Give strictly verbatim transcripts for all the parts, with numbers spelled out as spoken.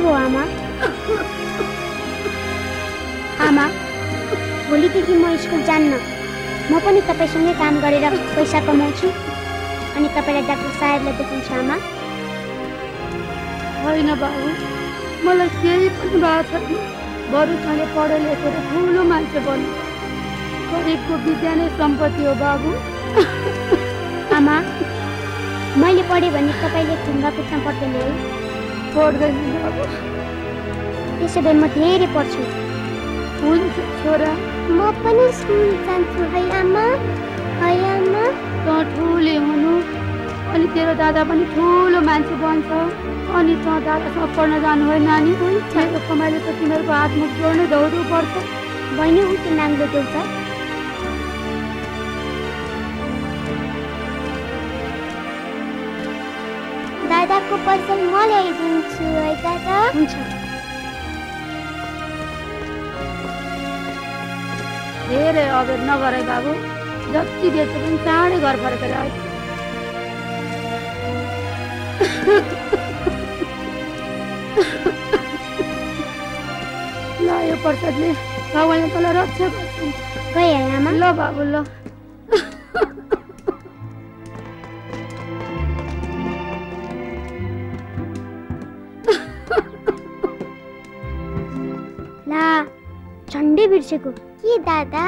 भयो आमा? आमा, भोलिदेखि म स्कुल जान्न। म पनि तपाईसँगै काम गरेर पैसा कमाउँछु अनि तपाईँलाई डाक्टर साहेबलाई देखाउँछु आमा। होइन बाबु, मलाई केही पनि भएको छैन। बरु तँले पढे लेखेर ठुलो मान्छे बन्नु। गरिबको विद्या नै सम्पत्ति हो बाबु। आमा, मैले पढेँ भने तपाईँले ढुङ्गा कुट्न पर्दैन है? पर्दैन बाबु। त्यसो भए म धेरै पढ्छु। हुन्छ छोरा। म पनि स्कुल जान्छु है आमा? है आमा? तँ ठुले हुनु अनि तेरो दादा पनि ठुलो मान्छे बन्छ अनि तँ दादासँग पढ्न जानु है नानी। मेरो कमाइले त तिमीहरूको हातमुख जोड्नै दौड्नु पर्छ। बहिनी ऊ त्यो नाङ्लो देऊ त। दादाको पैसा म ल्याइदिन्छु है दादा? हुन्छ। धेरै अबेर नगर है बाबु। जति बेच्छ पनि चाँडै घर फर्केर आयो। ल यो प्रसादले भगवानले तँलाई रक्षा गर्छ। गए है आमा? ल बाबु ल। ला झन्डै बिर्सेको के दादा?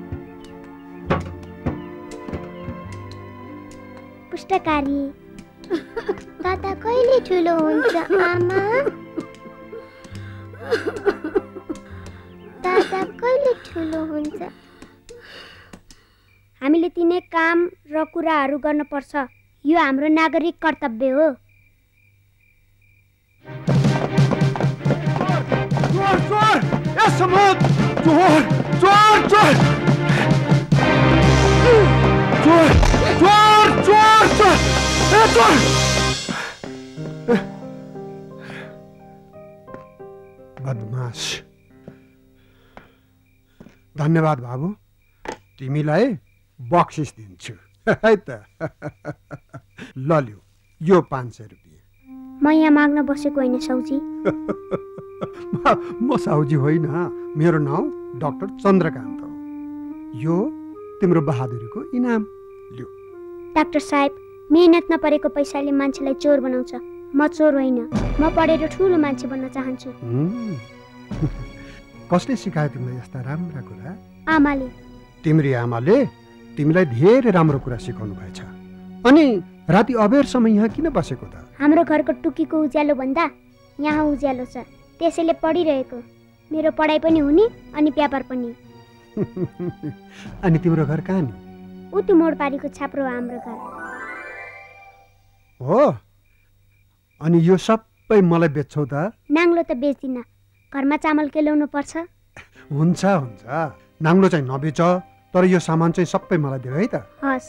पुस्तकारी। दादा कहिले ठुलो हुन्छ आमा? दादा कहिले ठुलो हुन्छ? हामीले तिनै काम र कुराहरू गर्नुपर्छ। यो हाम्रो नागरिक कर्तव्य हो। चोर चोर! ए समूद! चोर चोर चोर! चोर चोर चोर चोर! ए चोर! बदमाश। धन्यवाद बाबु, तिमीलाई बक्सिस दिन्छु है त। ल लिऊ यो पाँच सय रुपियाँ। म यहाँ माग्न बसेको होइन साउजी। म साउजी होइन, मेरो नाउँ डाक्टर चन्द्रकान्त हो। यो तिम्रो बहादुरीको इनाम लिऊ। डाक्टर साहेब, मेहनत नपरेको पैसाले मान्छेलाई चोर बनाउँछ। म चोर होइन, म पढेर ठुलो मान्छे बन्न चाहन्छु। कसले सिकायो तिमीलाई यस्ता राम्रा कुरा? आमाले। तिम्री आमाले तिमीलाई धेरै राम्रो कुरा सिकाउनु भएछ। अनि राति अबेरसम्म यहाँ किन बसेको त? हाम्रो घरको टुकीको उज्यालो भन्दा यहाँ उज्यालो छ, त्यसैले पढिरहेको। मेरो पढाइ पनि हुने अनि व्यापार पनि। अनि तिम्रो घर कहाँ नि? ऊ त्यो मोडपारीको छाप्रो हो हाम्रो घर। हो? अनि यो सबै मलाई बेच्छौ त? नाङ्लो त बेच्दिन, घरमा चामल केलाउनु पर्छ। हुन्छ हुन्छ, नाङ्लो चाहिँ नबेच, तर यो सामान चाहिँ सबै मलाई देऊ है त। हस्।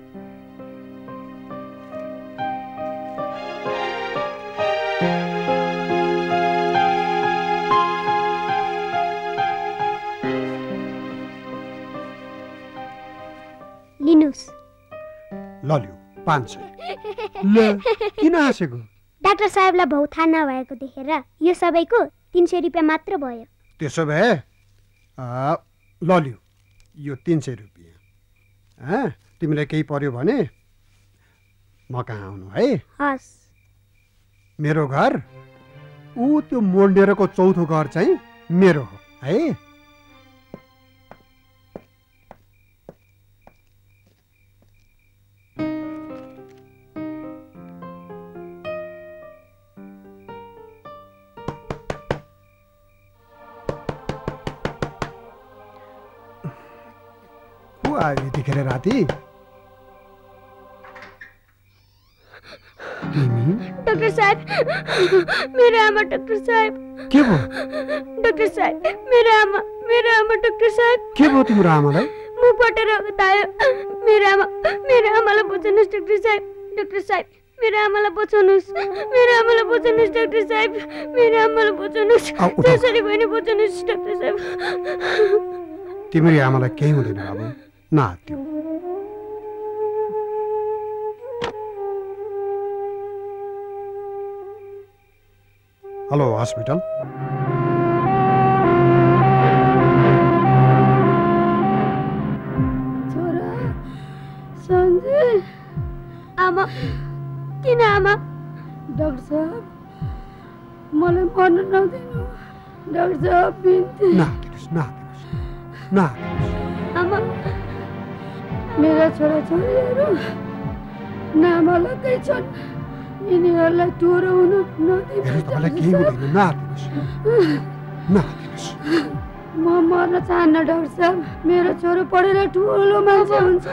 लिनुस्। ल लिऊ पाँच सय। ल किन हाँसेको? डाक्टर साहेबलाई भाउ थाहा नभएको देखेर यो सबैको तीन सय रुपियाँ मात्र भयो। त्यसो भए ल लिऊ यो तीन सय रुपियाँ। तिमीलाई केही पर्यो भने म कहाँ आउनु है? हस्। मेरो घर ऊ त्यो मोन्डेरको चौथो घर चाहिँ मेरो हो है। यतिखेर राति डाक्टर साहेब, मेरो आमा डाक्टर साहेब। के भयो? डाक्टर साहेब, मेरो आमा, मेरो आमा डाक्टर साहेब। के भयो तिम्रो आमालाई? मुख फटेर उतायो। मेरो आमा, मेरो आमालाई बचाउनुहोस् डाक्टर साहेब। डाक्टर साहेब, मेरो आमालाई बचाउनुहोस्। मेरो आमालाई बचाउनुहोस् डाक्टर साहेब। मेरो आमालाई बचाउनुहोस्। जसरी पनि बचाउनुहोस् डाक्टर साहेब। तिम्रो आमालाई केही हुँदैन बाबु, नहात्तिऊ। Hello hospital. छोरा सञ्जय। आमा किन आमा? डाक्टर साहब मलाई मर्न नदिनु। डाक्टर साहब बिन्ती। नहाँदिनुहोस् नहाँदिनुहोस् नहाँदिनुहोस्। आमा मेरा छोराछोरीहरू नाबालकै छन्। यिनीहरूलाई टुरो हुनु नदिनुहोस्। तपाईँलाई केही हुँदैन, नहाँदिनुहोस् नहाँदिनुहोस्। म मर्न चाहन्न डाक्टर साहब। मेरो छोरो पढेर ठुलो मान्छे हुन्छ।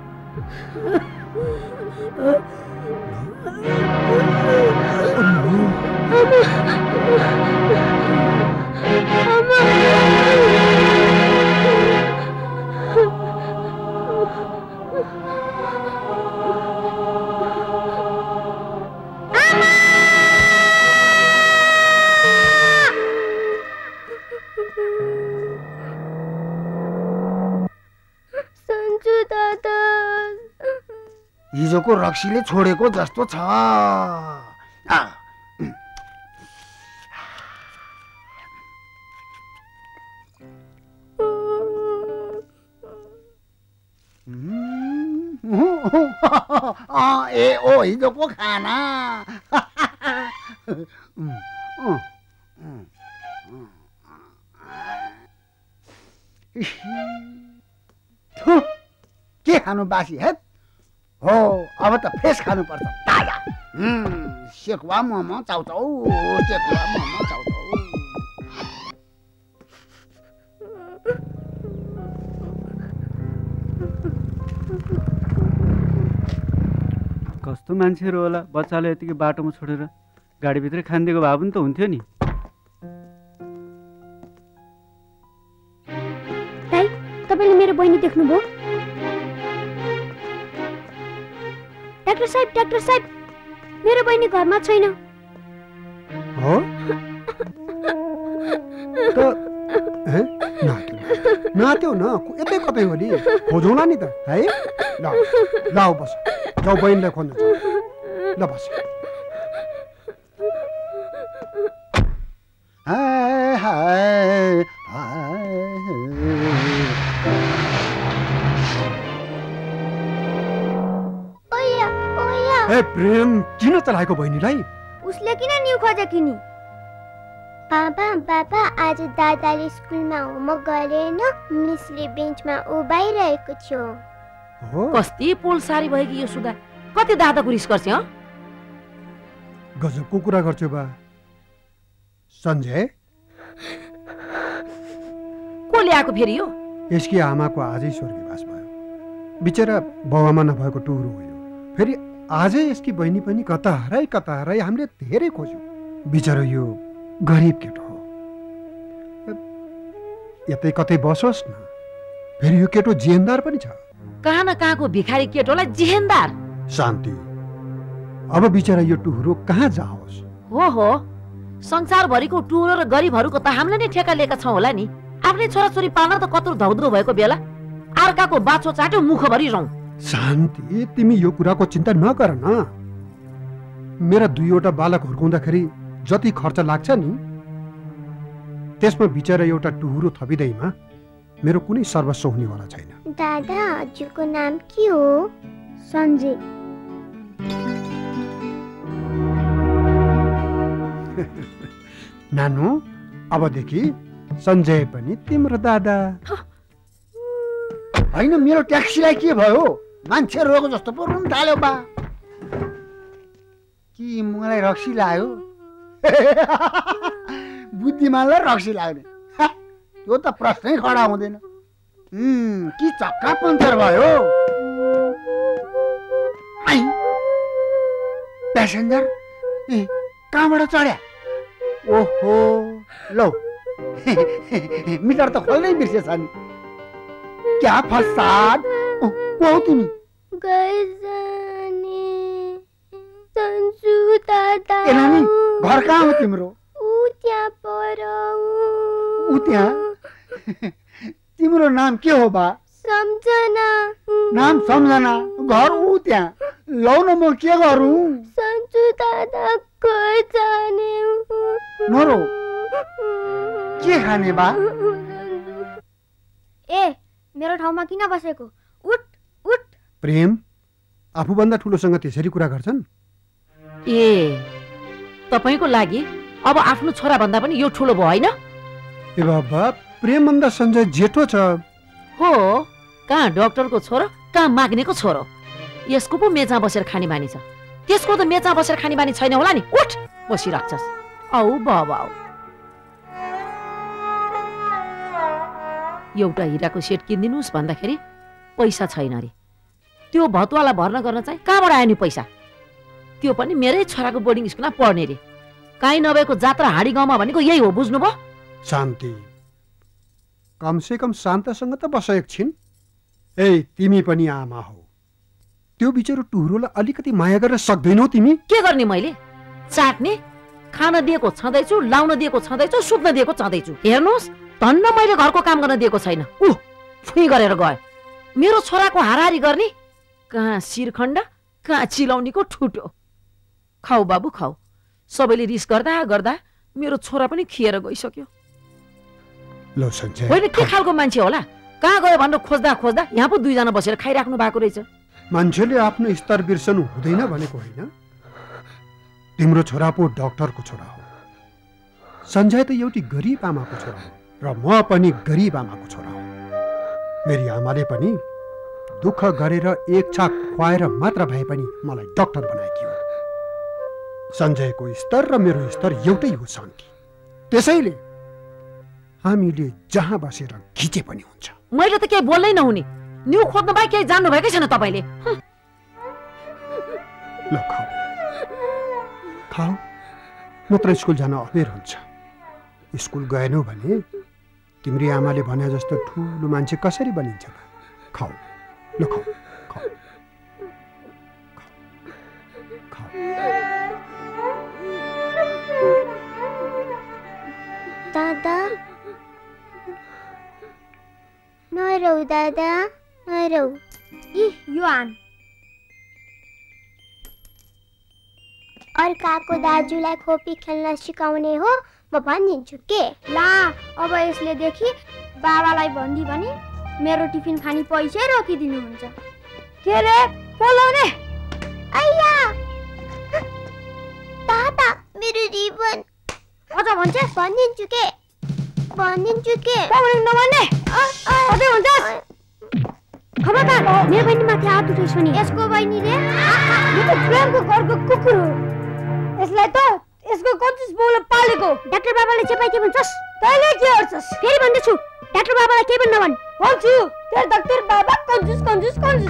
सन्जु दादा हिजोको रक्सीले छोडेको जस्तो छ। ए ओ हिजोको खाना। के खानु बासी हेत हो, अब त फ्रेस खानुपर्छ, ताजा। सेकुवा मोमो चाउचाउ, सेकुवा मोमो चाउचाउ। कस्तो मान्छेहरू होला, बच्चाले यतिकै बाटोमा छोडेर गाडीभित्रै खानिदिएको भए पनि त हुन्थ्यो नि। दाइ तपाईँले मेरो बहिनी देख्नुभयो? डाक्टर साहब डाक्टर साहब मेरो बहिनी घरमा छैन। हो त नात्यो न, यतै कतै हो नि, खोजौँला नि त है। ल ल बस, जाऊ बहिनीलाई खोज्नु छ। ल बस। हाय हाय हाय। ए प्रेम, किन चलाएको बहिनीलाई? उसले किन न्यु खोजे किनी? पापा पापा आज दादाले स्कुलमा होमवर्क गरेन, मिसले बेन्चमा उभाइरहेको थियो। हो कस्ती पोल सारी भयो कि यो सुधा, कति दादाको रिस गर्छ? ह गजबको कुरा गर्छु बा। सञ्जय को ल्याएको फेरि यो? यसकी आमाको आजै स्वर्गवास भयो। बिचरा बाउआमा नभएको टुरो हो यो। फेरि आजै यसकी बहिनी पनि कता हराई कता हराई, हामीले धेरै खोज्यौँ। बिचरा यो गरिब केटो हो, यतै कतै बसोस् न। फेरि यो केटो जेहेन्दार पनि छ। कहाँ न कहाँको भिखारी केटोलाई जेहेन्दार। शान्ति, अब बिचरा यो टुहुरो कहाँ जाओस्? हो हो, संसारभरिको टुरो र गरिबहरूको त हामीले नै ठेका लिएका छौँ होला नि। आफ्नै छोराछोरी पाल्न त कत्रो धौधो भएको बेला अर्काको बाछो चाट्यो मुखभरि रौँ। शान्ति, तिमी यो कुराको चिन्ता नगर न। मेरा दुईवटा बालक हुर्काउँदाखेरि जति खर्च लाग्छ नि, त्यसमा बिचरा एउटा टुहुरो थपिँदैमा मेरो कुनै सर्वस्व हुनेवाला छैन। दादा हजुरको नाम के हो? सञ्जय। नानु, अबदेखि सञ्जय पनि तिम्रो दादा होइन। मेरो ट्याक्सीलाई के भयो? मान्छे रोएको जस्तो पो रुन थाल्यो बा। कि मलाई रक्सी लाग्यो? बुद्धिमानलाई रक्सी लाग्ने, त्यो त प्रश्नै खडा हुँदैन। कि चक्का पङ्चर भयो? प्यासेन्जर कहाँबाट चढ्या? ओहो लौ, मिटर त खोल्नै बिर्सेछ नि। क्या फसाद। को हो तिमी? सन्जु दादा। ए नानी, घर कहाँ हो तिम्रो? ऊ त्यहाँ पर। ऊ त्यहाँ? तिम्रो नाम के हो बा? सम्झना। नाम सम्झना, घर ऊ त्यहाँ। लौ न, म के गरौँ? सन्जु दादा कहाँ जाने? नरो के खाने बा? ए मेरो ठाउँमा किन बसेको? उठ उठ। प्रेम आफूभन्दा ठुलोसँग त्यसरी कुरा गर्छन्? ए तपाईको लागि अब आफ्नो छोरा भन्दा पनि यो ठुलो भयो हैन? ए बाबा, प्रेम भन्दा सञ्जय जेठो छ। हो, कहाँ डाक्टरको छोरो, कहाँ माग्नेको छोरो। यसको पो मेचा बसेर खाने बानी छ, त्यसको त मेचा बसेर खाने बानी छैन होला नि। उठ बसिराख्छस्। औ बाबा, एउटा हिराको सेट किनिदिनुस् भन्दाखेरि पैसा छैन रे। त्यो भतुवालाई भर्ना गर्न चाहिँ कहाँबाट आयो नि पैसा? त्यो पनि मेरै छोराको बोर्डिङ स्कुलमा पढ्ने रे। काहीँ नभएको जात्रा हाडी गाउँमा भनेको यही हो, बुझ्नुभयो? शान्ति, कमसे कम शान्तसँग त बस एकछिन। ए तिमी पनि आमा हो, त्यो बिचरो टुहुरोलाई अलिकति माया गर्न सक्दैनौ तिमी? के गर्ने मैले? चाट्ने, खान दिएको छँदैछु, लाउन दिएको छँदैछु, सुत्न दिएको छँदैछु। हेर्नुहोस्, धन्न मैले घरको काम गर्न दिएको छैन। उ फुइ गरेर गयो। मेरो छोराको हाराहारी गर्ने, कहाँ शिरखण्ड, कहाँ चिलाउनीको ठुटो। खाऊ बाबु खाऊ। सबैले रिस गर्दा गर्दा मेरो छोरा पनि खिएर गइसक्यो। लो सञ्जय, होइन के खालको मान्छे होला? कहाँ गयो भनेर खोज्दा खोज्दा यहाँ पो दुईजना बसेर खाइराख्नु भएको रहेछ। मान्छेले आफ्नो स्तर बिर्सनु हुँदैन भनेको होइन। तिम्रो छोरा पो डाक्टरको छोरा हो, सञ्जय त एउटी गरिब आमाको छोरा हो, र म पनि गरिब आमाको छोरा हो। मेरी आमाले पनि दुःख गरेर एक छाक खुवाएर मात्र भए पनि मलाई डाक्टर बनाएकी हो। सञ्जयको स्तर र मेरो स्तर एउटै हो शान्ति। त्यसैले हामीले जहाँ बसेर खिचे पनि हुन्छ। मैले त केही बोल्नै नहुने, न्यु खोज्नु बाहेक केही जान्नु भएकै छैन तपाईँले। ल खाऊ खाऊ, नत्र स्कुल जान अबेर हुन्छ। स्कुल गएनौ भने तिम्री आमाले भने जस्तो ठुलो मान्छे कसरी बनिन्छ? खाऊ ल खाऊ खाऊ खाऊ। दादा नरौ, दादा नरौ। इ यो आन अर्काको दाजुलाई खोपी खेल्न सिकाउने हो, म भनिदिन्छु के। ला अब यसले देखि बाबालाई भन्दि भने मेरो टिफिन खाने पैसा रोकिदिनुहुन्छ। के रे बोलाउने? आइया दादा मेरो रिबन। अझ भन्छ भनिदिन्छु के, भनिदिन्छु के। नभन्ने अझै भन्छस्? खबरदार, मेरो बहिनी माथि हात उठाइस् नि। यसको बहिनी रे, यो त प्रेमको घरको कुकुर हो। यसलाई त यसको कन्जुस बाउले पालेको। डाक्टर बाबाले चेपाइदिए भन्छस्? तैँले के गर्छस्? फेरि भन्दैछु, डाक्टर बाबालाई केही पनि नभन्। भन्छु, तेरो डाक्टर बाबा कन्जुस कन्जुस कन्जुस।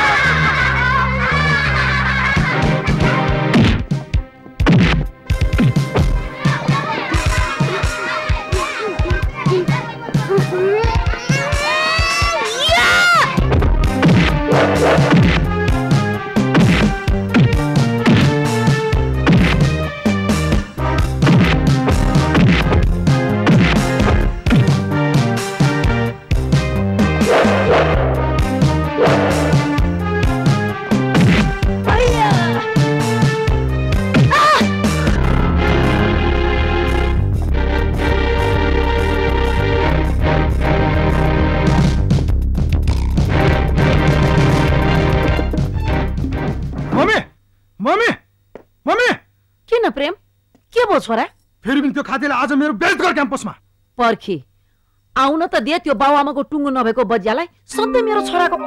छोरा फेरि पनि त्यो खातेले आज मेरो बेइज्जत गर क्याम्पसमा। पर्खी आउन त दे त्यो बाउआमाको टुङ्गो नभएको बजियालाई। सधैँ मेरो छोराको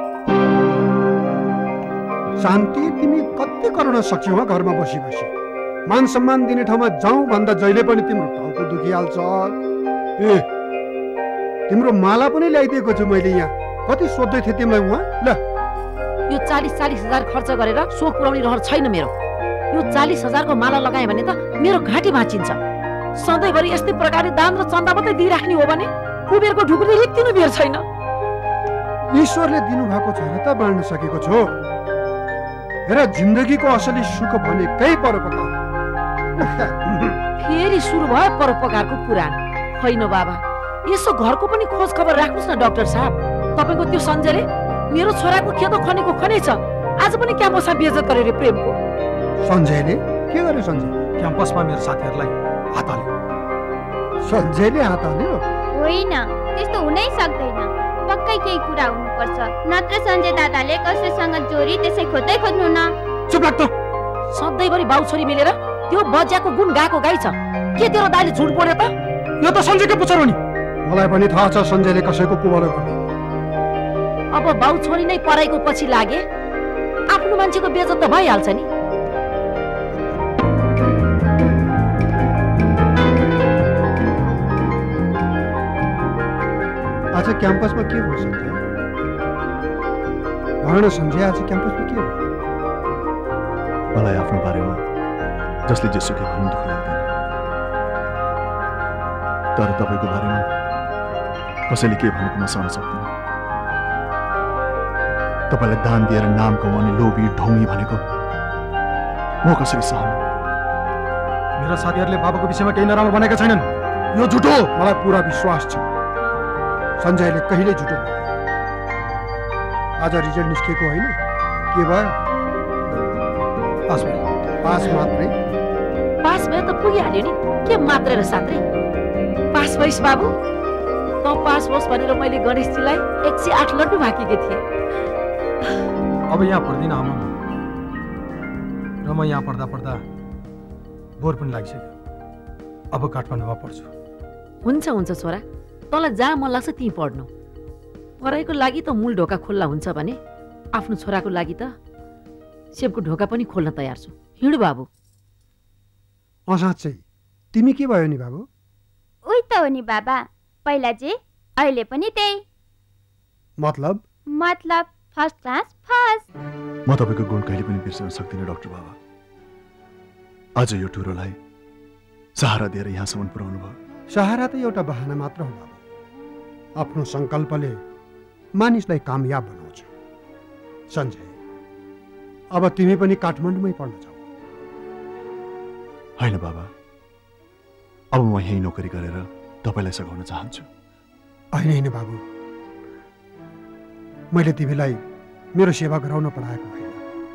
शान्ति, तिमी कति करुण सक्छौ हो घरमा बसी बसी। मान सम्मान दिने ठाउँमा जाउँ भन्दा जहिले पनि तिम्रो टाउको दुखिहाल्छ। ए तिम्रो माला पनि ल्याइदिएको छु मैले यहाँ। कति सोध्दै थिएँ तिमीलाई उहाँ? ल यो चालीस चालीस हजार खर्च गरेर सोख पुर्याउने रहर छैन मेरो। यो चालीस हजारको माला लगाएँ भने त मेरो घाँटी भाँचिन्छ। सधैँभरि यस्तै प्रकारले दान र चन्दा मात्रै दिइराख्ने हो भने कुबेरको ढुकुरी रित्तिनु बेर छैन। ईश्वरले दिनुभएको छोरा त बाँड्न सकेको छु। हेर, जिन्दगीको असली सुख भनेकै परोपकार। फेरि सुरु भयो परोपकारको पुराण। होइन बाबा, यसो घरको पनि खोज खबर राख्नुहोस् न डाक्टर साहब। तपाईँको त्यो सञ्जयले मेरो छोराको खेत खनेको खनै छ। आज पनि क्याम्पसमा बेइज्जत गर्यो रे प्रेमको। सञ्जयले के गर्यो? सञ्जय क्याम्पसमा मेरो साथीहरूलाई हात हाल्यो। सञ्जयले हात हाल्यो? होइन, त्यस्तो हुनै सक्दैन। पक्कै केही कुरा हुनुपर्छ, नत्र सञ्जय दादाले कसैसँग जोडी त्यसै खोज्दै खोज्नु न। चुप लाग त। सधैँभरि बाउ छोरी मिलेर त्यो बज्याको गुण गाएको गाई छ। के तेरो दाइले झुट बोल्यो त? यो त सञ्जयको पुच्छर हो नि। मलाई पनि थाहा छ सञ्जयले कसैको कुबलो गर्ने। अब बाउ छोरी नै पराइको पछि लागे आफ्नो मान्छेको बेइज्जत त भइहाल्छ नि। आज क्याम्पसमा के हो सञ्जय? भन न सञ्जय, आज क्याम्पसमा के हो? मलाई आफ्नो बारेमा जसले जेसुकै भन्नु दुःख लाग्दैन, तर तपाईँको बारेमा कसैले के भनेको म सहन सक्दिनँ। तपाईँलाई दान दिएर नाम कमाउने लोभी ढोंगी भनेको म कसरी सहनु? मेरा साथीहरूले बाबाको विषयमा केही नराम्रो भनेका छैनन्। यो झुटो। मलाई पुरा विश्वास छ सञ्जयले कहिल्यै झुटो बोल्दैन। आज रिजल्ट निस्केको होइन, के भयो? पास भयो। पास मात्रै? पास भयो त पुगिहाल्यो नि, के मात्रै र सात्रै? पास भइस् बाबु। त पास होस् भनेर मैले गणेशजीलाई एक सय आठ लड्डु भाकेकी थिएँ। अब यहाँ पढ्दिनँ आमा, र म यहाँ पढ्दा पढ्दा बोर पनि लागिसक्यो। अब काठमाडौँमा पढ्छु। हुन्छ हुन्छ छोरा, तँलाई जहाँ मन लाग्छ त्यहीँ पढ्नु। पढाइको लागि त मूल ढोका खुल्ला हुन्छ भने आफ्नो छोराको लागि त सेपको ढोका पनि खोल्न तयार छु। हिँड बाबु। अँ साँच्चै तिमी के भयो नि बाबु? उही त हो नि बाबा, पहिला जे अहिले पनि त्यही। मतलब? मतलब फर्स्ट क्लास फर्स्ट। म तपाईँको गुण कहिले पनि बिर्सन सक्दिनँ डाक्टर बाबा। आज यो टुरोलाई सहारा दिएर यहाँसम्म पुर्याउनु भयो। सहारा त एउटा बहाना मात्र हो बाबु। आफ्नो सङ्कल्पले मानिसलाई कामयाब बनाउँछ। सञ्जय, अब तिमी पनि काठमाडौँमै पढ्न जाऊ। होइन बाबा, अब म यही नोकरी गरेर तपाईँलाई सघाउन चाहन्छु। होइन होइन बाबु, मैले तिमीलाई मेरो सेवा गराउन पढाएको होइन।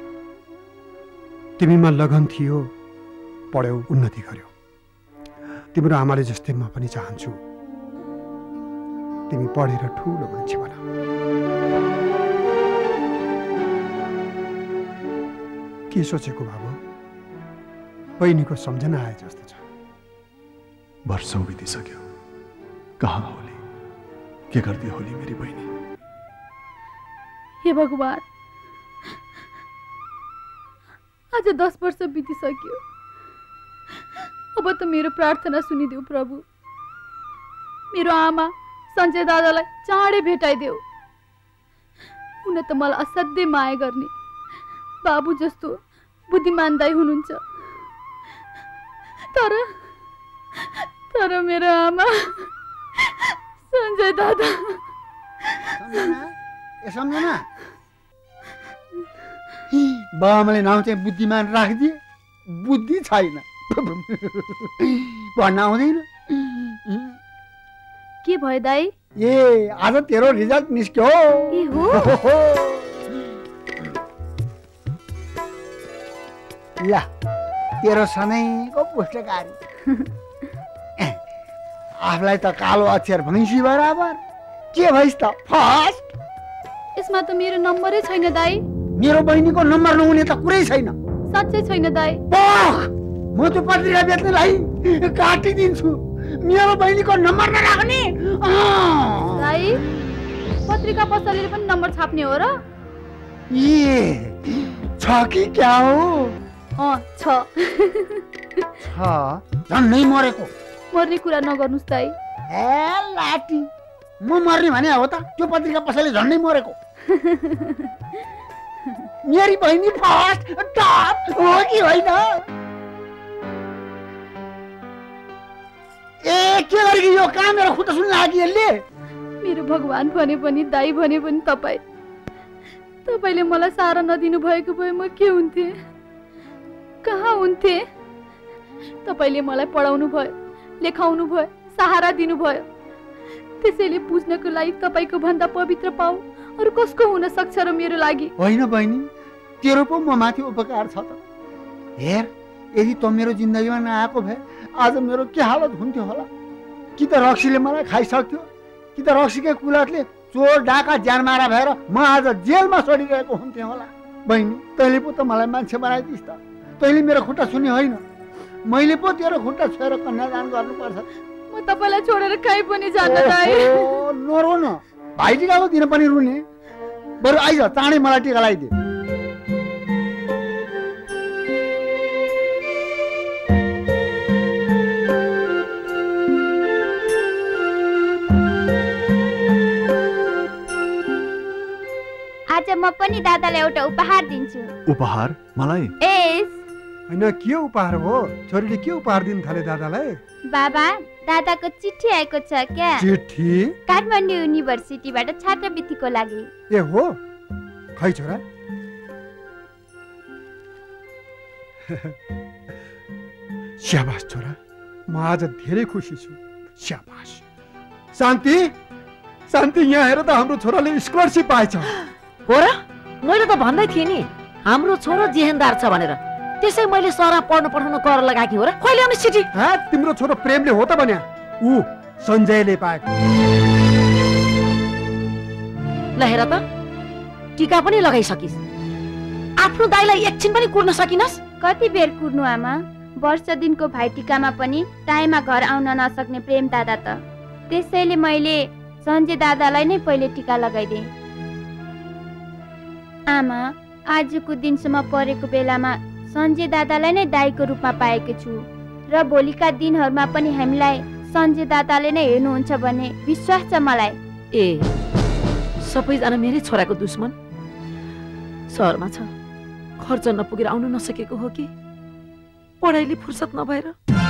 तिमीमा लगन थियो, पढ्यौ, उन्नति गर्यौ। तिम्रो आमाले जस्तै म पनि चाहन्छु तिमी पढेर ठुलो मान्छे बन। के सोचेको बाबु? बहिनीको सम्झना आए जस्तो छ। वर्षौं बितिसक्यो, कहाँ होली? के गर्दै होली मेरी बहिनी? हे भगवान, आज दस वर्ष बितिसक्यो। अब त मेरो प्रार्थना सुनिदेऊ प्रभु। मेरो आमा सञ्जय दादालाई चाँडै भेटाइदेऊ। हुन त मलाई असाध्यै माया गर्ने बाबु जस्तो बुद्धिमान दाइ हुनुहुन्छ, तर तर मेरो आमा सञ्जय दादा। ए सम्झना, बाबाले नाउँ चाहिँ बुद्धिमान राखिदिए, बुद्धि छैन भन्न आउँदैन। के भयो दाइ? ए आज तेरो रिजल्ट निस्क्यो। ए हो? ल तेरो सधैँको पुस्तकारी। आफूलाई त कालो अक्षर भैँसी बराबर। के भइस् त? फर्स्ट। यसमा त मेरो नम्बरै छैन दाइ। मेरो बहिनीको नम्बर नहुने त कुरै छैन। साँच्चै छैन दाइ। म त्यो पत्रिका बेच्नेलाई काटिदिन्छु। मेरो बहिनीको नम्बर नराख्ने। दाइ, पत्रिका पसलले पनि नम्बर छाप्ने हो र? ए छ कि क्या हो? अँ छ। छ? झन्नै मरेको। मर्ने कुरा नगर्नुस् दाइ। ए लाटी, म मर्ने भने हो त? त्यो पत्रिका पसलले झन्नै मरेको। मेरी बहिनी फर्स्ट टप हो कि होइन? ए के गरेकी यो कहाँ मेरो खुट्टा सुन्न लागि यसले? मेरो भगवान भने पनि दाइ भने पनि तपाईँ तपाईँले मलाई सहारा नदिनु भएको भए म के हुन्थे? कहाँ हुन्थे? तपाईँले मलाई पढाउनु भयो, लेखाउनु भयो, सहारा दिनुभयो। त्यसैले बुझ्नको लागि तपाईँको भन्दा पवित्र पाऊ अरू कसको हुन सक्छ र मेरो लागि? होइन बहिनी, तेरो पो म माथि उपकार छ त। हेर, यदि त मेरो जिन्दगीमा नआएको भए आज मेरो के हालत हुन्थ्यो होला? कि त रक्सीले मलाई खाइसक्थ्यो कि त रक्सीकै कुलतले चोर डाका ज्यान मारा भएर म आज जेलमा सडिरहेको हुन्थेँ होला। बहिनी, तैँले पो त मलाई मान्छे बनाइदिस् त। तैँले मेरो खुट्टा छुने होइन, मैले पो तेरो खुट्टा छोएर कन्यादान गर्नुपर्छ। म तपाईँलाई छोडेर कहीँ पनि जान्न दाइ। नरो न, भाइ टिकाको दिन पनि रुने। बरु आइज चाँडै मलाई टिका लगाइदिए। आज म पनि दादालाई एउटा उपहार दिन्छु। उपहार? मलाई? एस होइन, के उपहार हो? छोरीले के उपहार दिन थाले दादालाई? बाबा, दादाको चिठी आएको छ क्या। चिठी? काठमाडौँ युनिभर्सिटीबाट छात्रवृत्तिको लागि। ए हो, खै छोरा। स्याबास छोरा, म आज धेरै खुसी छु। स्याबास। शान्ति, शान्ति, यहाँ हेर त हाम्रो छोराले स्कलरसिप पाएछ। हो र? मैले त भन्दै थिएँ नि हाम्रो छोरो जेहेन्दार छ भनेर। त्यसै मैले सरा पढ्न पठाउन कर लगाएकी हो र? कहिले आउने चिठी? हाँ, तिम्रो छोरो प्रेमले हो त भन्या। ऊ सञ्जयले पाएको। ल हेर त, टिका पनि लगाइसकिस्, आफ्नो दाइलाई एकछिन पनि कुर्न सकिनस्? कति बेर कुर्नु आमा? वर्ष दिनको भाइटिकामा पनि टाइममा घर आउन नसक्ने प्रेम दादा त। त्यसैले मैले सञ्जय दादालाई नै पहिले टिका लगाइदिएँ। आमा, आजको दिनसम्म परेको बेलामा सञ्जय दादालाई नै दाइको रूपमा पाएको छु र भोलिका दिनहरूमा पनि हामीलाई सञ्जय दादाले नै हेर्नुहुन्छ भन्ने विश्वास छ मलाई। ए, सबैजना मेरै छोराको दुश्मन? सहरमा छ, खर्च नपुगेर आउन नसकेको हो कि पढाइले फुर्सद नभएर?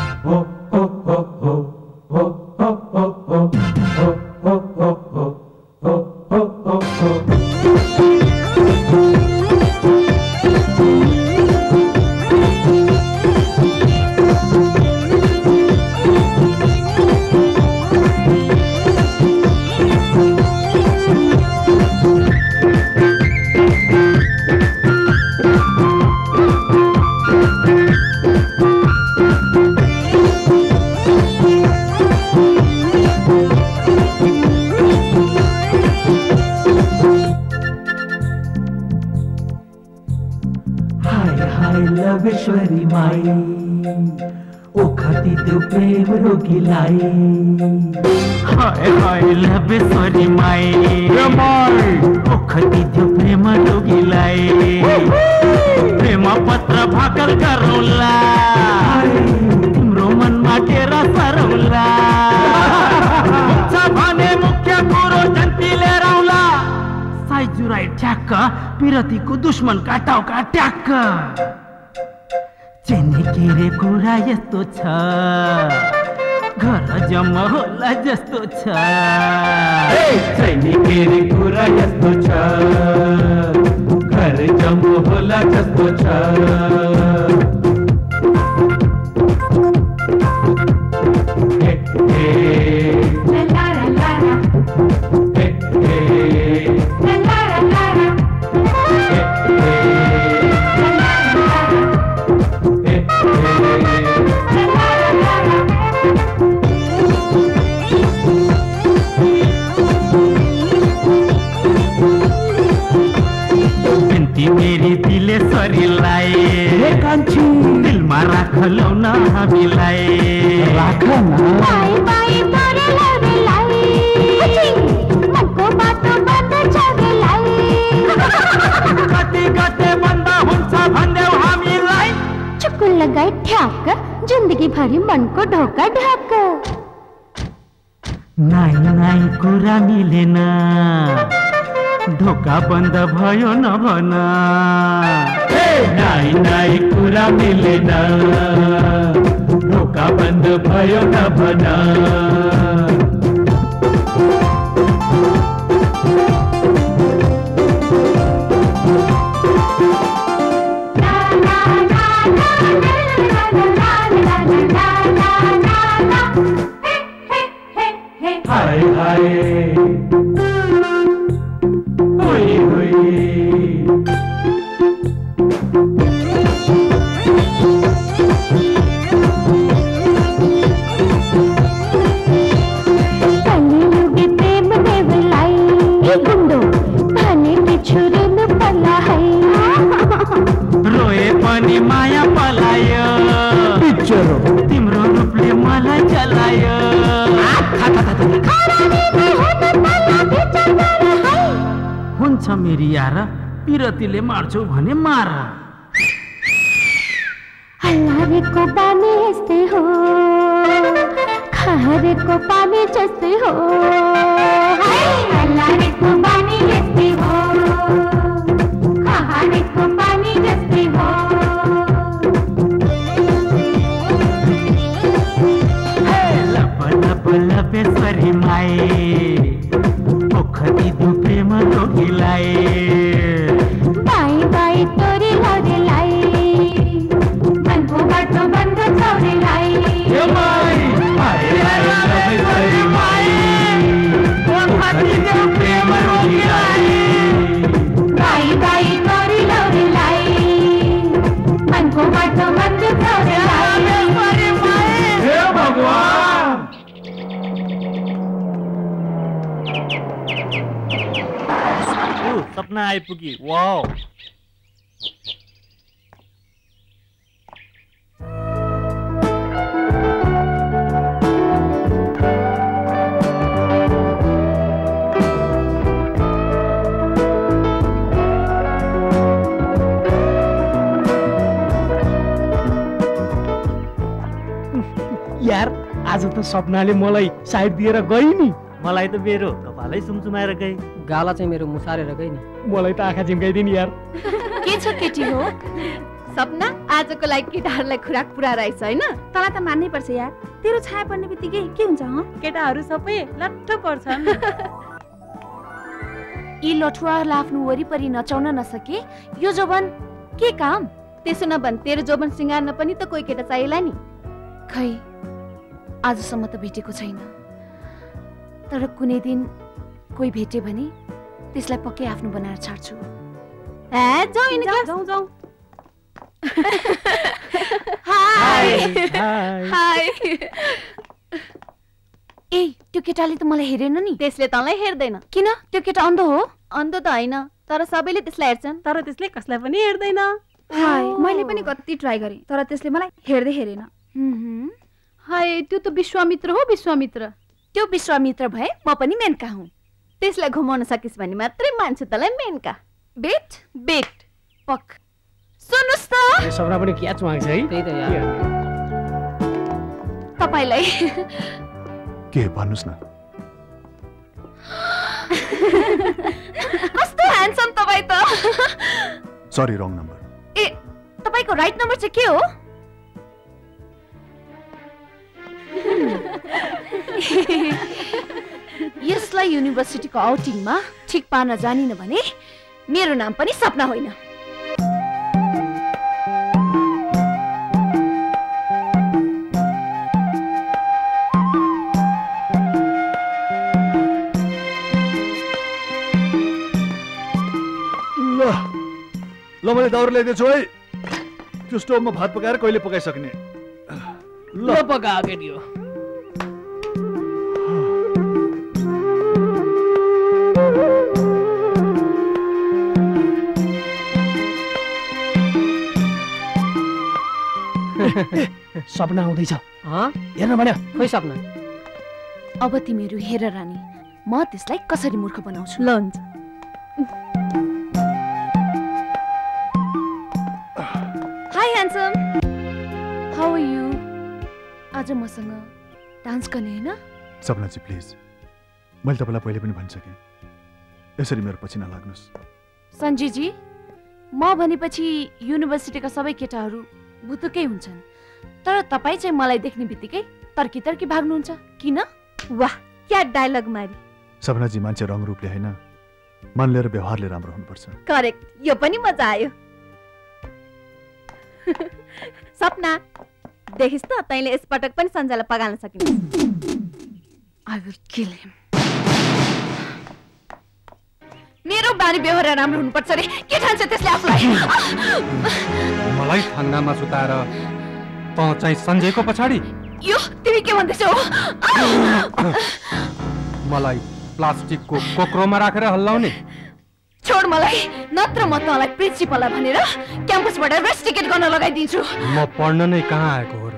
लवेश्वरी माई ओखती त्यो प्रेम रोगीलाई। हाय हाय लवेश्वरी माई ओखती त्यो प्रेम रोगीलाई। प्रेम पत्र भाकल गरौला, तिम्रो मनमा डेरा सरौला। भने मुख्य कुरो जन्ती लिएर आउला, साई जुराई ठ्याक्क पिरतीको दुश्मन काटाउका ट्याक्क। चेनी के रे कुरा यस्तो छ, घर जम्मा होला जस्तो छ। चेनी के रे कुरा यस्तो छ, घर जम्मा होला जस्तो छ। मेरी दिलेश्वरीलाई दिलमा राख लौ न हामीलाई। राख न कति गते बन्द हुन्छ भन्देऊ हामीलाई। चुक्कुल लगाई ठ्याक्क जिन्दगी भरि मनको ढोका ढाक। नाइ नाइ कुरा मिलेन, ढोका बन्द भयो न भन। नाइ नाइ कुरा मिलेन, ढोका बन्द भयो न भन। हाय हाय होई होई पनि माया पलायो पिक्चर तिम्रो रूपले मलाई चलायो हुन्छ मेरी यार पिरतीले मार्छौ भने मार हल्लारेको पानी यस्तै हो खारेको पानी जस्तै हो हल्लारेको पानी यस्तै हो खारेको पानी जस्तै हो लप लप लपेश्वरी माए पोखरी दु प्रेम रोगीलाई बाई बाई तोरी लौरेलाई मनको बाटो बन्द चौरेलाई बाई बाई तोरी लौरेलाई मनको बाटो बन्द चौरेलाई हे भगवान सपना आइपुगी वाउ यार आज त सपनाले मलाई साइड दिएर गई नि मलाई त मेरो कपालै सुमसुमाएर गई गाला चाहिँ मेरो मुसारेर गई नि मलाई त आँखा झिम्काइदिए नि यार के छ केटी हो सपना आजको लागि केटाहरूलाई खुराक पुरा रहेछ हैन तँलाई त मान्नै पर्छ यार तेरो छाया पर्ने बित्तिकै के हुन्छ ह केटाहरू सबै लट्ठ पर्छन् यी लठुवाहरूलाई आफ्नो वरिपरि नचाउन नसके यो जोबन के काम त्यसो नभन तेरो जोबन सिंगार्न पनि त कोही केटा चाहिएला नि खै आजसम्म त भेटेको छैन तर कुनै दिन कोही भेटे भने त्यसलाई पक्कै आफ्नो बनाएर छाड्छु ए जाऊ इन क्लास जाऊ जाऊ हाय हाय ए त्यो केटाले त मलाई हेरेन नि त्यसले तँलाई हेर्दैन किन त्यो केटा अन्ध हो अन्ध त हैन तर सबैले त्यसलाई हेर्छन् तर त्यसले कसलाई पनि हेर्दैन हाय मैले पनि कति ट्राई गरे तर त्यसले मलाई हेर्दै हेरेन हाय त्यो त विश्वामित्र हो विश्वामित्र त्यो विश्वामित्र भए म पनि मेनका हुँ त्यसलाई घुमाउन सकिस् भने मात्रै मान्छु तँलाई मेनका बेट बेट पक सुन्नुस् त सबरा पनि क्याच माग्छ है त्यही त यार तपाईलाई के भन्नुस् न कस्तो ह्यान्डसम तपाई त सरी रङ नम्बर ए तपाईको राइट नम्बर चाहिँ के हो यसलाई युनिभर्सिटीको आउटिङमा ठिक पार्न जानिन भने मेरो नाम पनि सपना होइन ल मैले दाउरा ल्याइदिन्छु है त्यो स्टोभमा भात पकाएर कहिले पकाइसक्ने ल पका केटी हो सपना आउँदैछ हेर्न भन्यो खोइ सपना अब तिमीहरू हेर रानी म त्यसलाई कसरी मूर्ख बनाउँछु ल हुन्छ hi handsome how are you आज मसँग डान्स गर्ने हैन सपनाजी प्लिज मैले तपाईँलाई पहिले पनि भनिसकेँ यसरी मेरो पछि नलाग्नुहोस् सञ्जीजी म भनेपछि युनिभर्सिटीका सबै केटाहरू भुतुकै हुन्छन् तर तपाईँ चाहिँ मलाई देख्ने बित्तिकै तर्की तर्की भाग्नुहुन्छ किन वाह क्या डायलग मारी सपनाजी मान्छे रङ रूपले हैन मनले र व्यवहारले राम्रो हुनुपर्छ करेक्ट यो पनि मजा आयो सपना देखिस् त तैँले यसपटक पनि सञ्जयलाई पगाल्न सकिन्छ आई विल किल हिम मेरो बानी व्यवहार राम्रो हुनुपर्छ रे के ठान्छ त्यसले आफूलाई मलाई थाङ्नामा सुताएर त चाहिँ सञ्जयको पछाडि यो तिमी के भन्दैछौ मलाई प्लास्टिकको कोक्रोमा राखेर हल्लाउने छोड मलाई, नत्र म तँलाई प्रिन्सिपललाई भनेर क्याम्पसबाट रेस्ट टिकट गर्न लगाइदिन्छु। म पढ्न नै कहाँ आएको हो र?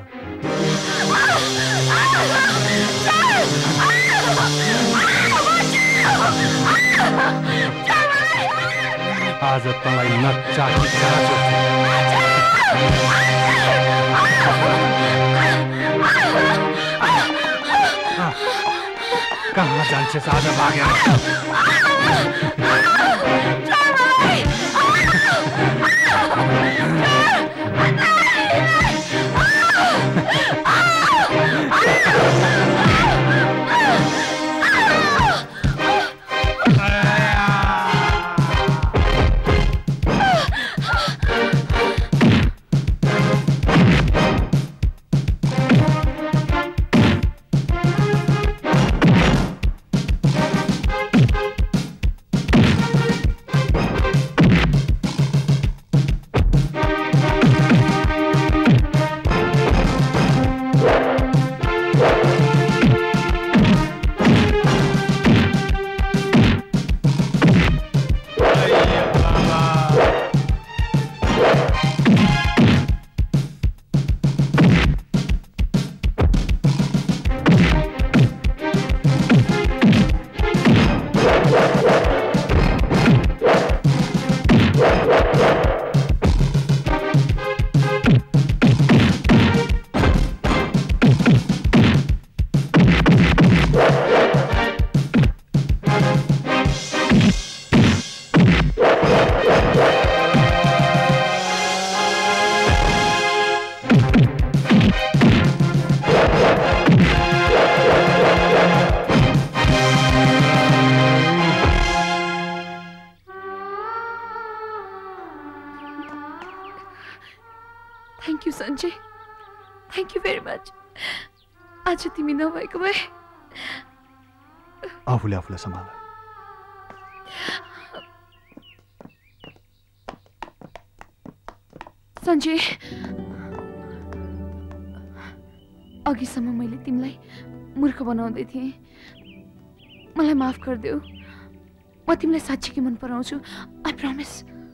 आज तँलाई नचाखी कहाँ जान्छस् आज भागेर? आज तिमी नभएको भए आफूले आफूलाई सम्हाल। सञ्जय, अघिसम्म मैले तिमीलाई मूर्ख बनाउँदै थिएँ, मलाई माफ गरिदेऊ। म तिमीलाई साँच्चीकै मन पराउँछु, आई प्रमिस।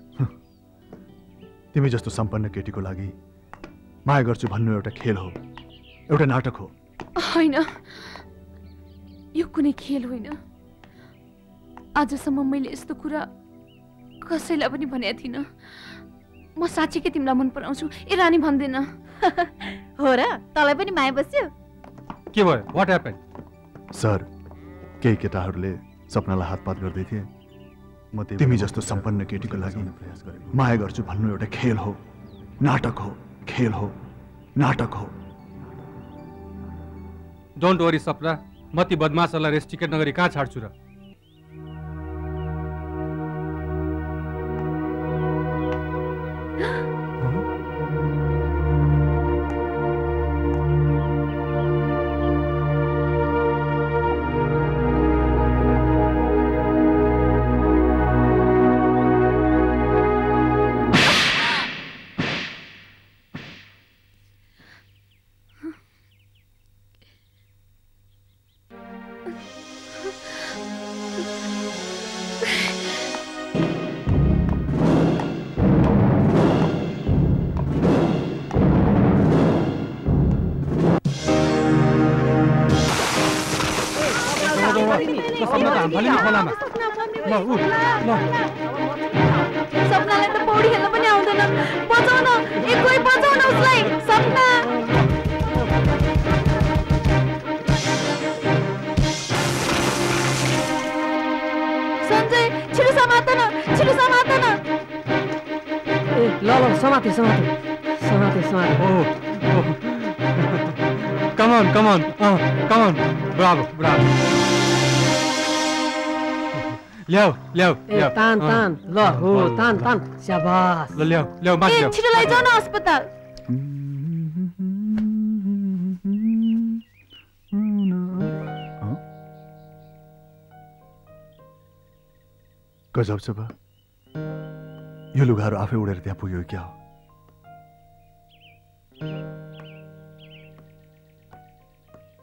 तिमी जस्तो सम्पन्न केटीको लागि माया गर्छु भन्नु एउटा खेल हो, एउटा नाटक हो। होइन, यो कुनै खेल होइन। आजसम्म मैले यस्तो कुरा कसैलाई पनि भनेको थिइनँ। म साँच्चीकै तिमीलाई मन पराउँछु। ए रानी भन्दैन हो र? तँलाई पनि माया बस्यो? के भयो? What happen? सर, केही केटाहरूले सपनालाई हातपात गर्दै थिए। म तिमी जस्तो सम्पन्न केटीको लागि माया गर्छु भन्नु एउटा खेल हो, नाटक हो, खेल हो, नाटक हो। डोन्ट वरी सपना, म ती बदमासहरूलाई रेस्ट टिकट नगरी कहाँ छाड्छु र? सपनालाई त पौडी खेल्न पनि आउँदैन। बचाउ न, एक कोही बचाउ न उसलाई। सपना सञ्जय, छिटो समात न, छिटो समात न। ए ल ल समाते समाते समाते समाते। Oh come on come on come on, bravo bravo. ल्याऊ ल्याऊ ल्याऊ, तान तान, ल हो तान तान, शाबास। ल ल्याऊ ल्याऊ, माथि ल्याऊ। छिटो लैजाऊ न अस्पताल। गजब छ बा, यो लुगाहरू आफै उडेर त्यहाँ पुग्यो क्या हो?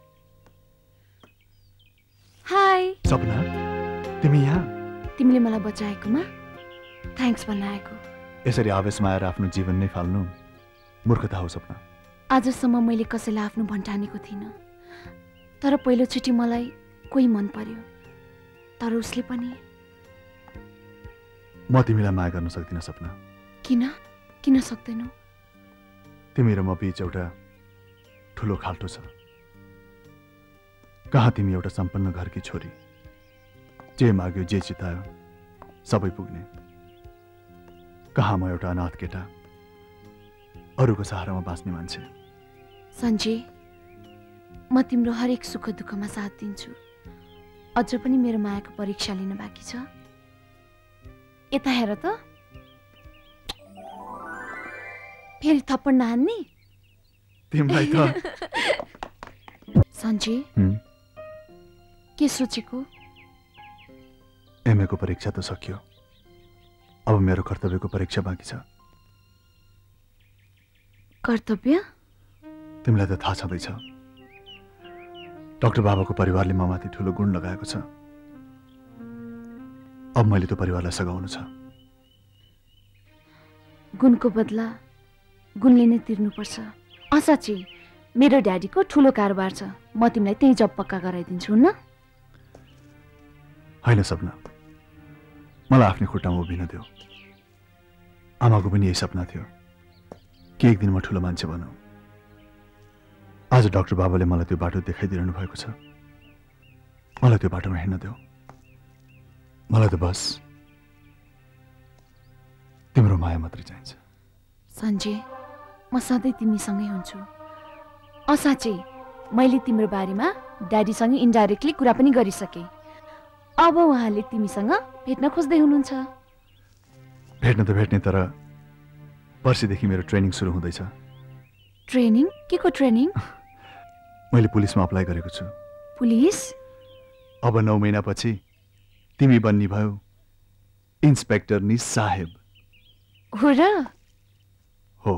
हाय सपना, तिमी यहाँ? तिमीले मलाई बचाएकोमा थ्याङ्क्स भन्न आएको। यसरी आवेशमा आएर आफ्नो जीवन नै फाल्नु मूर्खता हो सपना। आजसम्म मैले कसैलाई आफ्नो भन्ठानेको थिइनँ, तर पहिलोचोटि मलाई कोही मन पर्यो, तर उसले पनि। म तिमीलाई माया गर्न सक्दिनँ सपना। किन किन सक्दैनौ? तिमी र म बीच एउटा ठुलो खाल्टो छ। कहाँ तिमी एउटा सम्पन्न घरकी छोरी, जे माग्यो जे चितायो सबै पुग्ने, कहाँ म एउटा अनाथ केटा, अरूको सहारामा बाँच्ने मान्छे। सञ्जय, म तिम्रो हरेक सुख दुःखमा साथ दिन्छु। अझ पनि मेरो मायाको परीक्षा लिन बाँकी छ। यता हेर त, फेरि थप्पड नहान्ने? तिमीलाई त सञ्जय, के सोचेको? एमएको परीक्षा त सकियो, अब मेरो कर्तव्यको परीक्षा बाँकी छ। कर्तव्य? तिमीलाई त थाहा छँदैछ, डाक्टर बाबाको परिवारले ममाथि ठुलो गुण लगाएको छ। अब मैले त्यो परिवारलाई सघाउनु छ। गुणको बदला गुणले नै तिर्नुपर्छ। असाची, मेरो ड्याडीको ठुलो कारोबार छ, म तिमीलाई त्यही जब पक्का गराइदिन्छु न? होइन सपना, मलाई आफ्नै खुट्टामा उभिन देऊ। आमाको पनि यही सपना थियो कि एक दिन म ठुलो मान्छे बनाऊ। आज डाक्टर बाबाले मलाई त्यो बाटो देखाइदिनु भएको छ, मलाई त्यो बाटोमा हिँड्न देऊ। मलाई त बस तिम्रो माया मात्रै चाहिन्छ। सञ्जय, म सधैँ तिमीसँगै हुन्छु। असाँच्चै मैले तिम्रो बारेमा ड्याडीसँग इन्डाइरेक्टली कुरा पनि गरिसकेँ। अब उहाँले तिमीसँग भेट्न खोज्दै हुनुहुन्छ। भेट्न त भेट्ने, तर पर्सिदेखि मेरो ट्रेनिङ सुरु हुँदैछ। ट्रेनिङ? के को ट्रेनिङ? मैले पुलिसमा अप्लाई गरेको छु। पुलिस? अब नौ महिनापछि तिमी बन्नी भयो इन्सपेक्टर नि साहेब। हो र? हो।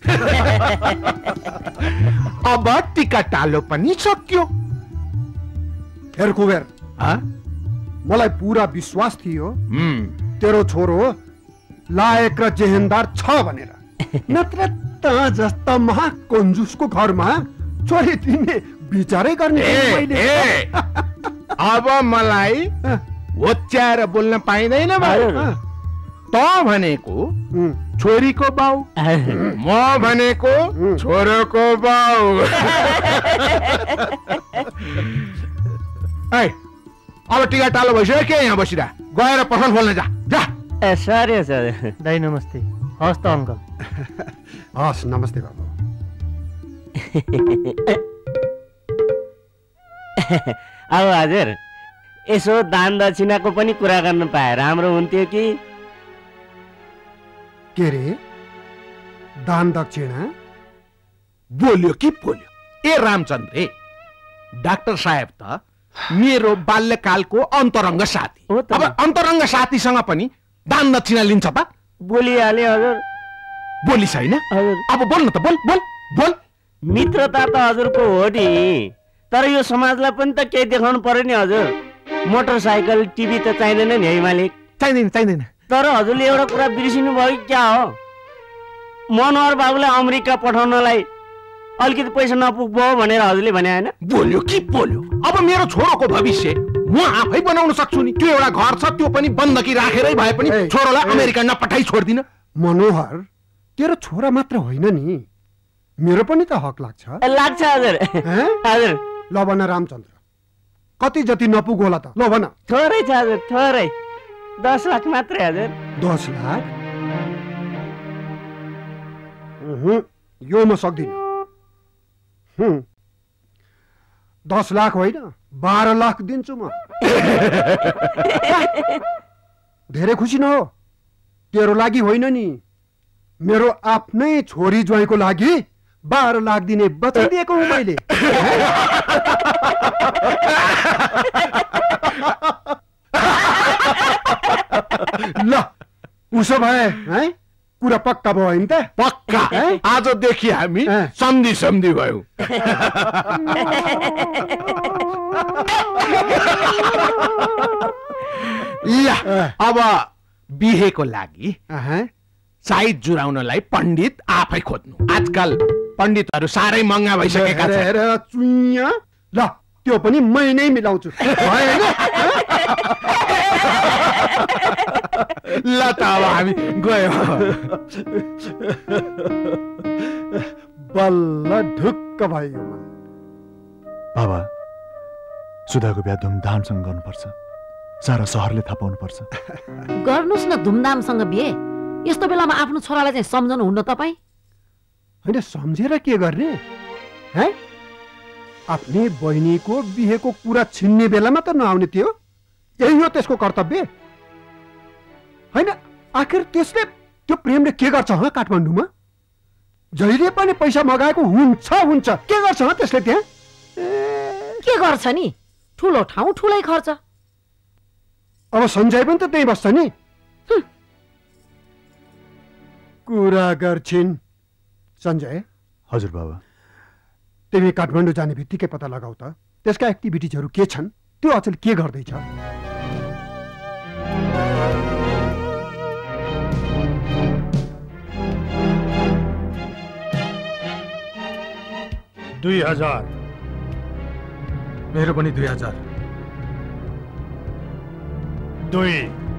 अब टिका टालो पनि सक्यो। हेर कुबेर, मलाई पुरा विश्वास थियो तेरो छोरो लायक र जेहेन्दार छ भनेर, नत्र त जस्ता महाकन्जुसको घरमा छोरी दिने विचारै गर्ने। अब मलाई होच्याएर बोल्न पाइँदैन भयो। त भनेको छोरीको बाउ, म भनेको छोरोको बाउ। अब टिका टालो भइसक्यो के यहाँ बसिरह, गएर पसल खोल्न जा जा। ए सरी सरी दाइ, नमस्ते। हस् त अङ्कल। हस्, नमस्ते बाबु। अब हजुर यसो दान दक्षिणाको पनि कुरा गर्न पाए राम्रो हुन्थ्यो कि? के रे, दान दक्षिणा? बोल्यो कि बोल्यो। ए रामचन्द्रे, डाक्टर साहेब त मेरो बाल्यकालको अन्तरङ्ग साथी। अब अन्तरङ्ग साथीसँग पनि दान दक्षिणा लिन्छ त? बोलिहाले हजुर। बोली छैन? अब बोल्न त, बोल बोल बोल। मित्रता त हजुरको हो नि, तर यो समाजलाई पनि त केही देखाउनु पर्यो नि हजुर। मोटरसाइकल टिभी त चाहिँदैन नि है मालिक? चाहिँदैन चाहिँदैन। तर हजुरले एउटा कुरा बिर्सिनु भयो क्या हो? मनोहर बाबुलाई अमेरिका पठाउनलाई अलिकति पैसा नपुग्यो भनेर हजुरले भने होइन? बोल्यो कि बोल्यो। अब मेरो छोरोको भविष्य म आफै बनाउन सक्छु नि। त्यो एउटा घर छ, त्यो पनि बन्दकी राखेरै भए पनि छोरोलाई अमेरिका नपठाइ छोड्दिन। मनोहर तेरो छोरा मात्र होइन नि, मेरो पनि त हक लाग्छ। लाग्छ हजुर। हजुर ल भन रामचन्द्र, कति जति नपुग होला त? ल भन। थोरै छ हजुर, थोरै। दस लाख मात्रै हजुर। दस लाख? यो म सक्दिनँ। दस लाख होइन, बाह्र लाख दिन्छु म। धेरै खुसी न हो? तेरो लागि होइन नि, मेरो आफ्नै छोरी ज्वाइँको लागि बाह्र लाख दिने वचन दिएको हुँ मैले। ल उसो भए है, कुरा पक्का भयो नि त? पक्का। आजदेखि हामी सम्धि सम्धि भयौँ। ल अब बिहेको लागि साइज जुराउनलाई पण्डित आफै खोज्नु। आजकल पण्डितहरू साह्रै महँगा भइसकेका छन्। ल त्यो पनि मै नै मिलाउँछु। ल त अब हामी गयो। बल्ल ढुक्क भयो। बाबा सुधाको बिहा धुमधामसँग गर्नुपर्छ। सारा सहरले थाहा पाउनुपर्छ। गर्नुहोस् न धुमधामसँग बिहे। यस्तो बेलामा आफ्नो छोरालाई चाहिँ सम्झनु हुन्न तपाईँ? होइन सम्झेर के गर्ने है? आफ्नै बहिनीको बिहेको कुरा छिन्ने बेलामा त नआउने थियो। यही हो त्यसको कर्तव्य होइन? आखिर त्यसले त्यो प्रेमले के गर्छ ह काठमाडौँमा? जहिले पनि पैसा मगाएको हुन्छ हुन्छ के गर्छ ह त्यसले त्यहाँ? के गर्छ नि? ठुलो ठाउँ ठुलै खर्च। अब सञ्जय पनि त त्यही बस्छ नि। कुरा गर्छिन्। सञ्जय। हजुर बाबा। तिमी काठमाडौँ जाने बित्तिकै पत्ता लगाऊ त त्यसका एक्टिभिटिजहरू के छन्, त्यो अचेल के गर्दैछ। दुई हजार मेरो पनि दुई हजार दुई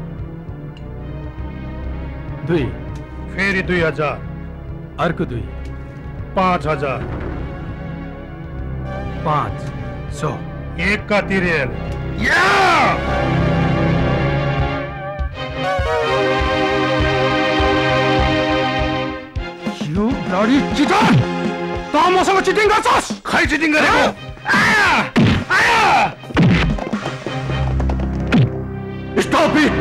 दुई फेरि दुई हजार अर्को दुई पाँच हजार पाँच सौ एक का तिरेल You bloody cheater! त मसँग चिटिङ गर्छस्? खै चिटिङ गरेको? आया! आया! Stop it!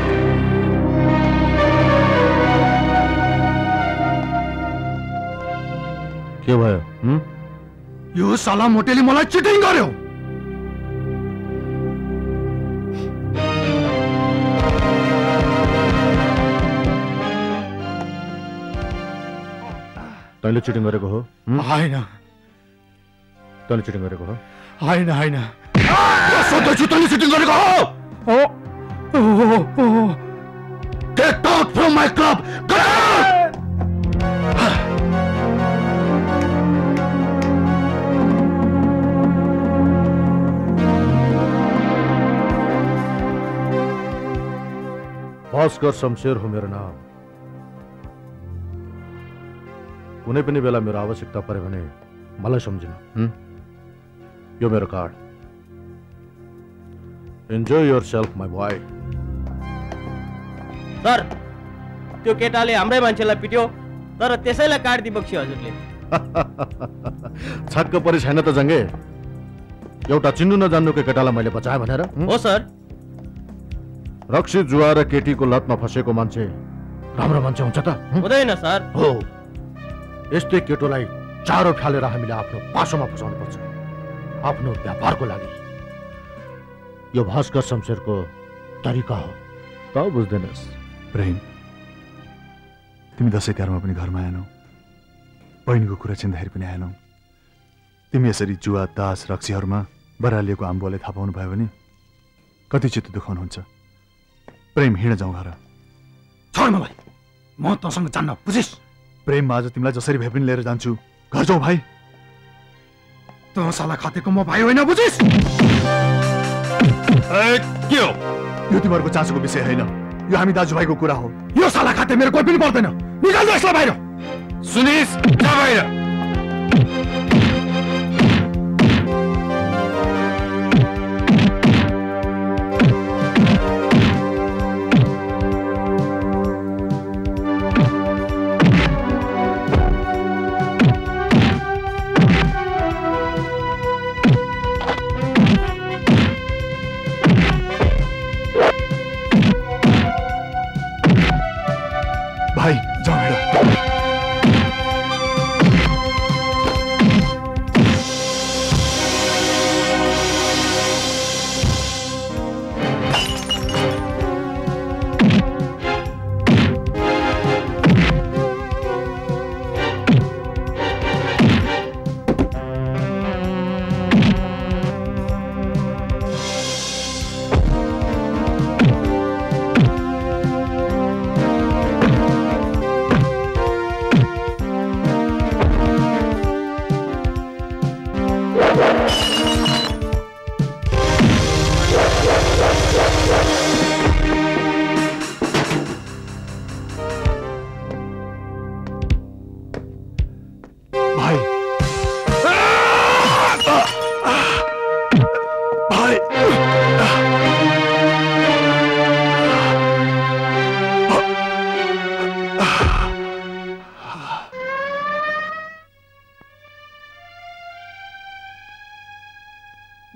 के भयो? हम्म? यो साला मोटेले मलाई चिटिङ गर्यो। तैँले चिटिङ गरेको हो? होइन। तैँले चिटिङ गरेको हो? होइन होइन। सोध्दैछु तैँले चिटिङ गरेको हो? Get out from my club! Get out! Bhaskar Shamsher हो मेरो नाम। कुनै पनि बेला मेरो आवश्यकता परे भने मलाई सम्झिनु। यो मेरो card. Enjoy yourself my boy. Sir त्यो केटाले हाम्रै मान्छेलाई पिट्यो तर त्यसैलाई कार्ड दिबक्सी हजुरले। छक्क परि छैन त जङ्गे? एउटा चिन्नु नजान्नुको केटालाई मैले बचाएँ भनेर? हो सर। रक्सी जुवा र केटीको लतमा फसेको मान्छे राम्रो मान्छे हुन्छ त? हुँदैन सर। हो। यस्तै केटोलाई चारो फालेर हामीले आफ्नो पासोमा फसाउनु पर्छ आफ्नो व्यापारको लागि। यो भास्कर शमशेरको तरिका हो। त बुझ्दैनस्? प्रेम तिमी दसैँ तिहारमा पनि घरमा आएनौ, बहिनीको कुरा चिन्दाखेरि पनि आएनौ। तिमी यसरी जुवा तास रक्सीहरूमा बरालिएको आम्बोले थाहा पाउनु भयो भने कति चित्त दुखाउनुहुन्छ। प्रेम हिँड जाउँ घर। छोड मलाई, म तँसँग जान्न बुझिस्? प्रेम आज तिमीलाई जसरी भए पनि लिएर जान्छु। घर जाउँ भाइ। तँ साला खातेको म भाइ होइन बुझिस्? के हो यो? तिमीहरूको चासोको विषय होइन, यो हामी दाजुभाइको कुरा हो। यो साला खाते मेरो कोही पनि पर्दैन। निकाल दो यसलाई बाहिर। सुनिस जा बाहिर। भाइ जाऊ हिँड।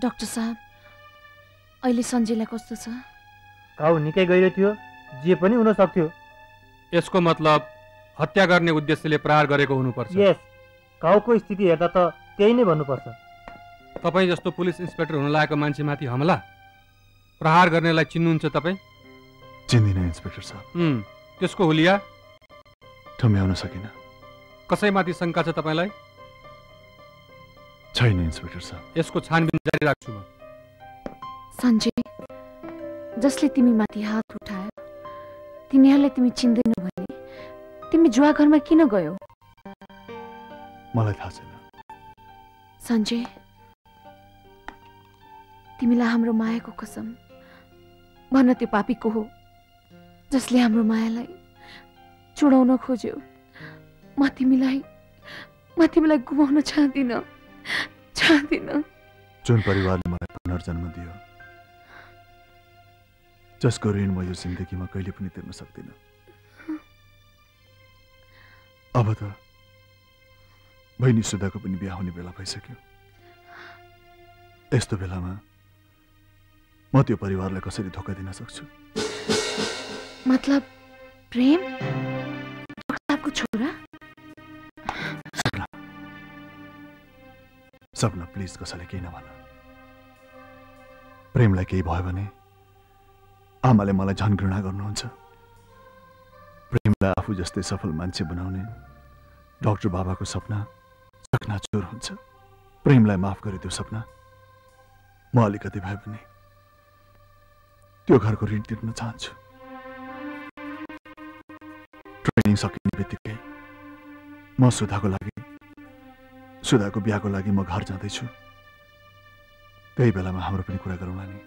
डाक्टर साहब अहिले सञ्जयलाई कस्तो छ? घाउ निकै गहिरो थियो, जे पनि हुन सक्थ्यो। यसको मतलब हत्या गर्ने उद्देश्यले प्रहार गरेको हुनुपर्छ। यस, घाउको स्थिति हेर्दा त त्यही नै भन्नुपर्छ। तपाईँ जस्तो पुलिस इन्सपेक्टर हुन लागेको मान्छेमाथि हमला प्रहार गर्नेलाई चिन्नुहुन्छ तपाईँ? चिन्दिनँ इन्सपेक्टर साहब। हुँ, त्यसको हुलिया ठम्याउन सकिनँ। कसैमाथि शङ्का छ तपाईँलाई? छैन इन्सपेक्टर साहब। यसको छानबिन जारी राख्छु म। सञ्जय, जसले तिमी माथि हात उठायो तिनीहरूलाई तिमी चिन्दैनौ भने तिमी जुवा घरमा किन गयौ? मलाई थाहा छैन। सञ्जय, तिमीलाई हाम्रो मायाको कसम भन्न त्यो पापी को हो जसले हाम्रो मायालाई चुडाउन खोज्यो? म तिमीलाई म तिमीलाई गुमाउन चाहदिन चाहदिन। जुन परिवारले मलाई पुनर्जन्म दियो, जसको ऋण म यो जिन्दगीमा कहिले पनि तिर्न सक्दिनँ, अब त बहिनी सुधाको पनि बिहा हुने बेला भइसक्यो। यस्तो बेलामा म त्यो परिवारलाई कसरी धोका दिन सक्छु? मतलब प्रेम डाक्टरको छोरा? सपना, सपना प्लिज कसैले केही नभन। प्रेमलाई केही भयो भने आमाले मलाई झन् घृणा गर्नुहुन्छ। प्रेमलाई आफू जस्तै सफल मान्छे बनाउने डाक्टर बाबाको सपना चकनाचुर हुन्छ। प्रेमलाई माफ गरिदियो सपना। म अलिकति भए पनि त्यो घरको ऋण तिर्न चाहन्छु। ट्रेनिङ सकिने बित्तिकै म सुधाको लागि सुधाको बिहाको लागि म घर जाँदैछु। त्यही बेलामा हाम्रो पनि कुरा गरौँला नि।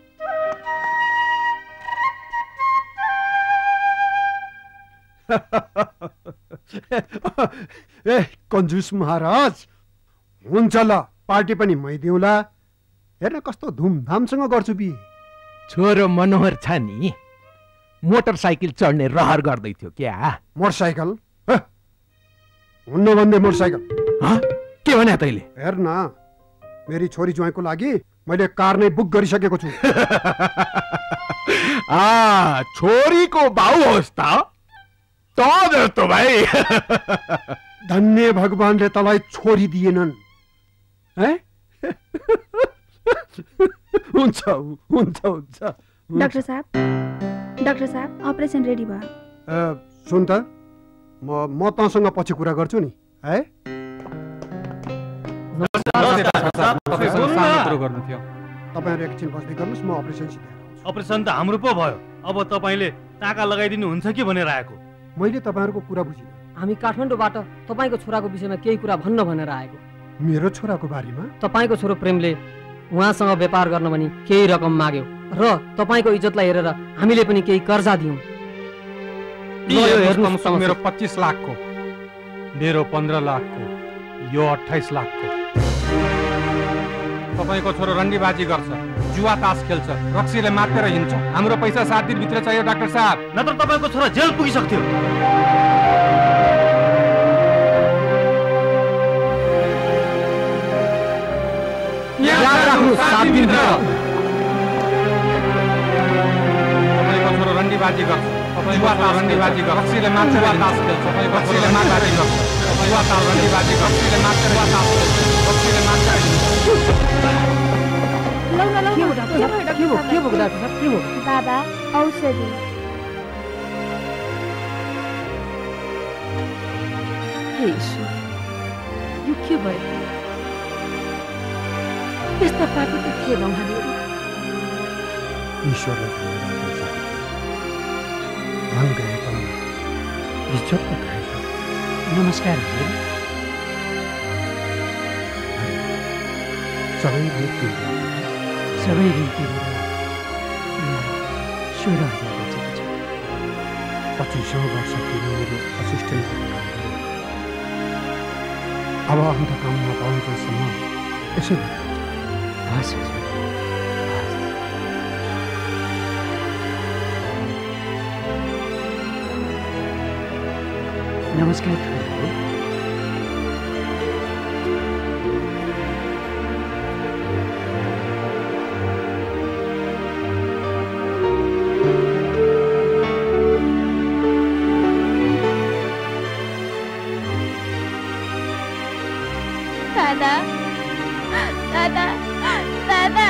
ए कन्जुस महाराज, हुन्छ ल, पार्टी पनि मै दिउँला। हेर्न कस्तो धुमधामसँग गर्छु बिहे। छोरो मनोहर छ नि, मोटरसाइकल चढ्ने रहर गर्दै थियो क्या? मोटरसाइकल हुन्न भन्दै मोटरसाइकल के भने तैँले? हेर्न, मेरी छोरी ज्वाइँको लागि मैले कार नै बुक गरिसकेको छु। आ, छोरीको बाउ होस् त जस्तो भाइ। धन्य भगवानले तँलाई छोरी दिएनन्। हुन्छ हुन्छ हुन्छ। डाक्टर साहब, डाक्टर साहब अपरेसन रेडी भयो। सुन त, म म तँसँग पछि कुरा गर्छु नि है। तपाईँहरू एकछिन बस्दै गर्नुहोस्, म अपरेसन सिधाएर। अपरेसन त हाम्रो पो भयो, अब तपाईँले टाका लगाइदिनु हुन्छ कि भनेर आएको। मैले तपाईँहरूको कुरा बुझिनँ। हामी काठमाडौँबाट तपाईँको छोराको विषयमा केही कुरा भन्न भनेर आएको। मेरो छोराको बारेमा? तपाईँको छोरो प्रेमले उहाँसँग व्यापार गर्न भनी केही रकम माग्यो र तपाईँको इज्जतलाई हेरेर हामीले पनि केही कर्जा दियौँ। मेरो पच्चिस लाखको, मेरो पन्ध्र लाखको, यो अठाइस लाखको। तपाईँको छोरो रन्डीबाजी गर्छ, जुवा तास खेल्छ, रक्सीले मातेर हिँड्छ। हाम्रो पैसा सात दिनभित्र चाहियो डाक्टर साहब, नत्र तपाईँको छोरा जेल पुगिसक्थ्यो। तपाईँको छोरो रन्डीबाजी गर्छ, जुवा तास रन्डीबाजी गर्छ, रक्सीले मातेर तास खेल्छ, रक्सीले मातेर गर्छ, जुवा तास रन्डीबाजी गर्छ, रक्सीले मातेर तास खेल्छ, रक्सीले मातेर बाबा औषधि। यो के भयो? यस्ता पापी त के नहालेहरू? ईश्वरलाई धन गए पनि इज्जत त गए। नमस्कार। सबै रीति सबै रीति सोह्र हजार बचेको छ। पच्चिसौँ वर्षतिर मेरो असिस्टेन्ट अब अन्त काम नपाउँछसम्म यसो हस् नमस्कार। दादा दादा दादा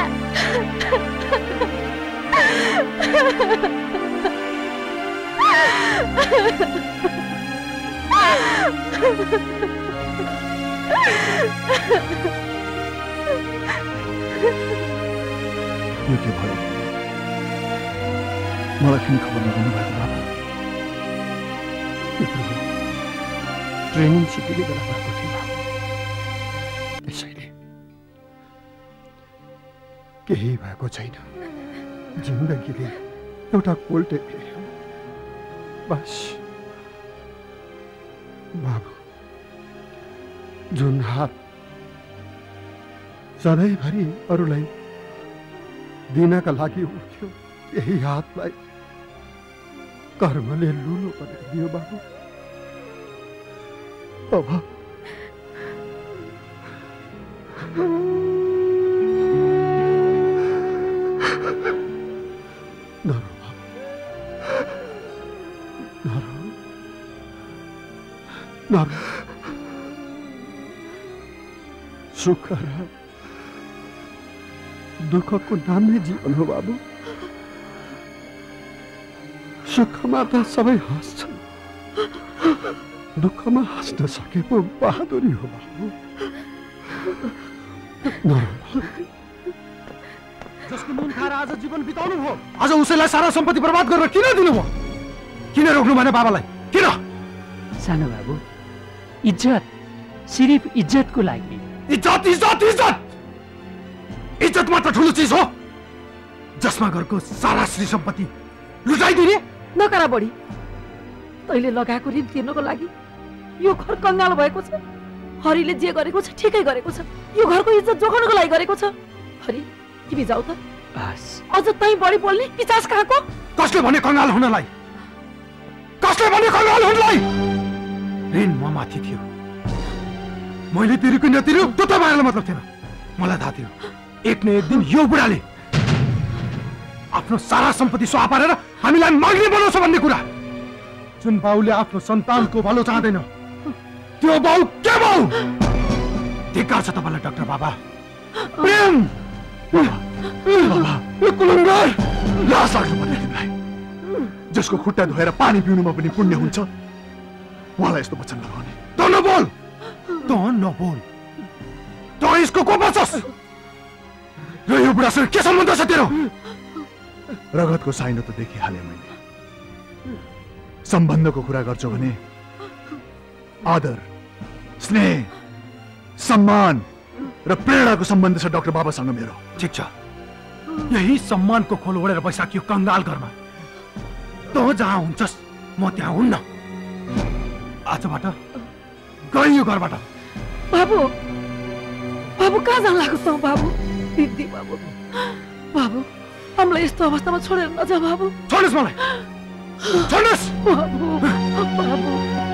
यो के भयो मलाई किन खबर नगर्नु भएको बाबा ट्रेनिङ सिकेले बेला भएको थियो त्यसैले केही भएको छैन जिन्दगीले एउटा कोल्टे फेर्यो बस बाबु जुन हात सधैँभरि अरूलाई दिनका लागि उठ्यो यही हातलाई कर्मले लुलो बनाइदियो बाबु अब नरो नरो नरो सुख र दुःखको नामै जीवन हो बाबु सुखमा त सबै हाँस्छन् दुःखमा हाँस्न सके पो बहादुरी हो बाबु जसको नुन खाएर आज जीवन बिताउनु भयो आज उसैलाई सारा सम्पत्ति बर्बाद गरेर किन दिनुभयो किन रोक्नु भने बाबालाई किन सानो बाबु इज्जत सिर्फ इज्जतको लागि इज्जत इज्जत इज्जत इज्जत मात्र ठुलो चिज हो जसमा घरको सारा श्री सम्पत्ति लुटाइदिने नकरा बढी तैले लगाएको ऋण तिर्नको लागि यो घर कङ्गाल भएको छ हरिले जे गरेको छ ठिकै गरेको छ यो घरको इज्जत जोगाउनको लागि गरेको छ हरि तिमी जाऊ त अझ तै बढी बोल्ने पिचास कहाँको कसले भने कङ्गाल हुनलाई कसले भने कङ्गाल हुनलाई ऋण म माथि थियो मैले तिरेको नतिर्यो त्यो तपाईँहरूलाई मतलब थिएन मलाई थाहा थियो एक न एक दिन यो बुढाले आफ्नो सारा सम्पत्ति सुहा पारेर हामीलाई माग्ने बनाउँछ भन्ने कुरा जुन बाउले आफ्नो सन्तानको भलो चाहँदैन त्यो बाउ के बाउ धिक्कार छ तपाईँलाई डाक्टर बाबा प्रेम कुलङ्गार लास लाग्नु पर्ने तिमीलाई जसको खुट्टा धोएर पानी पिउनुमा पनि पुण्य हुन्छ उहाँलाई यस्तो वचन लगाउने त नबोल त नबोल त यसको को बचस र यो बुढासँग के सम्बन्ध छ तेरो रगतको साइनो त देखिहालेँ मैले सम्बन्धको कुरा गर्छौ भने आदर स्नेह सम्मान र प्रेरणाको सम्बन्ध छ डाक्टर बाबासँग मेरो ठिक छ यही सम्मानको खोल ओढेर बसिराखियो कङ्गाल घरमा त जहाँ हुन्छस् म त्यहाँ हुन्न आजबाट गई यो घरबाट बाबु बाबु कहाँ जान लाग्छ बाबु दिदी बाबु बाबु हामीलाई यस्तो अवस्थामा छोडेर नजा बाबु छोड्नुहोस् मलाई छोड्नुहोस् बाबु बाबु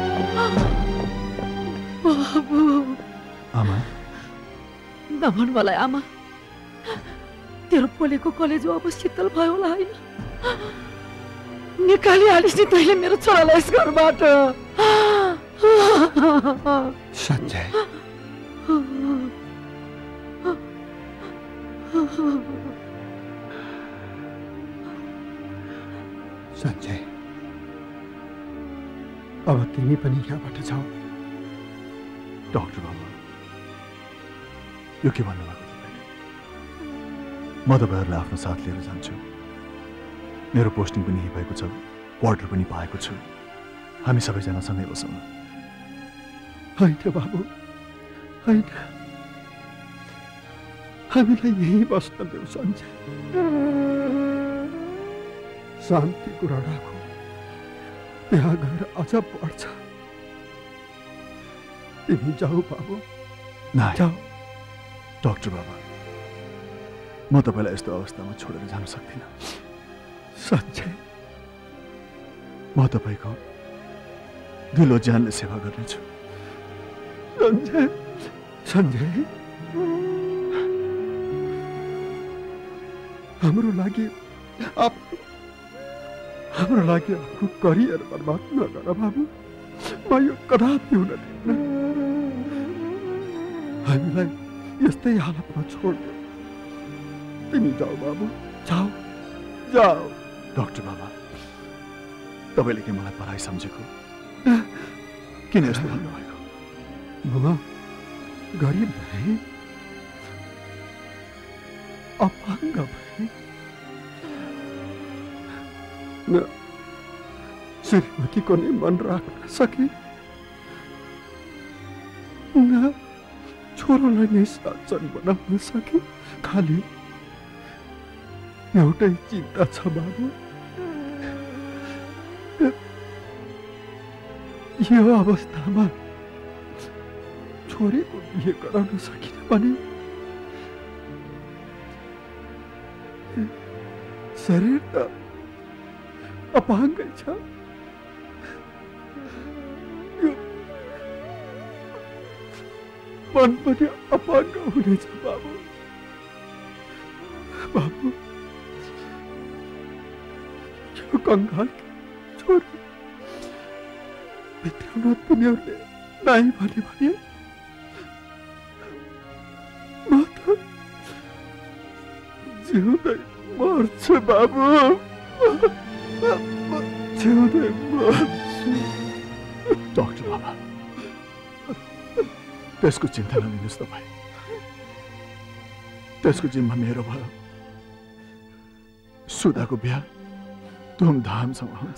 बाबु आमा नभन मलाई आमा तेरो पोलेको कलेजो अब शीतल भयो होला होइन निकालिहालिस् नि तैँले मेरो छोरालाई यस घरबाट सञ्जय सञ्जय अब तिमी पनि यहाँबाट जाऊ डाक्टर बाबा यो के भन्नुभएको तपाईँले म तपाईँहरूलाई आफ्नो साथ लिएर जान्छु मेरो पोस्टिङ पनि यही भएको छ क्वार्टर पनि पाएको छु हामी सबैजना सँगै बसौँ होइन बाबु होइन हामीलाई यही बस्न देऊ सञ्जय शान्ति कुरा राखौ त्यहाँ गएर अझ बढ्छ तिमी जाऊ बाबु जाऊ डाक्टर बाबा म तपाईँलाई यस्तो अवस्थामा छोडेर जान सक्दिनँ सञ्जय म तपाईँको दिलो ज्यानले सेवा गर्नेछु सञ्जय सञ्जय हाम्रो लागि हाम्रो लागि आफ्नो करियर बर्बाद नगर बाबु म यो कदापि हुन दिन्न हामीलाई यस्तै हालतमा छोड्यो। तिमी जाऊ बाबु, जाऊ जाऊ। डाक्टर बाबा, तपाईँले के मलाई पढाइ सम्झेको? किन यस्तो भन्नुभएको? म गरिब भए, अपाङ्ग भए, न श्रीमतीको नै मन राख्न सके, न छोरोलाई नै साचन बनाउन सके। खाली एउटै चिन्ता छ बाबु, यो अवस्थामा छोरीको बिहे गराउन सकिन भने शरीर त अपाङ्गै छ, मन पनि अपाङ्ग हुनेछ बाबु। बाबु, यो कङ्गाल छोरी भित्राउन तिमीहरूले नाइ भने भने म त जिउँदै मर्छु बाबु, जिउँदै मर्छु। डाक्टर बाबा, त्यसको चिन्ता नलिनुहोस् तपाईँ। त्यसको जिम्मा मेरो भयो। सुधाको बिहा धुमधामसँग हुन्छ।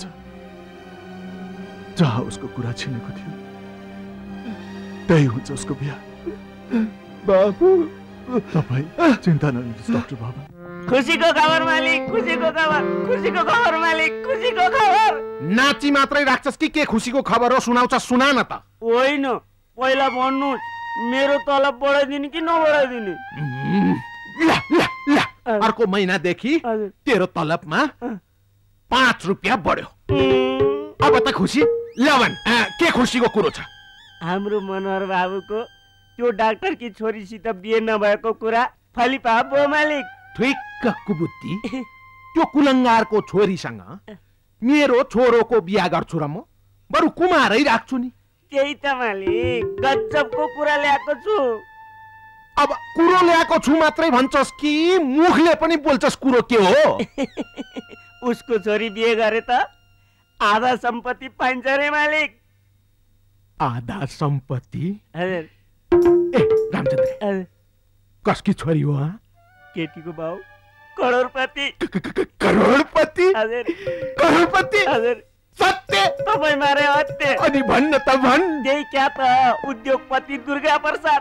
जहाँ उसको कुरा छिनेको थियो त्यही हुन्छ उसको बिहा। बाबु, तपाईँ चिन्ता नलिनुहोस् डाक्टर बाबा। खुसीको खबर मालिक, खुसीको खबर, खुसीको खबर मालिक, खुसीको खबर। नाची मात्रै राख्छस् कि के खुसीको खबर हो? सुनाउँछ, सुना न त। होइन, पहिला भन्नुहोस् मेरो तलब बढाइदिने कि नबढाइदिने? ल ल ल, अर्को महिनादेखि तेरो तलबमा पाँच रुपियाँ बढ्यो। अब त खुसी? लवन, के खुसीको कुरो छ? हाम्रो मनोहर बाबुको त्यो डाक्टर की छोरीसित बिहे नभएको कुरा फलिपा बो मालिक। ठिक्क कुबुद्धि। त्यो कुलङ्गारको छोरीसँग मेरो छोरोको बिहा गर्छु र म? बरु कुमारै राख्छु नि। त्यही त मालिक, गजबको कुरा ल्याएको छु। अब कुरो ल्याएको छु मात्रै भन्छस् कि मुखले पनि बोल्छस्? कुरो के हो? उसको छोरी बिहे गरे त आधा सम्पत्ति पाइन्छ रे मालिक। आधा सम्पत्ति? हजुर। ए रामचन्द्र, कसकी छोरी हो? केटीको बाउ करोडपति। करोडपति? हजुर। करोडपति? हजुर। सत्य? तपाईँ मारे हत्ते। अनि भन्न त भन्। त्यही क्या त उद्योगपति दुर्गा प्रसाद।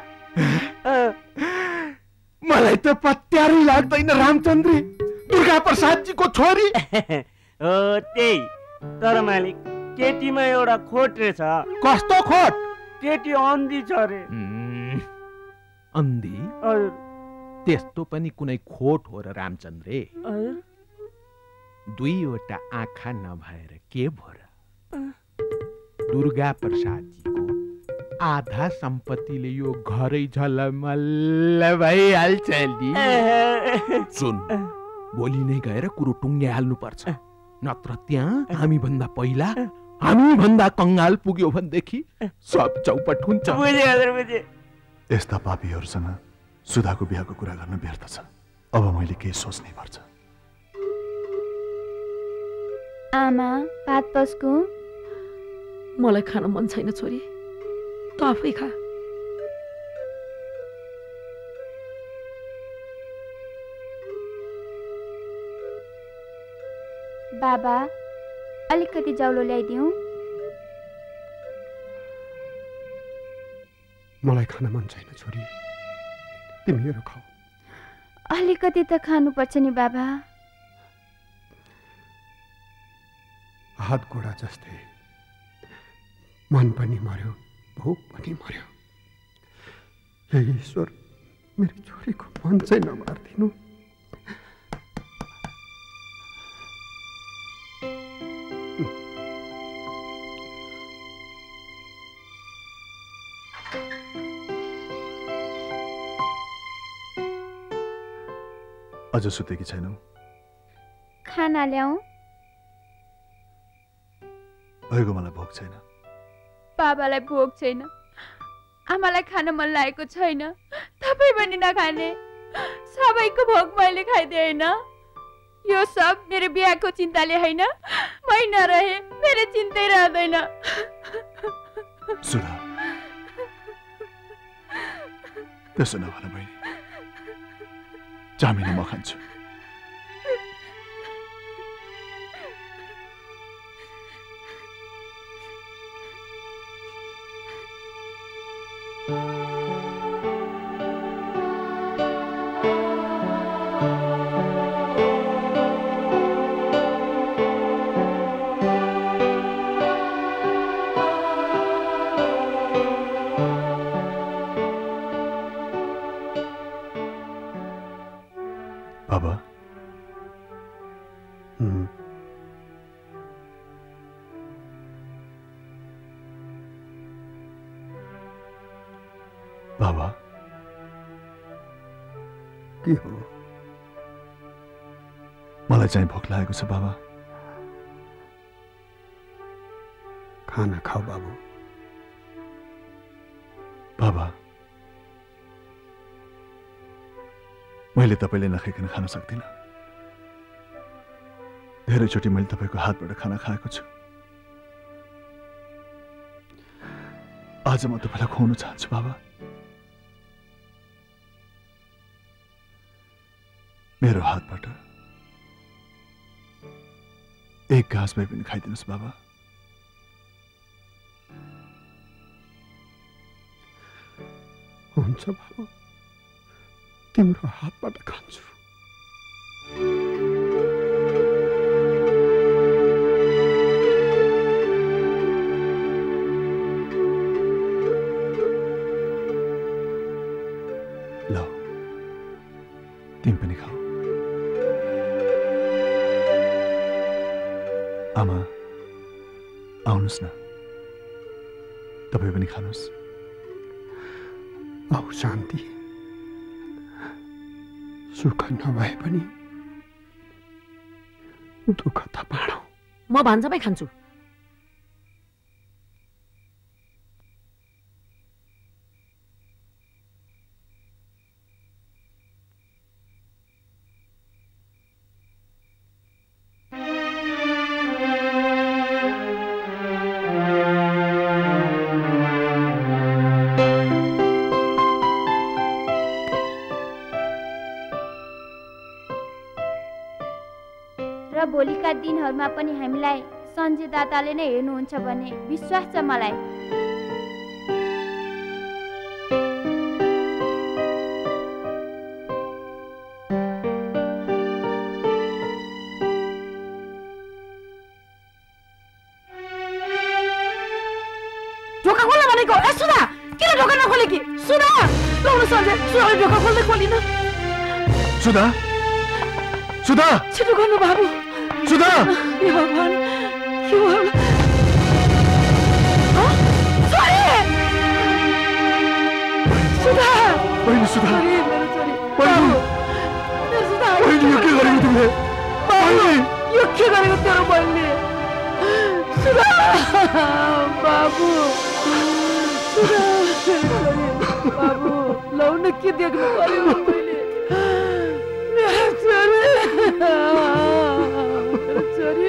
मलाई त पत्यारै लाग्दैन रामचन्द्री, दुर्गा प्रसादजीको छोरी हो त्यही। तर मालिक, केटीमा एउटा खोट रहेछ। कस्तो खोट? केटी अन्धी छ रे। अन्धी? हजुर। त्यस्तो पनि कुनै खोट हो र रामचन्द्रे? हजुर। दुईवटा आँखा नभएर के भो र? दुर्गा प्रसादजीको आधा सम्पत्तिले यो घरै झलमल्ल भइहाल्छ नि। सुन, भोलि नै गएर कुरो टुङ्ग्याइहाल्नु पर्छ, नत्र त्यहाँ हामी भन्दा पहिला हामी भन्दा कङ्गाल पुग्यो भनेदेखि सब चौपट हुन्छ। बुझे हजुर, बुझे। यस्ता पापीहरूसँग सुधाको बिहाको कुरा गर्न व्यर्थ छ। अब मैले केही सोच्नै पर्छ। आमा, भात पस्कु? मलाई खान मन छैन छोरी, त आफै खा। बाबा, अलिकति जाउलो ल्याइदिउँ? मलाई खान मन छैन छोरी, तिमीहरू खाऊ। अलिकति त खानुपर्छ नि बाबा। हात गोडा जस्तै मन पनि मर्यो, भोक पनि मर्यो। हे ईश्वर, मेरो छोरीको मन चाहिँ नमार्दिनु। अझ सुतेकी छैनौ? खाना ल्याऊ? भएको मलाई भोक छैन। बाबालाई भोक छैन, आमालाई खान मन लागेको छैन, तपाईँ पनि नखाने। सबैको भोग मैले खाइदिएन। यो सब मेरो बिहाको चिन्ताले होइन, मै नरहे मेरो चिन्तै रहँदैन। सुधा, त्यसो नभन बहिनी, चामिन म खान्छु। बाबा, बाबा के हो? मलाई चाहिँ भोक लागेको छ बाबा। खाना खाऊ बाबु। बाबा, मैले तपाईँले नखाइकन खान सक्दिनँ। धेरैचोटि मैले तपाईँको हातबाट खाना खाएको छु। आज म तपाईँलाई खुवाउन चाहन्छु बाबा। मेरो हातबाट एक घाँस भए पनि खाइदिनुहोस् बाबा। हुन्छ बाबु, तिम्रो हातबाट खान्छु। ल, तिमी पनि खाऊ। आमा, आउनुहोस् न, तपाईँ पनि खानुहोस्। आऊ शान्ति, सुख नभए पनि दुःख त बाँडौ। म भान्सामै खान्छु। भोलिका दिनहरूमा पनि हामीलाई सञ्जय दादाले नै हेर्नुहुन्छ भन्ने विश्वास छ मलाई। ढोका खोल्न भनेको। ए सुधा, किन ढोका नखोले कि? सुधा, लाउनु सञ्जय, सुधाले ढोका खोल्दै खोलिन। सुधा, सुधा, छिटो गर्नु बाबु। सुधा, हे भगवान, के भयो? सुधा, बहिनी सुधा, मेरो छोरी, बहिनी, मेरो सुधा, बहिनी यो के गरेको तिमीले? बहिनी, यो के गरेको तेरो बहिनीले? सुधा, बाबु, सुधा, बाबु, लौ न के देख्नु पर्यो मैले? मेरो छोरी, मेरो छोरी,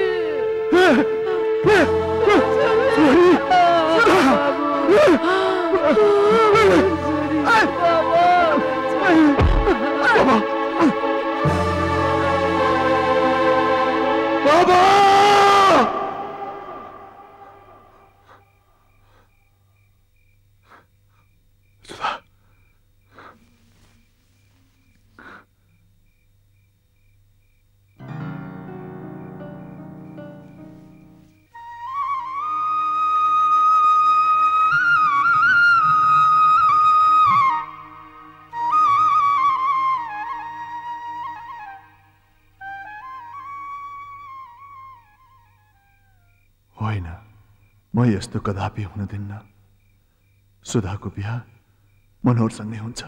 बाबा, होइन, म यस्तो कदापि हुन दिन्न। सुधाको बिहा मनोहरसँगै हुन्छ।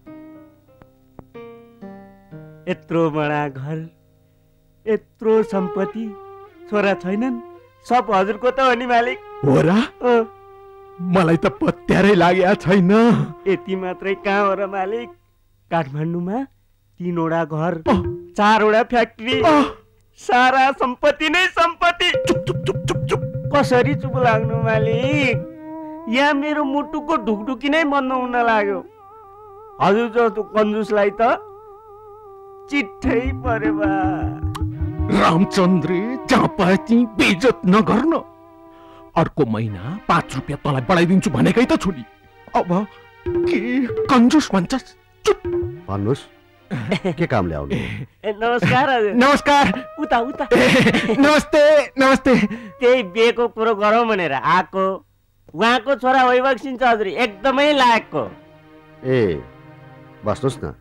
यत्रो बडा घर, यत्रो सम्पत्ति, छोरा छैनन्, सब हजुरको त हो नि मालिक। हो र? मलाई त पत्यारै लागेको छैन। यति मात्रै कहाँ हो र मालिक? काठमाडौँमा तीनवटा घर, चारवटा फ्याक्ट्री, सारा सम्पत्ति नै सम्पत्ति। कसरी चुप लाग्नु मालिक? यहाँ मेरो मुटुको ढुकढुकी नै बन्द हुन लाग्यो। हजुर जस्तो कन्जुसलाई त चिट्ठै परे बा। रामचन्द्र, जहाँ पाए त्यहीँ बेइज्जत नगर्न। अर्को महिना पाँच रुपियाँ तँलाई बढाइदिन्छु भनेकै त छोडी। अब के कन्जुस भन्छस्? चुप भन्नुहोस्, के काम ल्याउनु? नमस्कार हजुर। नमस्कार। उता उता। नमस्ते नमस्ते। त्यही बिहेको कुरो गरौँ भनेर आएको। उहाँको छोरा वैभव सिंह चौधरी एकदमै लायकको। ए बस्नुहोस् न।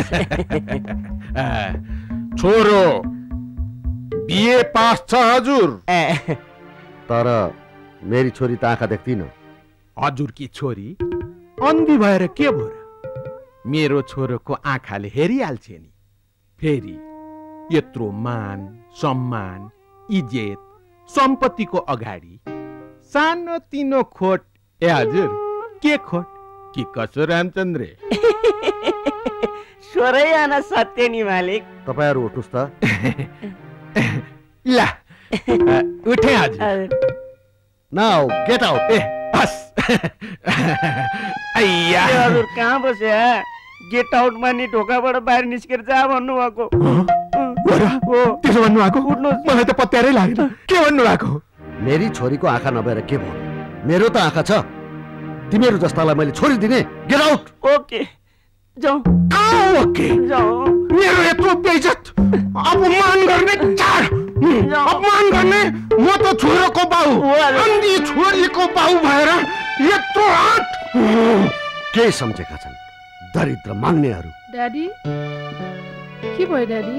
छोरो बिए पास छ हजुर। तर मेरी छोरी त आँखा देख्दिन। हजुरकी छोरी अन्धी भएर के भयो र? मेरो छोरोको आँखाले हेरिहाल्छ नि। फेरि यत्रो मान सम्मान इज्जत सम्पत्तिको अगाडि सानो तिनो खोट। ए हजुर, के खोट कि कसो रामचन्द्र? स्वरै आना सत्य नि मालिक। तपाईहरु उठ्नुस् त। ला उठे हजुर। Now get out. ए बस। अय्या हजुर कहाँ बसे? गेट आउटमा नि ढोकाबाट बाहिर निस्केर जा भन्नु भएको। त्यसो भन्नु भएको? मलाई त पत्यारै लागेन। के भन्नु भएको? मेरी छोरीको आँखा नभएर के भयो? मेरो त आँखा छ। तिमीहरू जस्तालाई मैले छोरी दिने? Get out. ओके जाऊ। ओके जाऊ। मेरो यत्रो बेइज्जत अपमान गर्ने चाड अपमान गर्ने म त छोरोको बाउ अन्धी छोरीको बाउ भएर यत्रो आँट के सम्झेका छन् दरिद्र माग्नेहरू। ड्याडी के भयो ड्याडी?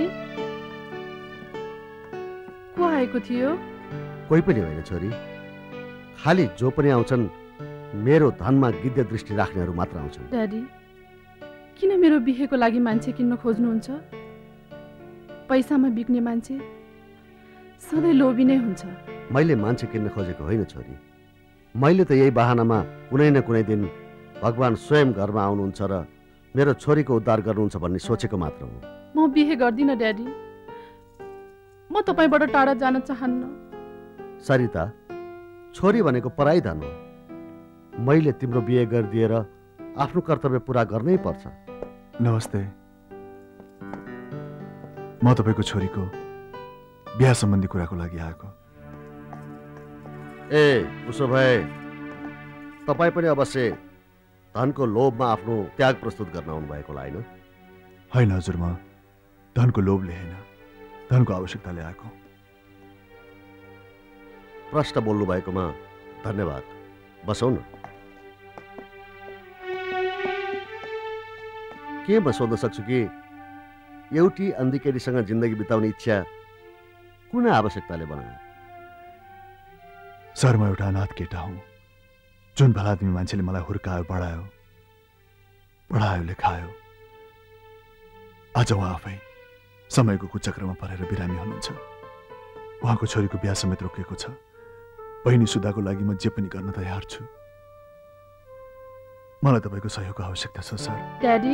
को आएको थियो? कोही पनि होइन छोरी, खाली जो पनि आउँछन् मेरो धनमा गिद्ध दृष्टि राख्नेहरू मात्र आउँछन्। ड्याडी किन मेरो बिहेको लागि मान्छे किन्न खोज्नुहुन्छ? पैसामा बिक्ने मान्छे सधैँ लोभी नै हुन्छ। मैले मान्छे किन्न खोजेको होइन छोरी, मैले त यही बहानामा कुनै न कुनै दिन भगवान स्वयं घरमा आउनुहुन्छ र मेरो छोरीको उद्धार गर्नुहुन्छ भन्ने सोचेको मात्र हो। म बिहे गर्दिनँ ड्याडी, म तपाईबाट टाढा जान चाहन्न। सरिता, छोरी भनेको पराई धन हो। मैले तिम्रो बिहे गरिदिएर आफ्नो कर्तव्य पूरा गर्नै पर्छ। नमस्ते, म तपाईँको छोरीको बिहा सम्बन्धी कुराको लागि आएको। ए उसो भए तपाईँ पनि अवश्य धनको लोभमा आफ्नो त्याग प्रस्तुत गर्न आउनु भएको होला होइन? होइन हजुर, म धनको लोभले होइन, धनको आवश्यकताले आएको। प्रश्न बोल्नु भएकोमा धन्यवाद। बसौँ न। के म सोध्न सक्छु कि एउटी अन्धी केटीसँग जिन्दगी बिताउने इच्छा कुन आवश्यकताले बनायो? सर, म एउटा अनाथ केटा हुँ, जुन भलादमी मान्छेले मलाई हुर्कायो, बढायो, पढायो, लेखायो। आज उहाँ आफै समयको कुचक्रमा परेर बिरामी हुनुहुन्छ। उहाँको छोरीको बिहा समेत रोकिएको छ। बहिनी सुधाको लागि म जे पनि गर्न तयार छु। मलाई तपाईँको सहयोगको आवश्यकता छ सर। ड्याडी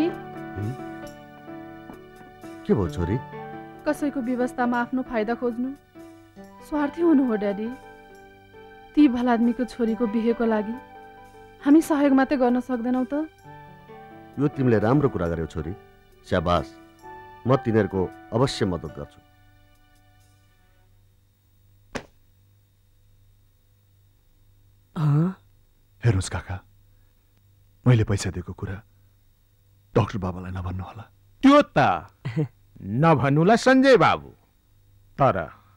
के भयो छोरी? कसैको व्यवस्थामा आफ्नो फाइदा खोज्नु स्वार्थी हुनु हो ड्याडी। ती भलादमीको छोरीको बिहेको लागि हामी सहयोग मात्रै गर्न सक्दैनौँ त? यो तिमीले राम्रो कुरा गर्यौ छोरी, स्याबास। म तिनीहरूको अवश्य मद्दत गर्छु। हेर्नुहोस् काका, मैले पैसा दिएको कुरा डाक्टर बाबालाई नभन्नु होला। त्यो त नभन्नुला सञ्जय बाबु, तर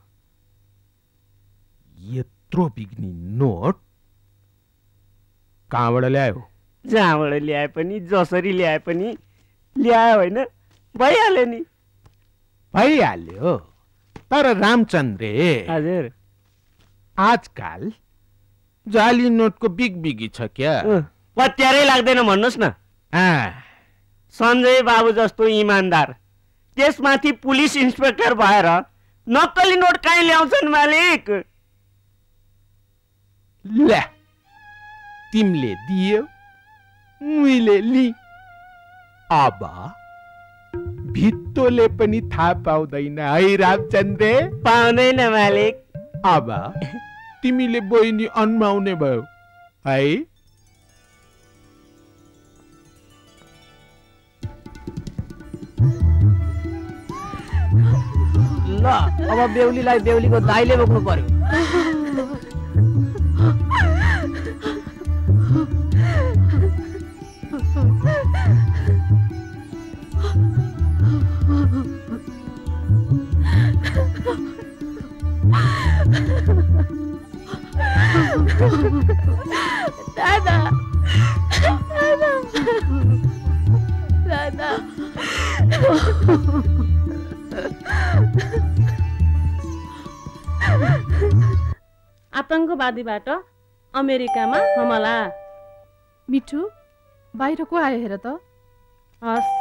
यत्रो बिग्नी नोट कहाँबाट ल्यायो? जहाँबाट ल्याए पनि जसरी ल्याए पनि ल्यायो होइन, भइहाल्यो नि। भइहाल्यो, तर रामचन्द्रे हजुर आजकल जाली नोटको बिग बिगी छ क्या? पत्यारै लाग्दैन भन्नुहोस् न। सञ्जय बाबु जस्तो इमान्दार, त्यसमाथि पुलिस इन्सपेक्टर भएर नक्कली नोट कहीँ ल्याउँछन् मालिक? ल्या तिमीले दियो मैले लि अब भित्तोले पनि थाहा पाउँदैन है रामचन्द्र पाउँदैन मालिक अब तिमीले बहिनी अन्माउने भयो है ल अब बेहुलीलाई बेहुलीको दाइले बोक्नु पर्यो दादा दादा आतंकवादीबाट अमेरिकामा हमला। मिठू बाहिर को आयो हेर त। हस्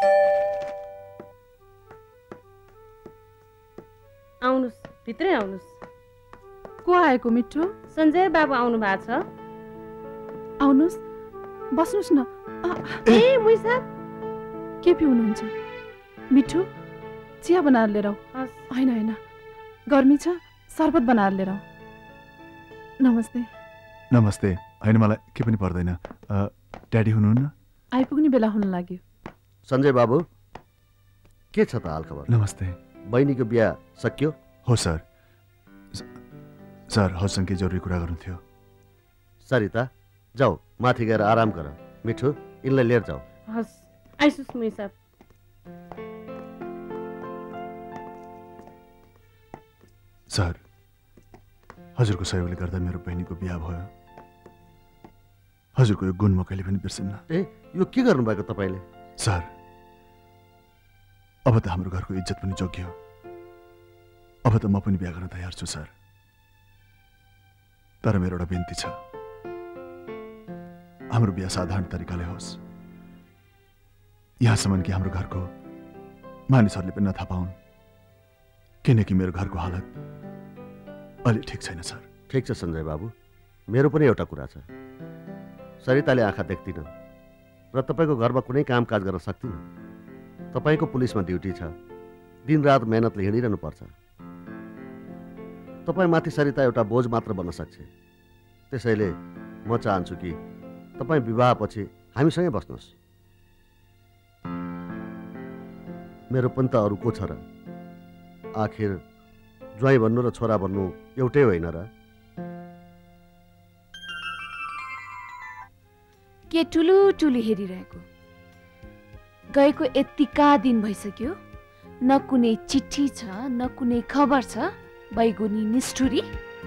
आउनुस् भित्रै आउनुस्। को आएको मिठू? सञ्जय बाबु आउनु भएको छ। आउनुस् बस्नुस् न। ए मुइसा के पिउनुहुन्छ? मिठू चिया बनाएर लिएर आऊ। होइन होइन गर्मी छ शरबत बनाएर लिएर आऊ। नमस्ते। नमस्ते। होइन मलाई के पनि पर्दैन। ड्याडी हुनुहुन्न? आइपुग्ने बेला हुन लाग्यो। सञ्जय बाबु के छ त हालखबर? नमस्ते। बहिनीको बिहा सकियो? हो सर। सर हजुरसँग केही जरुरी कुरा गर्नु थियो। सरिता जाऊ माथि गएर आराम गर। मिठू यिनलाई लिएर जाऊ। हस् आइसुस् मुइसा। सर हजुरको सहयोगले गर्दा मेरो बहिनीको बिहा भयो। हजुरको यो गुण म कहिले पनि बिर्सिन्न। ए यो के गर्नुभएको तपाईँले? सर अब त हाम्रो घरको इज्जत पनि जोग्यो। अब त म पनि बिहा गर्न तयार छु सर। तर मेरो एउटा बिन्ती छ, हाम्रो बिहा साधारण तरिकाले होस्। यहाँसम्म कि हाम्रो घरको मानिसहरूले पनि नथाहा पाउन्, किनकि मेरो घरको हालत अलि ठिक छैन सर। ठिक छ सञ्जय बाबु, मेरो पनि एउटा कुरा छ। सरिताले आँखा देख्दिन र तपाईँको घरमा कुनै कामकाज गर्न सक्दिन। तपाईँको पुलिसमा ड्युटी छ, दिनरात मेहनतले हिँडिरहनु पर्छ। तपाईँमाथि सरिता एउटा बोझ मात्र बन्न सक्छ। त्यसैले म चाहन्छु कि तपाईँ विवाहपछि हामीसँगै बस्नुहोस्। मेरो पनि त अरू को छ र? आखिर ज्वाइँ भन्नु र छोरा भन्नु एउटै होइन र? के टुलु टुलु हेरिरहेको? गएको यतिका दिन भइसक्यो, न कुनै चिठी छ न कुनै खबर छ। बैगुनी निष्ठुरी।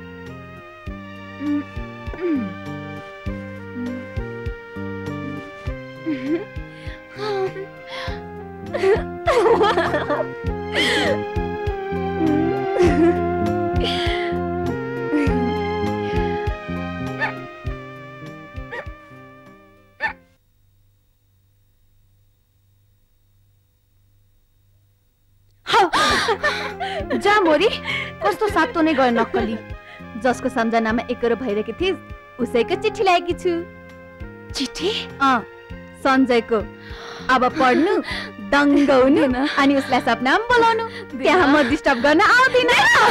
जा मोरी, कस्तो सातो नै गयो नक्कली। जसको सम्झनामा एकरो भइरहेकी थिइस् उसैको चिठी ल्याएकी छु। चिठी? अँ सञ्जयको। अब पढ्नु, दङ्ग हुनु अनि उसलाई सपनामा बोलाउनु। त्यहाँ म डिस्टर्ब गर्न आउँदिन।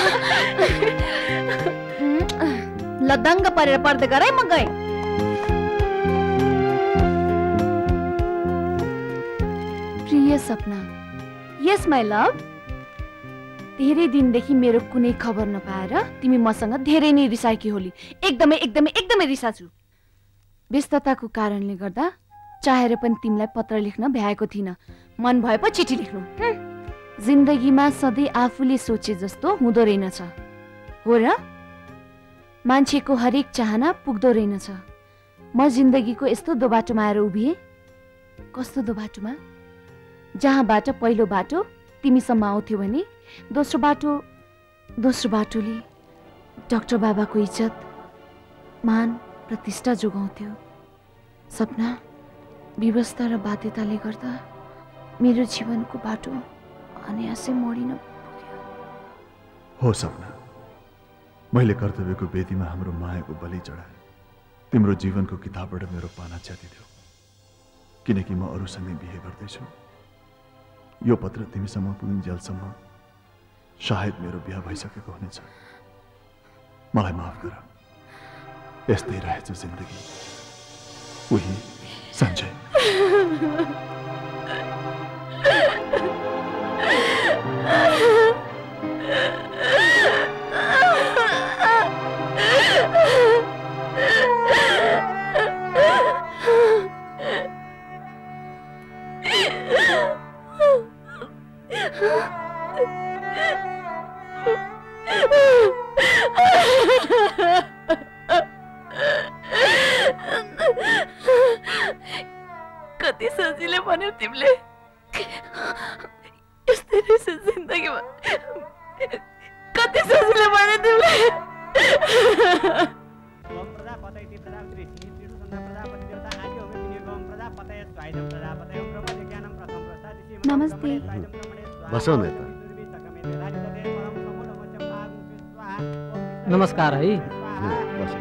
ल दङ्ग परेर पढ्दै गर है, म गएँ। प्रिय सपना। Yes my love. धेरै दिनदेखि मेरो कुनै खबर नपाएर तिमी मसँग धेरै नै रिसाएकी होली। एकदमै एकदमै एकदमै रिसा छु। व्यस्तताको कारणले गर्दा चाहेर पनि तिमीलाई पत्र लेख्न भ्याएको थिइनँ। मन भए पो चिठी लेख्नु। जिन्दगीमा सधैँ आफूले सोचे जस्तो हुँदो रहेनछ, हो र? मान्छेको हरेक चाहना पुग्दो रहेनछ। म जिन्दगीको यस्तो दो बाटोमा आएर उभिएँ। कस्तो दो बाटोमा? जहाँबाट पहिलो बाटो तिमीसम्म आउँथ्यो भने दोस्रो बाटो दोस्रो बाटोले डाक्टर बाबाको इज्जत, मान, प्रतिष्ठा जोगाउँथ्यो। सपना, व्यवस्था र बाध्यताले गर्दा मेरो जीवनको बाटो अनायासै मोडिन पुग्यो। हो सपना, मैले कर्तव्यको वेदीमा हाम्रो मायाको बलि चढाएँ। तिम्रो जीवनको किताबबाट मेरो पाना च्यातिदेऊ, किनकि म अरूसँगै बिहे गर्दैछु। यो पत्र तिमीसम्म पुगिन्जेलसम्म सायद मेरो बिहा भइसकेको हुनेछ। मलाई माफ गर। यस्तै रहेछ जिन्दगी। उही सञ्जय। कति सजिलै भन्यौ तिमीले। यस्तै रहेछ जिन्दगीमा। कति सजिलै भन्यौ तिमीले। नमस्ते। बसौ न त। नमस्कार है। बस।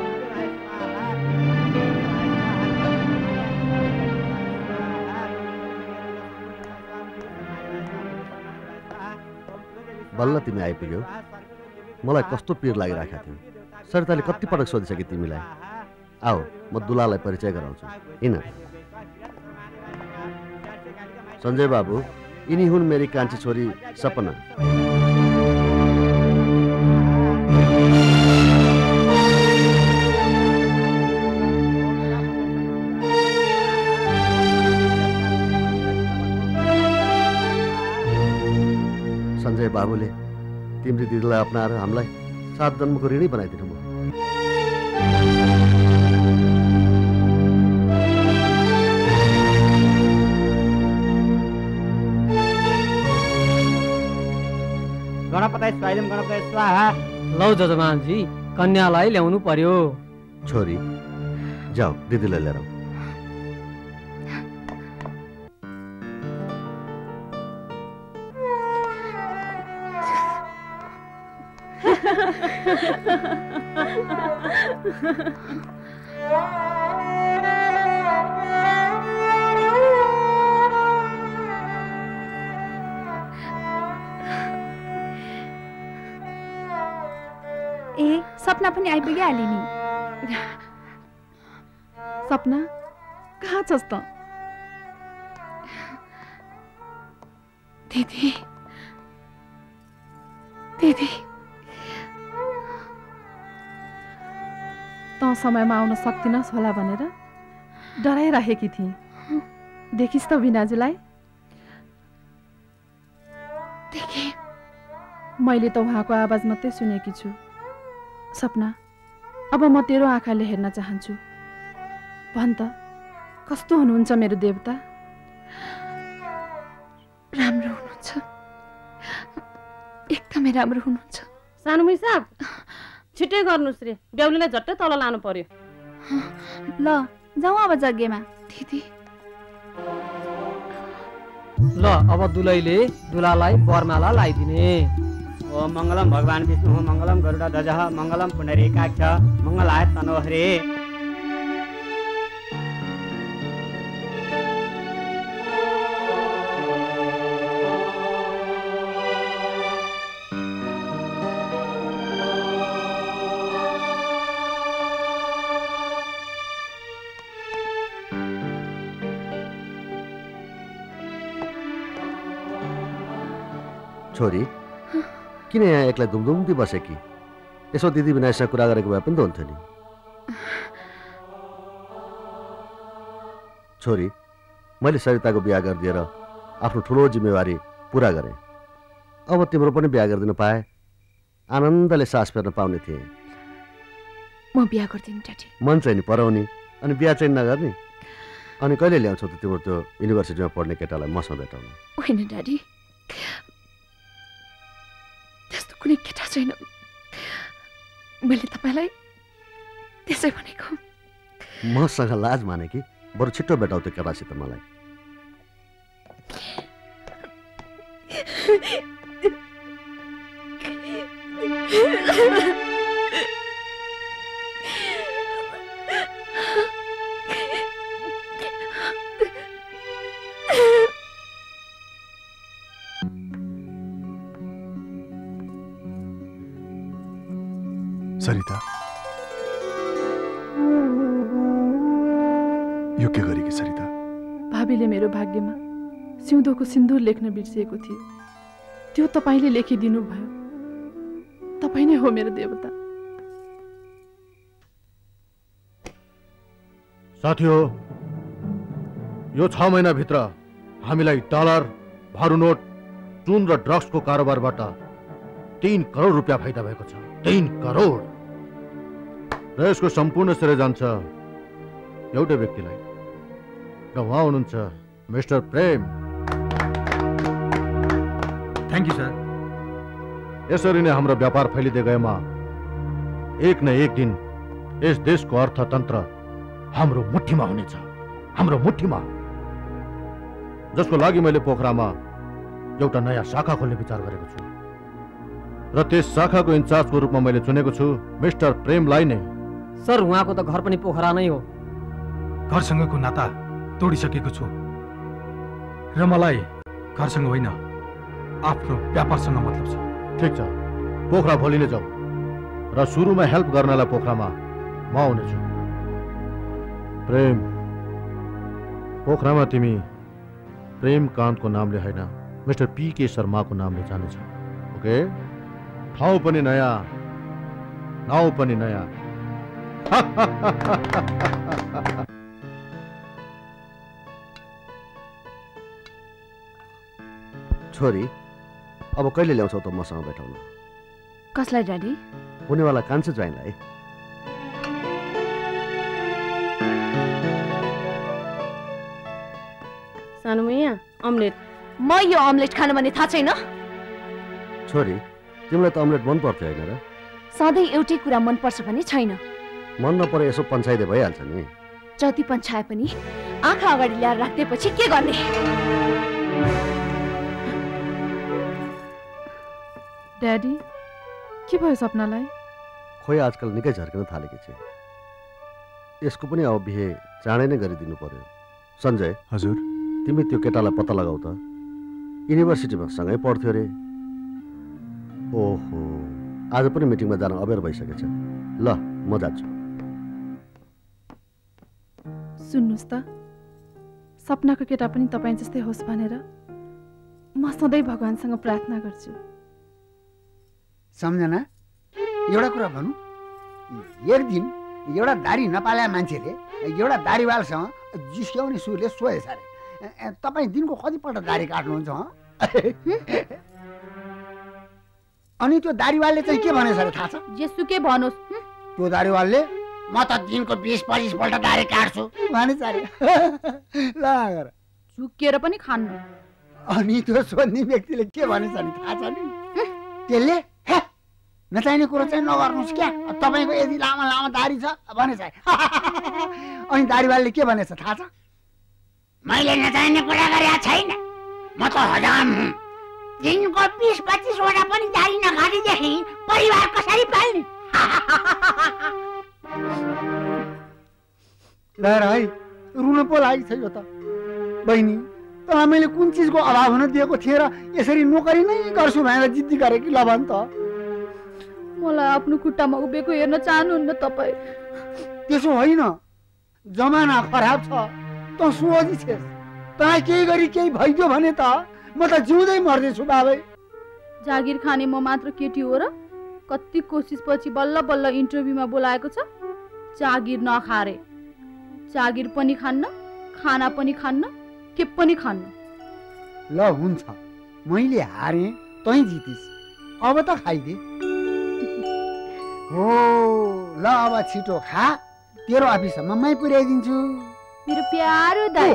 बल्ल तिमी आइपुग्यौ। मलाई कस्तो पिर लागिरहेको थियो। सरिताले कति पटक सोधिसके तिमीलाई। आओ म दुलालाई परिचय गराउँछु। हिँड। सञ्जय बाबू, यिनी हुन् मेरी कान्छी छोरी सपना। सञ्जय बाबुले तिम्रो दिदीलाई अपनाएर हामीलाई सात जन्मको ऋणी बनाइदिनु भयो। गणपतये स्वाहा गणपतये स्वाहा। लौ जजमानजी, कन्यालाई ल्याउनु पर्यो। छोरी जाऊ दिदीलाई लिएर। ए सपना पनि आइपुगिहाले नि। सपना कहाँ छस् त? दिदी दिदी त समयमा आउन सक्दिनस् होला भनेर डराइराखेकी थिएँ। देखिस् त बिनाजुलाई? देखेँ। मैले त उहाँको आवाज मात्रै सुनेकी छु। सपना, अब म तेरो आँखाले हेर्न चाहन्छु। भन् त, कस्तो हुनुहुन्छ मेरो देवता? राम्रो हुनुहुन्छ, एकदमै राम्रो हुनुहुन्छ। सानो मिसाब, छिट्टै गर्नुहोस् रे, बेहुलीलाई झट्टै तल लानु पर्यो। ल जाउँ अब जग्गेमा। दिदी ल अब दुलैले दुलालाई वरमाला लगाइदिने। ओम मङ्गलम भगवान विष्णु मङ्गलम गरुडा ध्वजः मङ्गलम पुण्डरीकाक्ष मङ्गलाय तनोहरे। छोरी किन यहाँ एक्लै धुमधुम्ती बसे कि? यसो दिदी विनायसँग कुरा गरेको भए पनि त हुन्थ्यो नि। छोरी, मैले सरिताको बिहा गरिदिएर आफ्नो ठुलो जिम्मेवारी पुरा गरेँ। अब तिम्रो पनि बिहा गरिदिनु पाए आनन्दले सास फेर्न पाउने थिएँ। म बिहा गर्दिनँ ड्याडी। मन चाहिँ नि पराउने अनि बिहा चाहिँ नगर्ने। अनि कहिले ल्याउँछौ त तिम्रो त्यो युनिभर्सिटीमा पढ्ने केटालाई मसँग भेटाउनु? होइन ड्याडी, त्यस्तो कुनै केटा छैन। मैले तपाईँलाई त्यसै भनेको। मसँग लाज माने कि बरु छिट्टो भेटाउ त्यो केटासित मलाई। सरिता यो के गरे कि सरिता? भाबीले मेरो भाग्यमा सिउँदोको सिन्दुर लेख्न बिर्सिएको थियो, त्यो तपाईँले लेखिदिनु भयो। तपाईँ नै हो मेरो देवता। साथी हो, यो छ महिनाभित्र हामीलाई डलर, भारू नोट, टुन र ड्रग्सको कारोबारबाट तीन करोड रुपियाँ फाइदा भएको छ। तीन करोड र यसको सम्पूर्ण श्रेय जान्छ एउटै व्यक्तिलाई र उहाँ हुनुहुन्छ mister Prem. Thank you sir. यसरी नै हाम्रो व्यापार फैलिँदै गएमा एक न एक दिन यस देशको अर्थतन्त्र हाम्रो मुठीमा हुनेछ, हाम्रो मुठीमा, जसको लागि मैले पोखरामा एउटा नयाँ शाखा खोल्ने विचार गरेको छु र त्यस शाखाको इन्चार्जको रूपमा मैले चुनेको छु मिस्टर प्रेमलाई नै। सर, उहाँको त घर पनि पोखरा नै हो। घरसँगको नाता तोडिसकेको छु र मलाई घरसँग होइन आफ्नो व्यापारसँग मतलब छ। ठिक छ, पोखरा भोलि नै जाऊ र सुरुमा हेल्प गर्नलाई पोखरामा म आउनेछु। प्रेम, पोखरामा तिमी प्रेमकान्तको नामले होइन मिस्टर पी के शर्माको नामले जानेछ। ओके? ठाउँ पनि नयाँ, नाउँ पनि नयाँ। छोरी, अब कहिले ल्याउँछौ त मसँग बैठाउन? कसलाई ड्याडी? हुनेवाला कान्छे ज्वाइँलाई। सानो मैया अमलेट। म यो अमलेट खान भने थाहा छैन? छोरी, तिमीलाई त अमलेट मन पर्थ्यो होइन र? सधैँ एउटै कुरा मन पर्छ भने छैन। मन नपरे यसो पन्छाइदे भइहाल्छ नि। जति पन्छाए पनि आँखा अगाडि ल्याएर राख्दैपछि के गर्ने? ड्याडी, के भयो सपनालाई? खोइ आजकल निकै झर्किन थालेकी छ। यसको पनि अब बिहे चाँडै नै गरिदिनु पर्यो। सञ्जय। हजुर। तिमी त्यो केटालाई पत्ता लगाऊ त। युनिभर्सिटीमा सँगै पढ्थ्यो रे। ओहो, आज पनि मिटिङमा जान अबेर भइसकेछ। ल, म जान्छु। सुन्नुहोस् त, सपनाको केटा पनि तपाईँ जस्तै होस् भनेर म सधैँ भगवान्सँग प्रार्थना गर्छु। सम्झना, एउटा कुरा भनौँ, एक दिन एउटा दारी नपाल्या मान्छेले एउटा दारीवालसँग जिस्क्याउने सुरले सोए सारे, तपाईँ दिनको कतिपल्ट दारी काट्नुहुन्छ? अनि त्यो दारीवालले चाहिँ के भने सारे थाहा छ? जेसुकै भनोस्। त्यो दारीवालले म त दिनको बिस पच्चिस पल्ट दारी काट्छु भने सारे। ल गर झुकिएर पनि खान्न। अनि त्यो सोध्ने व्यक्तिले के भने सारे थाहा छ नि? त्यसले नचाहिने कुरो चाहिँ नगर्नुहोस् क्या, तपाईँको यदि लामो लामो दारी छ भने चाहिँ। अनि दारीवालले के भनेछ थाहा छ? मैले नचाहिने कुरा गरेका छैन, म त हजाम हुँ। दिनको बिस पच्चिसवटा पनि दारी नकाटेदेखि परिवार कसरी पाल्ने? ल है, रुन पो लागेको छ यो त। बहिनी, तँलाई मैले कुन चिजको अभाव हुन दिएको थिएँ र यसरी नोकरी नै गर्छु भनेर जिद्दी गरे कि ल भन् त? मलाई आफ्नो खुट्टामा उभिएको हेर्न चाहनुहुन्न तपाईँ? त्यसो होइन, जमाना खराब छ, त सोझी छेस्। तँलाई केही गरी केही भइदियो भने त म त जिउँदै मर्दैछु बाबै। जागिर खाने म मात्र केटी हो र? कति कोसिस पछि बल्ल बल्ल इन्टरभ्यूमा बोलाएको छ। जागिर नखारे, जागिर पनि खान्न, खाना पनि खान्न, के पनि खान्न। ल हुन्छ, मैले हारे, तै जितिस्, अब त खाइदे। हो, ल अब छिटो खा, तेरो अफिसमा मै पुर्याइदिन्छु। मेरो प्यारो दाइ।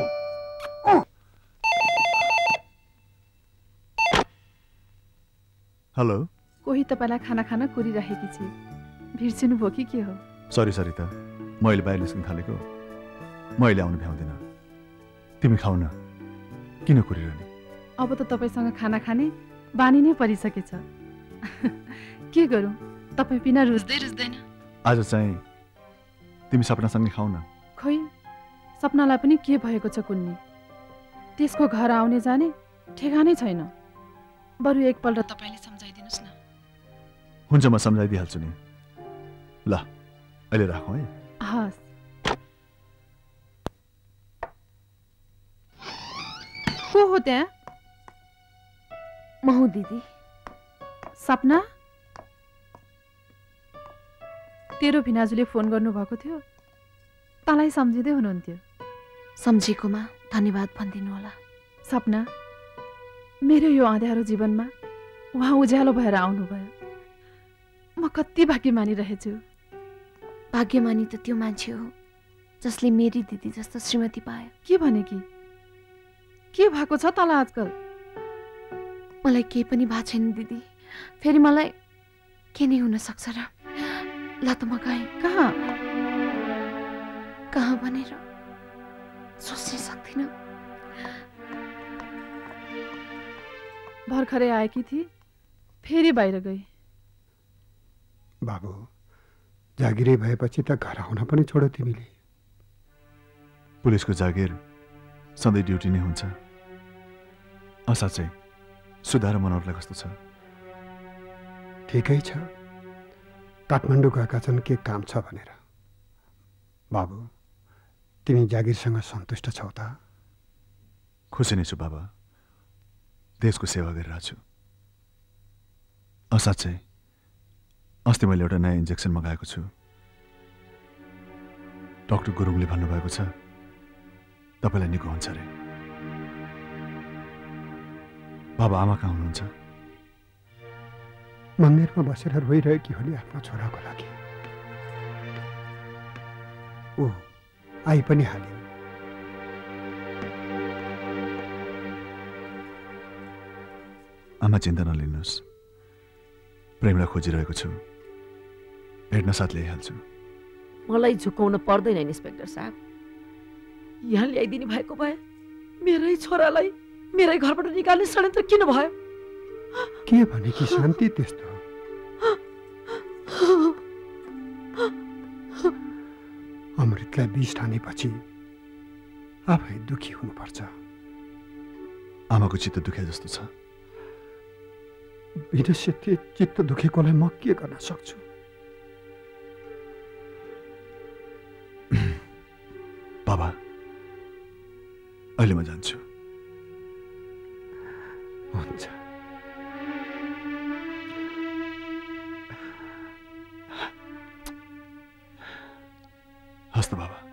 हेलो। कोही तपाईँलाई खाना खान कुरिरहेकी छु, बिर्सिनु भयो कि के हो? सरी सरिता, मैले बाहिर निस्किन थालेको, मैले आउनु भ्याउँदिनँ। तिमी खाऊ न, किन कुरिरहने? अब त तपाईँसँग खाना खाने बानी नै परिसकेछ। के गरौँ, तपाईँ बिना रुच्दै रुच्दैन। आज चाहिँ तिमी सपनासँगै खाऊ न। खोइ, सपनालाई पनि के भएको छ कुन्नी, त्यसको घर आउने जाने ठेगानै छैन। बरु एकपल्ट तपाईँले सम्झाइदिनुहोस् न। हुन्छ, म सम्झाइदिइहाल्छु नि। ल अहिले राखौँ है। हस्। को हो त्यहाँ? म हूँ दिदी। सपना, तेरो भिनाजुले फोन गर्नुभएको थियो, तँलाई सम्झिँदै हुनुहुन्थ्यो। सम्झेकोमा धन्यवाद भनिदिनु होला। सपना, मेरो यो अँध्यारो जीवनमा उहाँ उज्यालो भएर आउनुभयो। म कति भाग्यमानी रहेछु। भाग्यमानी त त्यो मान्छे हो जसले मेरी दिदी जस्तो श्रीमती पायो। के भने कि के भएको छ तँलाई आजकल? मलाई केही पनि भएको छैन दिदी। फेरि मलाई के नै हुन सक्छ र? ल त म गएँ। कहाँ कहाँ भनेर सोच्नै सक्दिनँ। भर्खरै आएकी थिए, फेरि बाहिर गई। बाबु, जागिरै भएपछि त घर आउन पनि छोड्यो तिमीले। पुलिसको जागिर सधैँ ड्युटी नै हुन्छ। असाँच्चै सुधार मनोहरलाई कस्तो छ? ठिकै छ, काठमाडौँ गएका छन् के काम छ भनेर। बाबु, तिमी जागिरसँग सन्तुष्ट छौ त? खुसी नै छु बाबा, देशको सेवा गरिरहेको छु। असाँच्चै अस्ति मैले एउटा नयाँ इन्जेक्सन मगाएको छु। डाक्टर गुरुङले भन्नुभएको छ तपाईँलाई निको हुन्छ अरे। बाबा, आमा कहाँ हुनुहुन्छ? मन्दिरमा बसेर रोइरहेकी होली आफ्नो छोराको लागि। ओ आई पनि हालिन्। आमा चिन्ता नलिनुहोस्, प्रेमलाई खोजिरहेको छु, भेट्न साथ ल्याइहाल्छु। मलाई झुकाउन पर्दैन इन्सपेक्टर साहब। यहाँ ल्याइदिनु भएको भए मेरै छोरालाई मेरै घरबाट निकाल्ने षड्यन्त्र किन भयो? के भने कि शान्ति त्यस्तो अमृतलाई विष ठानेपछि आफै दुखी हुनुपर्छ। आमाको चित्त दुखे जस्तो छ। विदेशी चित्त दुखेकोलाई म के गर्न सक्छु? बाबा, अहिले म जान्छु। हुन्छ। हस्त बाबा।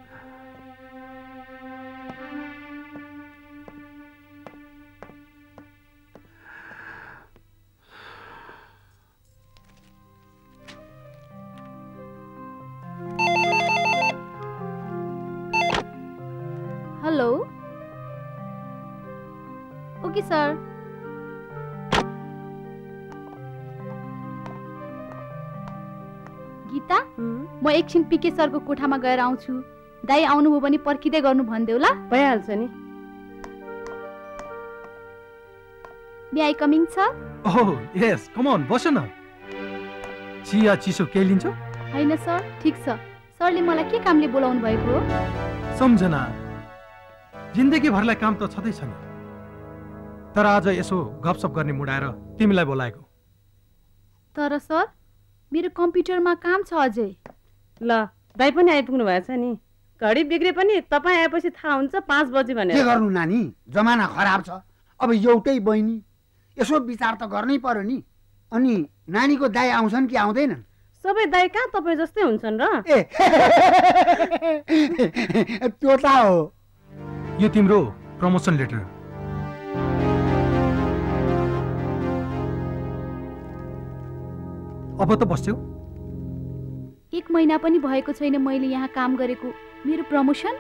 हेलो। Okay sir. गीता, म एकछिन पिके सरको कोठामा गएर आउँछु। दाई आउनुभयो भने पर्खिँदै गर्नु भनिदेऊ ल। भइहाल्छ नि। May I coming sir? Oh yes, come on, बस न। चिया चिसो केही लिन्छौ? हैन सर, ठिक छ। सरले मलाई के कामले बोलाउनु भएको हो? सम्झना, जिन्दगीभरलाई काम त छँदैछ नि, तर आज यसो गफसप गर्ने मुड आएर तिमीलाई बोलाएको। तर सर, मेरो कम्प्युटरमा काम छ अझै। ल, दाइ पनि आइपुग्नु भएछ नि। घडी बिग्रे पनि तपाईँ आएपछि थाहा हुन्छ पाँच बजी भनेर। के गर्नु नानी, जमाना खराब छ। अब एउटै बहिनी, यसो विचार त गर्नै पर्यो नि। अनि नानीको दाइ आउँछन् कि आउँदैनन्? सबै दाइ कहाँ तपाईँ जस्तै हुन्छन् र? ए त्यो त हो। यो तिम्रो प्रमोसन लेटर। अब त बस्छौ? एक महिना पनि भएको छैन मैले यहाँ काम गरेको। मेरो प्रमोसन?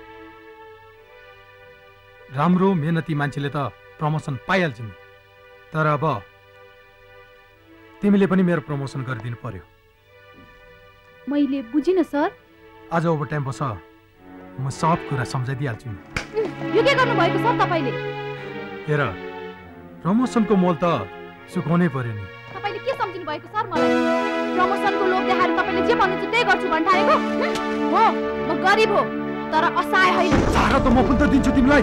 राम्रो मेहनती मान्छेले त प्रमोसन पाइहाल्छ नि, तर अब तिमीले पनि मेरो प्रमोसन गरिदिनु पर्यो। मैले बुझिन सर। आज ओभर टाइम बस, म सब कुरा सम्झाइदिइहाल्छु नि। यो के गर्नु भएको सर तपाईले? हेर, प्रमोसनको मोल त सुकाउनै पर्यो नि। तपाईले के सम्झिनु भएको सर मलाई? प्रमोसनको लोभ देखाएर तपाईले जे भन्नुहुन्छ त्यही गर्छु भन्ठाएको? हो, म गरिब हो तर असहाय होइन। सारा त म पनि त दिन्छु तिमीलाई।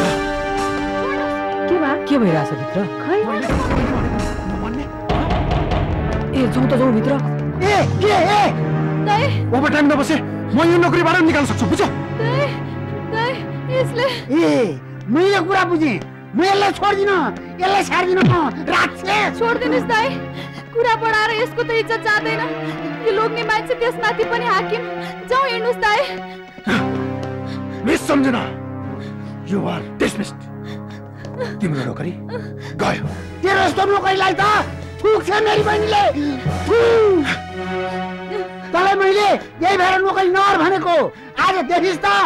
के भा के भइराछ भित्र? खै ए जाउँ त जाउँ भित्र। ए के ए दाइ ओभर टाइम नबसे म यो नोकरीबाट निकाल्न सक्छु बुझ्यौ दाइ दाइ यसले ए मैले कुरा बुझेँ म यसलाई छोड्दिन यसलाई छाड्दिन राख्छे छोड्दिनुस् दाइ कुरा बढाएर यसको त इज्जत जाँदैन यो लोग्ने मान्छे त्यसमाथि पनि हाकिम जाऊ हिँड्नुस् दाइ miss Samjhana you are dismissed तिम्रो नोकरी गयो तेरो यस्तो नोकरीलाई त ठुक छ मेरी बहिनीले तँलाई मैले यही भएर नोकरी नगर भनेको आज देखिस् त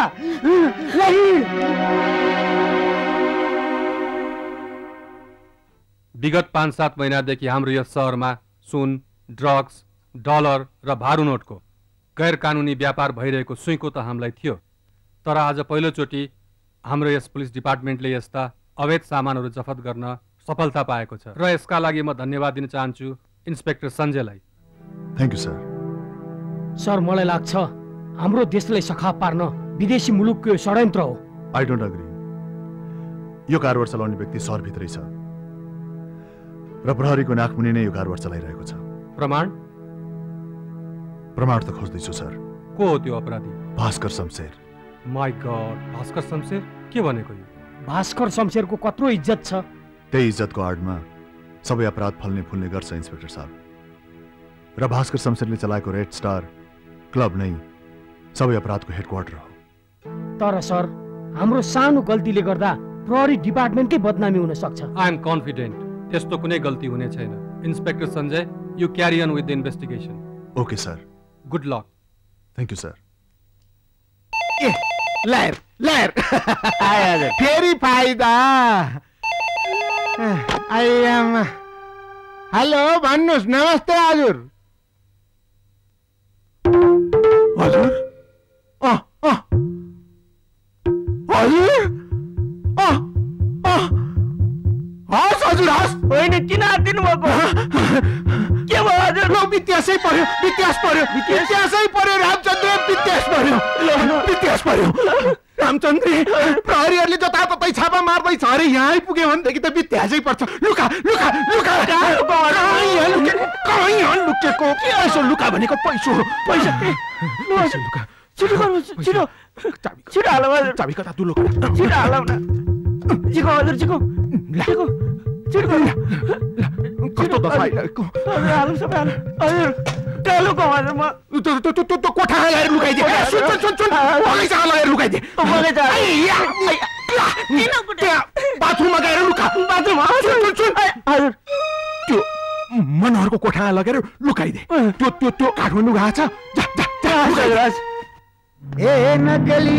विगत पाँच सात महिनादेखि हाम्रो यस सहरमा सुन ड्रग्स डलर र भारू नोटको गैर कानुनी व्यापार भइरहेको सुइँको त हामीलाई थियो तर आज पहिलोचोटि हाम्रो यस पुलिस डिपार्टमेन्टले यस्ता अवैध सामानहरू जफत गर्न सफलता पाएको छ र यसका लागि म धन्यवाद दिन चाहन्छु इन्सपेक्टर सञ्जयलाई। Thank you sir. सर मलाई लाग्छ हाम्रो देशलाई सखा पार्न विदेशी मुलुकको यो षड्यन्त्र हो। I don't agree. यो कारबार चलाउने व्यक्ति सहरभित्रै छ र प्रहरीको नाकमुनि नै यो कारबार चलाइरहेको छ। प्रमाण प्रमाण त खोज्दैछु सर। को हो त्यो अपराधी? भास्कर शमशेर। माय गॉड, भास्कर शमशेर के भनेको यो? भास्कर शमशेरको कत्रो इज्जत छ। त्यही इज्जतको आडमा सबै अपराध फल्ने फुल्ने गर्छ इन्सपेक्टर साहब। र भास्कर शमशेरले चलाएको रेड स्टार क्लब नै सबै अपराधको हेडक्वार्टर हो। तर सर हाम्रो सानो गल्तीले गर्दा प्रहरी डिपार्टमेन्टकै बदनामी हुन सक्छ। आई एम कन्फिडेन्ट त्यस्तो कुनै गल्ती हुने छैन। Inspector Sanjay, you carry on with the investigation. Okay sir. Good luck. Thank you sir. ए लयर लयर फेरि फाइदा। आई एम हेलो भन्नुहोस्। नमस्ते हजुर। हजुर अँ अँ हजुर अँ अँ हस् हजुर हस्। होइन किन दिनु भएको? के भयो हजुर? ल इतिहासै पर्यो इतिहास पर्यो इतिहासै पर्यो रामचन्द्र इतिहास पर्यो इतिहास पर्यो रामचन्द्र। प्रहरीहरूले जताततै छापा मार्दैछ अरे यहाँ आइपुग्यो भनेदेखि त इतिहासै पर्छ। लुका लुका लुका कहीँ लुकेको यसो लुका भनेको पैसो पैसा लुका। छिटो गर्नुहोस् छिटो छिटो हालौ हजुर। चाबी कता दुलो छिटो हालौ न। छिटो हजुर छिटो छिटो छिटो गर्नु। कस्तो दशा आइरहेको। हजुर हालौ सबै हालौ। हजुर कहाँ लुकाउँ हजुर? म त्यो त्यो त्यो त्यो कोठा लगाएर लुकाइदिए। सुन सुन सुन सुन बगैँचा लगाएर लुकाइदिए। बगैँचा बाथरुममा गएर लुका। बाथरुम सुन सुन सुन हजुर त्यो मनोहरको कोठा लगेर लुकाइदिए। त्यो त्यो त्यो काठमाडौँ गएको छ। जा जा जा। ए नकली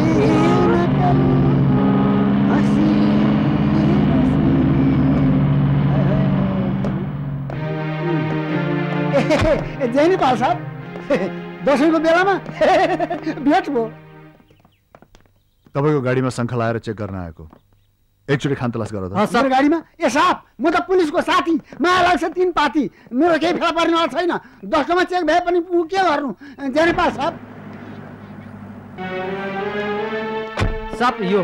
जय नेपाल साहब, दसैँको बेलामा भेट भयो। तपाईँको गाडीमा शङ्ख लाएर चेक गर्न आएको। एकचोटि खानतलास गर त। मेरो गाडीमा? ए साहब म त पुलिसको साथी, माया लाग्छ तिन पाती, मेरो केही फेला पर्नेवाला छैन। दसैँमा चेक भए पनि के गर्नु? जय नेपाल साहब। साहब यो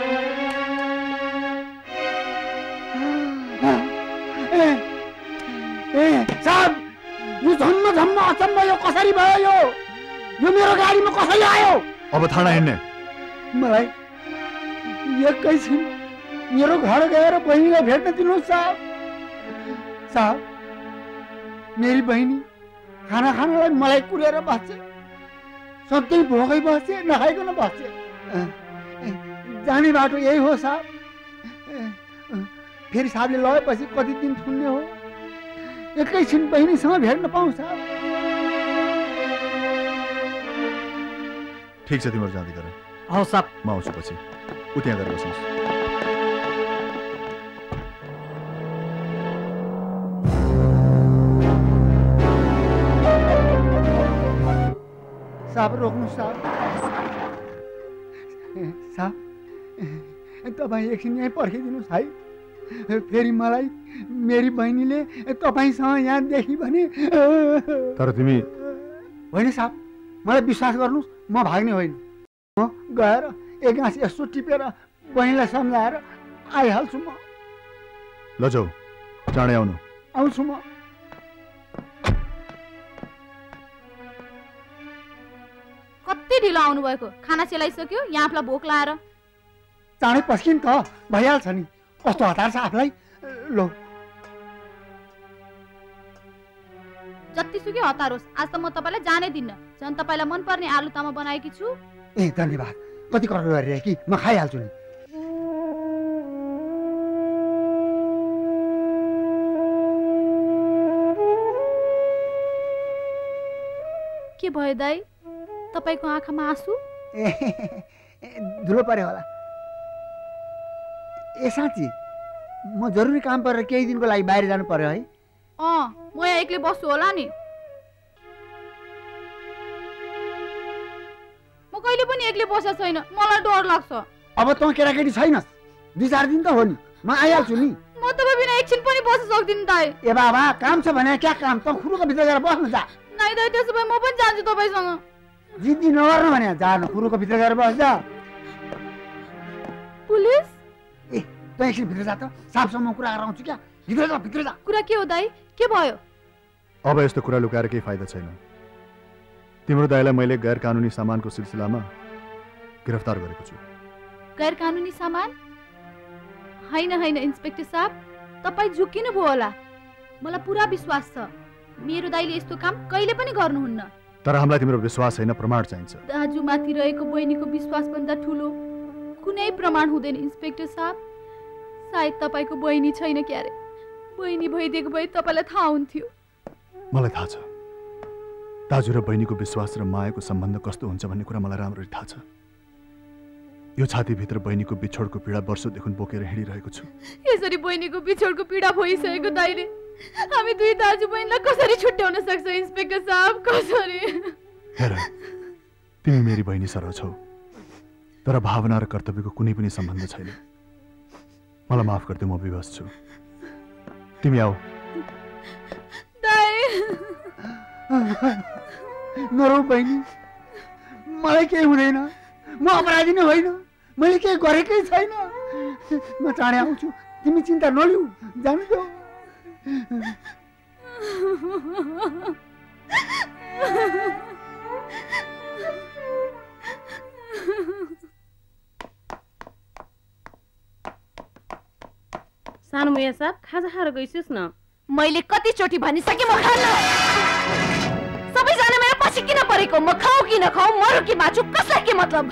ए साहब यो झम्म झम्म अचम्म यो कसरी भयो? यो यो मेरो गाडीमा कसरी आयो? अब थाना हिँड्ने। मलाई एकैछिन मेरो घर गएर बहिनीलाई भेट्न दिनुहोस् साहब। साहब मेरी बहिनी खाना खानलाई मलाई कुरेर बस्छ, सधैँ भोकै बस्छ, नखाइकन बस्छ। जाने बाटो यही हो साहब। फेरि साहबले लगेपछि कति दिन सुन्ने हो? एकैछिन बहिनीसँग भेट्न पाउँ साहब। ठिक छ तिम्रो जाँदै गर। हवस् साहब म आउँछु पछि। उ त्यहाँ गएर बस्नुहोस्। साहब रोक्नु साहब। साहब तपाईँ एकछिन यहीँ पर्खिदिनुहोस् है। फेरि मलाई मेरी बहिनीले तपाईँसँग यहाँ देखि भने। तर तिमी होइन साहब, मलाई विश्वास गर्नुहोस्, म भाग्ने होइन। म गएर एक गाँस यसो टिपेर बहिनीलाई सम्झाएर आइहाल्छु। म ल जाऊ, चाँडै आउनु। आउँछु म। कति ढिलो आउनु भएको? खाना सेलाइसक्यो? यहाँ भोक लाएर चाँडै पस्किन त भइहाल्छ नि। कस्तो हतार छ आफूलाई। लो जतिसुकै हतार होस्, आज त म तपाईँलाई जानै दिन्न। झन् तपाईँलाई मनपर्ने आलु तामा बनाएकी छु। ए धन्यवाद। कति करार गरिरहे कि म खाइहाल्छु नि। के भयो दाइ? तपाईँको आँखामा आँसु? धुलो पर्यो होला। ए साँच्ची म जरुरी काम परेर केही दिनको लागि बाहिर जानु पर्यो है। अँ म यहाँ एक्लै बस्छु होला नि। म कहिले पनि एक्लै बसेको छैन, मलाई डर लाग्छ। अब तँ केटाकेटी छैनस्, दुई चार दिन त हो नि, म आइहाल्छु नि। म तपाईँ बिना एकछिन पनि बस्न सक्दिनँ दाइ। ए बाबा काम छ भने क्या काम, तँ खुरुको भित्र गएर बस्नु जा। नाइ दाइ त्यसो भए म पनि जान्छु तपाईँसँग। जिद्दी नगर्नु भने जा न, खुरुको भित्र गएर बस जा। पुलिस? ए तँ एकछिन भित्र जा त, साफसँग कुरा गरेर आउँछु क्या। भित्र जा भित्र जा। कुरा के हो दाइ? के भयो? अब यस्तो कुरा लुकाएर केही फाइदा छैन। तिम्रो दाइलाई मैले गैर कानुनी सामानको सिलसिलामा गिरफ्तार गरेको छु। गैर कानुनी सामान? होइन होइन इन्सपेक्टर साहब, तपाईँ झुकिनु भयो होला। मलाई पुरा विश्वास छ मेरो दाइले यस्तो काम कहिले पनि गर्नुहुन्न। तर हामीलाई तिम्रो विश्वास होइन, प्रमाण चाहिन्छ। दाजुमाथि रहेको बहिनीको विश्वास भन्दा ठुलो कुनै प्रमाण हुँदैन इन्सपेक्टर साहब। सायद तपाईँको बहिनी छैन क्यारे। बहिनी भइदिएको भए तपाईँलाई थाहा हुन्थ्यो। मलाई थाहा छ दाजु र बहिनीको विश्वास र मायाको सम्बन्ध कस्तो हुन्छ भन्ने कुरा मलाई राम्ररी थाहा छ। यो छातीभित्र बहिनीको बिछोडको पीडा वर्षौंदेखि बोकेर हिँडिरहेको छु। यसरी बहिनीको बिछोडको पीडा भइसकेको दाइले हामी दुई दाजु बहिनीलाई कसरी छुट्याउन सक्छ इन्सपेक्टर साहब? कसरी? हेर तिमी मेरी बहिनी सरह छौ, तर भावना र कर्तव्यको कुनै पनि सम्बन्ध छैन। मलाई माफ गरिदिऊ, म विवश छु। तिमी आऊ। नरौ बहिनी, मलाई केही हुँदैन। म अपराधी नै होइन, मैले केही गरेकै छैन। म चाँडै आउँछु, तिमी चिन्ता नलिऊ। जानु देऊ। सानो मैया साहब खाजा खाएर गइसियोस् न। मैले कतिचोटि भनिसके म खान्न। सबैजना मेरो पछि किन परेको? म खाऊ कि नखाऊ, मरु कि बाँचु, कसलाई के मतलब?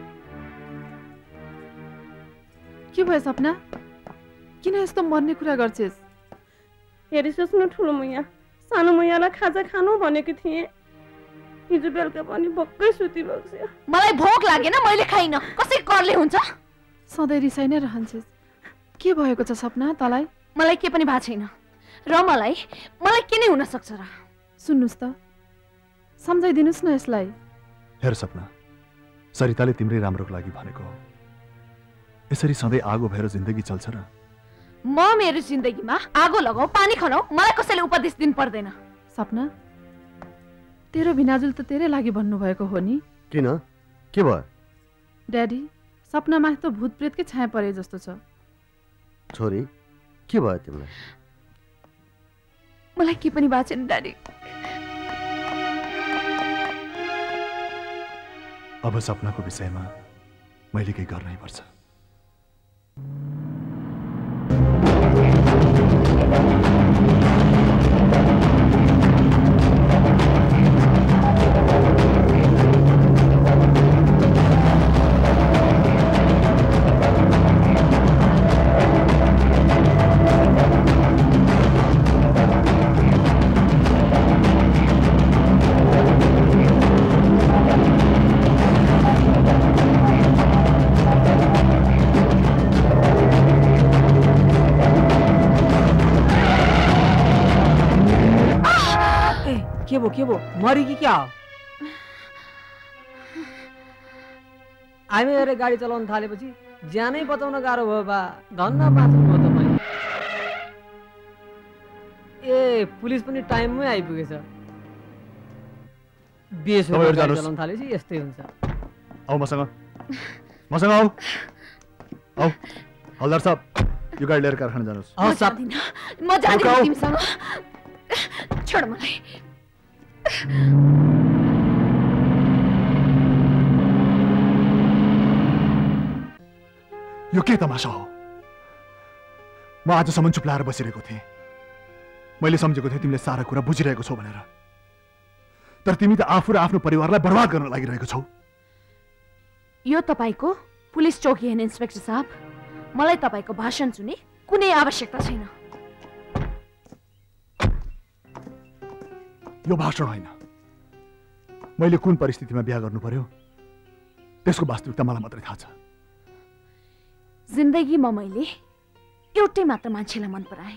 के भयो सपना? किन यस्तो मर्ने कुरा गर्छेस्? हेरिसोस् न ठुलो मैया, सानो मैयालाई खाजा खानु भनेको थिएँ। हिजो बेलुका पनि भक्कै सुति बस्यो। मलाई भोक लागेन, मैले खाइन। कसै करले हुन्छ? सधैँ रिसाइ नै रहन्छेस्। के भएको छ सपना तलाई? मलाई के पनि भएको छैन र मलाई मलाई के नै हुन सक्छ र? सुन्नुस् त, सम्झाइदिनुस् न यसलाई। हेर सपना, सरिताले तिम्रै राम्रोको लागि भनेको हो। यसरी सधैँ आगो भएर जिन्दगी चल्छ र? म मेरो जिन्दगीमा आगो लगाऊ, पानी खनाऊ, मलाई कसैले उपदेश दिनु पर्दैन। सपना, तेरो भिनाजुल त तेरै लागि भन्नुभएको हो नि? किन? के भयो? ड्याडी, सपनामा त भूत प्रेतकै छाया परे जस्तो छ। छोरी, के भयो तिमीलाई? मलाई के पनि भएको छैन ड्याडी। अब सपनाको विषयमा मैले केही गर्नै पर्छ। के भो के भो मरी कि क्या हो? हामी हेरेर गाडी चलाउन थालेपछि ज्यानै बचाउन गाह्रो भयो बा। धन्न बाँच्नु भयो तपाईँ। ए पुलिस पनि टाइममै आइपुगेछ। बेस गाडी चलाउन थालेपछि यस्तै हुन्छ। आऊ मसँग, मसँग आऊ। आऊ हलदार साहब, यो गाडी लिएर कारखाना जानुहोस्। म जादिन, म जादिन तिमीसँग। छोड मलाई। यो के तमासा हो? म आजसम्म चुप्लाएर बसिरहेको थिएँ। मैले सम्झेको थिएँ तिमीले सारा कुरा बुझिरहेको छौ भनेर, तर तिमी त आफू र आफ्नो परिवारलाई बर्बाद गर्न लागिरहेको छौ। यो तपाईको पुलिस चौकी हैन इन्स्पेक्टर साहब। मलाई तपाईको भाषण सुने कुनै आवश्यकता छैन। यो भाषण होइन, मैले कुन परिस्थितिमा बिहा गर्नु पर्यो त्यसको वास्तविकता मलाई मात्रै थाहा छ। जिन्दगीमा मैले एउटै मात्र मान्छेलाई मन पराएँ,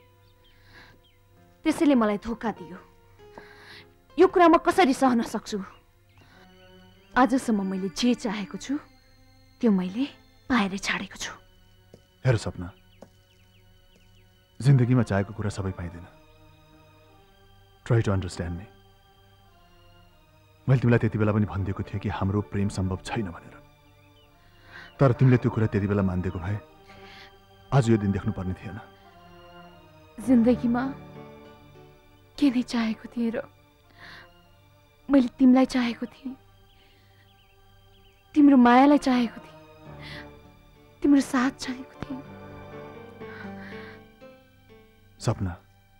त्यसैले मलाई धोका दियो। यो कुरा म कसरी सहन सक्छु? आजसम्म मैले जे चाहेको छु त्यो मैले पाएर छाडेको छु। हेर सपना, जिन्दगीमा चाहेको कुरा सबै पाइँदैन। Try to understand me. मैले तिमीलाई त्यति बेला पनि भनिदिएको थिएँ कि हाम्रो प्रेम सम्भव छैन भनेर, तर तिमीले त्यो कुरा त्यति बेला मानिदिएको भए आज यो दिन देख्नु पर्ने थिएन। जिन्दगीमा के नै चाहेको थिएँ र मैले तिमीलाई चाहेको थिएँ, तिम्रो मायालाई चाहेको थिएँ, तिम्रो साथ चाहेको थिएँ। सपना,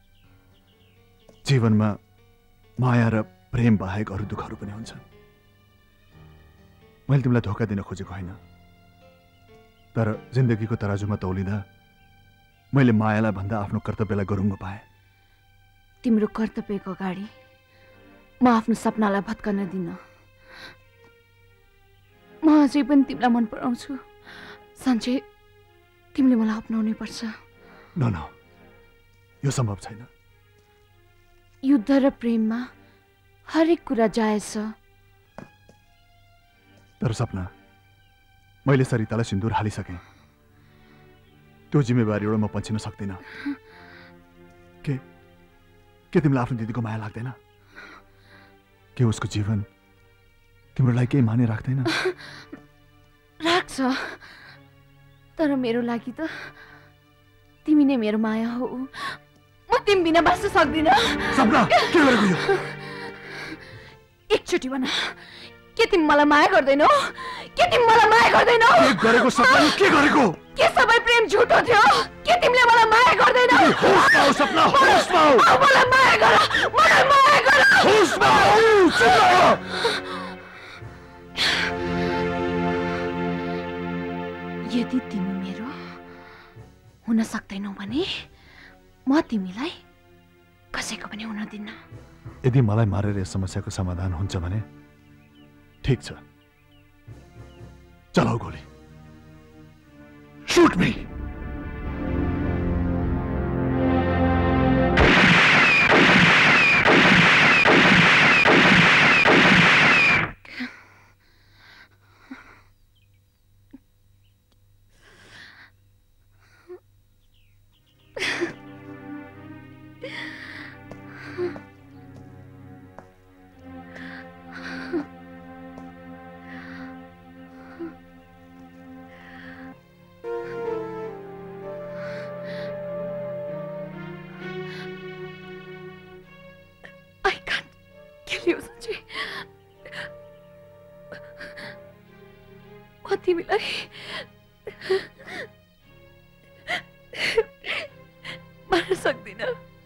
जीवनमा माया र प्रेम बाहेक अरू दुःखहरू पनि हुन्छन्। मैले तिमीलाई धोका दिन खोजेको होइन, तर जिन्दगीको तराजुमा तौलिँदा मैले मायालाई भन्दा आफ्नो कर्तव्यलाई गरुङ्गो पाएँ। तिम्रो कर्तव्यको अगाडि म आफ्नो सपनालाई भत्कन दिन। म अझै पनि तिमीलाई मन पराउँछु सञ्जय। तिमीले मलाई अपनाउनै पर्छ। न न, यो सम्भव छैन। युद्ध र प्रेममा हरेक कुरा जायज छ। तर सपना, मैले सरितालाई सिन्दुर हालिसकेँ। त्यो जिम्मेवारीबाट म पन्छिन सक्दिनँ। के के तिमीलाई आफ्नो दिदीको माया लाग्दैन? के उसको जीवन तिम्रो लागि केही माने राख्दैन? राख्छ, तर मेरो लागि त तिमी नै मेरो माया हो। म तिमी बिना बाँच्न सक्दिनँ। सपना, के गरेको यो? एकचोटि भन, के तिमी मलाई माया गर्दैनौ? के तिमी मलाई माया गर्दैनौ? के गरेको सपना? के गरेको? के सबै प्रेम झुटो थियो? के तिमीले मलाई माया गर्दैनौ? होस पाऊ सपना, होस पाऊ। मलाई माया गर, मलाई माया गर। होस पाऊ, सपना। यदि तिमी मेरो हुन सक्दैनौ भने म तिमीलाई कसैको पनि हुन दिन्न। यदि मलाई मारेर यस समस्याको समाधान हुन्छ भने ठीक छ, चलाऊ गोली। Shoot me. तिमीलाई मार्न सक्दिनँ।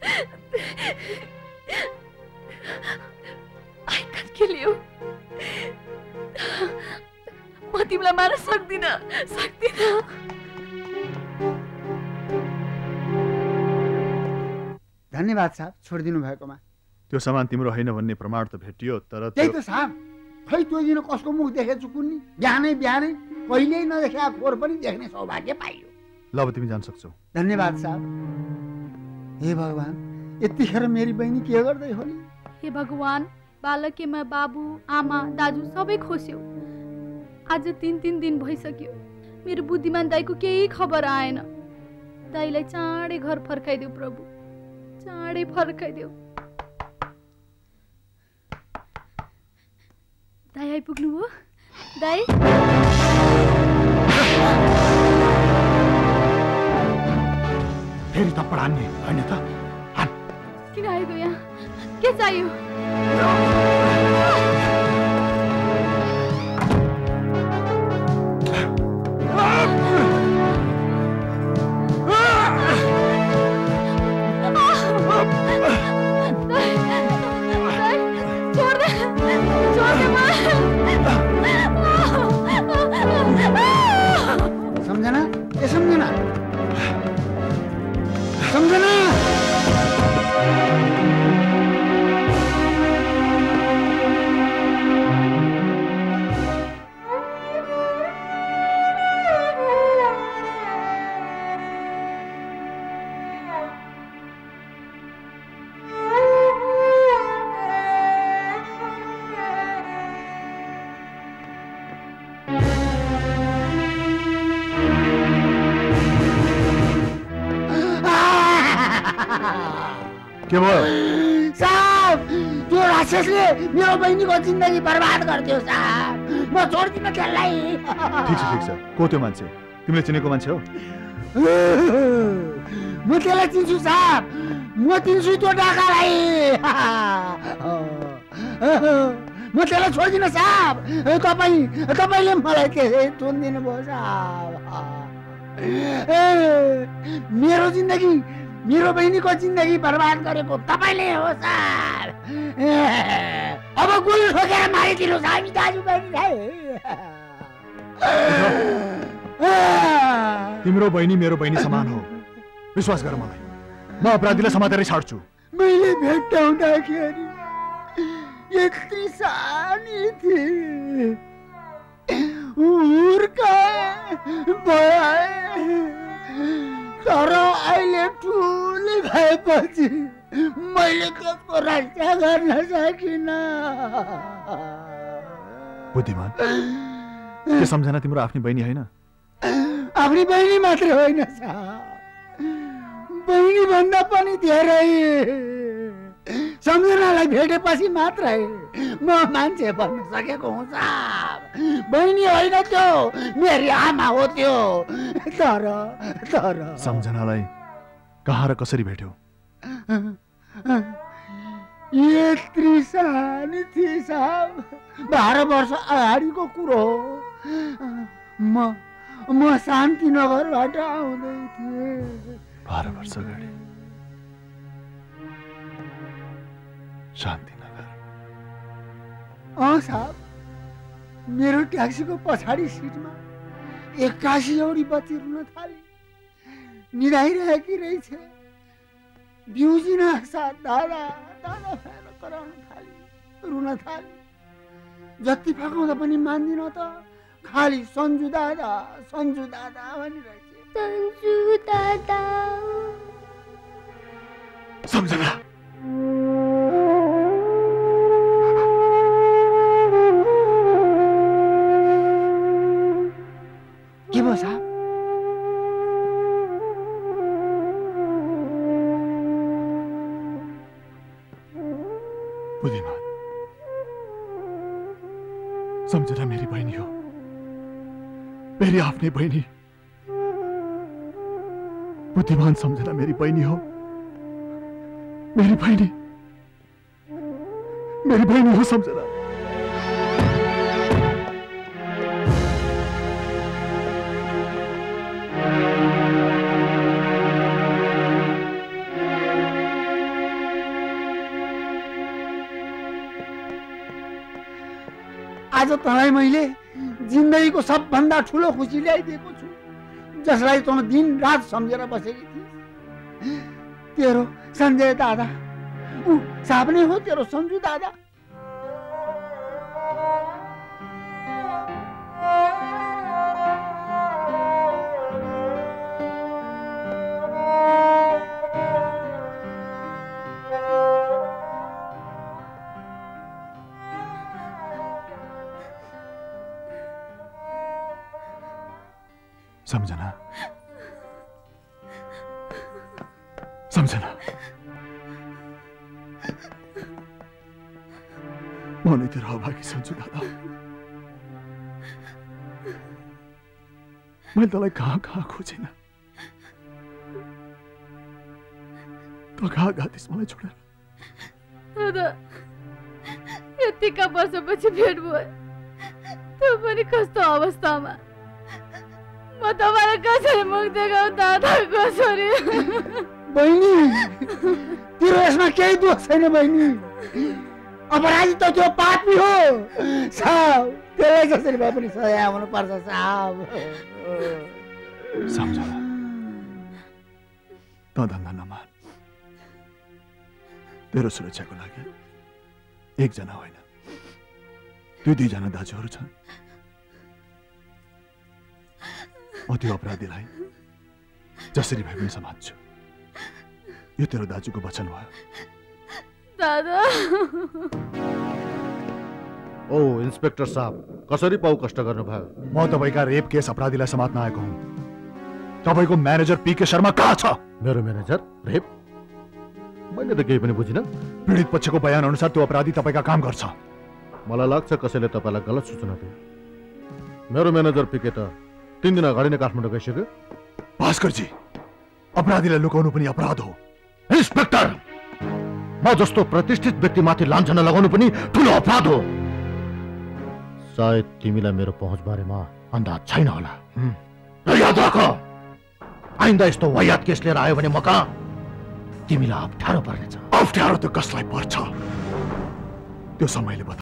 I can't kill you. म तिमीलाई मार्न सक्दिनँ, सक्दिनँ। धन्यवाद साहब, छोडिदिनु भएकोमा। त्यो सामान तिम्रो होइन भन्ने प्रमाण त भेटियो, तर त्यही त साहब, खै त्यो दिन कसको मुख देखेछु कुन्नी? बिहानै बिहानै कहिल्यै नदेखेका खोर पनि देख्ने सौभाग्य पाइयो। ल अब तिमी जान सक्छौ। धन्यवाद साहब। हे भगवान, यतिखेर मेरी बहिनी के गर्दै होली? हे भगवान, बालकेमा बाबु आमा दाजु सबै खोस्यो। आज तीन तीन दिन भइसक्यो, मेरो बुद्धिमान दाईको केही खबर आएन। दाईलाई चाँडै घर फर्काइदेऊ प्रभु, चाँडै फर्काइदेऊ। दाई आइपुग्नु हो? दाई फेरि थप्पड हान्ने होइन त? किन आएको यहाँ? के चाहियो? के भयो? साहब त्यो राक्षसले मेरो बहिनीको जिन्दगी बर्बाद गरिदियो साहब। म छोड्दिनँ त्यसलाई। ठिक छ ठिक छ। को त्यो मान्छे? तिमीले चिनेको मान्छे हो? म त्यसलाई चिन्छु साहब। म चिन्छु त्यो डाकालाई। म त्यसलाई छोड्दिनँ साहब। तपाईँ तपाईँले मलाई त्यसै चुनिदिनु भयो साहब। मेरो जिन्दगी मेरो बहिनीको जिन्दगी बर्बाद गरेको तपाईँले हो साहब। अब गोली ठोकेर मारिदिनुहोस् हामी दाजुबहिनीलाई। तिम्रो बहिनी मेरो बहिनी समान हो, विश्वास गर मलाई। म अपराधीलाई समातेरै छाड्छु। मैले भेट्टाउँदाखेरि यति सानी थिए, तर अहिले ठुली भएपछि मैले त्यसको रक्षा गर्न सकिनँ। बुद्धिमान, के सम्झना तिम्रो आफ्नी बहिनी होइन? आफ्नी बहिनी मात्रै होइन साहब, बहिनी भन्दा पनि धेरै। सम्झनालाई भेटेपछि मात्रै म मान्छे बन्न सकेको हुँ साहब। बहिनी होइन त्यो, मेरी आमा हो त्यो। तर तर सम्झनालाई कहाँ र कसरी भेट्यौ? यत्रो सानी थिए साहब, बाह्र वर्ष अगाडिको कुरो हो। म म शान्तिनगरबाट आउँदै थिएँ। बाह्र वर्ष अगाडि शान्तिनगर? अँ साहब, मेरो ट्याक्सीको पछाडि सिटमा एक्कासी एउटी बच्ची रुन थाली। निदाइरहेकी रहेछ। बिउजिन साथ दादा दादा भएर कराउन थाली, रुन थाली। जति फकाउँदा पनि मान्दिन त, खाली सन्जु दादा सन्जु दादा भनिरहेछ। सन्जु दादा। सम्झना, के भयो साहब? बुद्धिमान, सम्झना मेरी बहिनी हो, मेरी आफ्नै बहिनी। बुद्धिमान, सम्झना मेरी बहिनी हो, मेरी बहिनी, मेरी बहिनी हो सम्झना। आज तँलाई मैले जिन्दगीको सबभन्दा ठुलो खुसी ल्याइदिएको छु, जसलाई तँ दिन रात सम्झेर बसेकी थिइस्। तेरो सञ्जय दादा, ऊ साहब नै हो तेरो सन्जु दादा। सम्झना, सम्झना, म नै तेरो अभागी सन्जु दादा। मैले तँलाई कहाँ कहाँ खोजेन, त कहाँ गाथिस् मलाई छोडेर? दादा, यतिका वर्षपछि भेट भयो, त्यो पनि कस्तो अवस्थामा। म तपाईँलाई कसरी मुख देखाउँ दादा, कसरी? बहिनी, तेरो यसमा केही दोष छैन बहिनी। अपराधी त त्यो पापी हो साहब। त्यसलाई जसरी भए पनि सजाय आउनु पर्छ साहब। सम्झना, त धन्दा नमान। तेरो सुरक्षाको लागि एकजना होइन, दुई दुईजना दाजुहरू छन्। म त्यो अपराधीलाई जसरी भए पनि समात्छु। यो तेरो दाजुको वचन भयो। दादा। ओ इन्स्पेक्टर साहब, कसरी पाउ कष्ट गर्नुभयो? म तपाईँका रेप केस अपराधीलाई समात्न आएको हुँ। तपाईँको म्यानेजर पी के शर्मा कहाँ छ? मेरो म्यानेजर रेप? मैले त केही पनि बुझिनँ। पीडित पक्षको बयान अनुसार त्यो अपराधी तपाईँका काम गर्छ। मलाई लाग्छ कसैले तपाईँलाई गलत सूचना दियो। मेरो म्यानेजर पिके त तिन दिन अगाडि नै काठमाडौँ गइसक्यो। भास्करजी, अपराधीलाई लुकाउनु पनि अपराध हो। इन्सपेक्टर, म जस्तो प्रतिष्ठित व्यक्तिमाथि लान्छना लगाउनु पनि ठुलो अपराध हो। सायद तिमीलाई मेरो पहुँच बारेमा अन्दाज छैन होला। र याद राख, आइन्दा यस्तो वायात केस लिएर आयो भने म कहाँ तिमीलाई अप्ठ्यारो पर्नेछ। अप्ठ्यारो त कसलाई पर्छ त्यो समयले बता।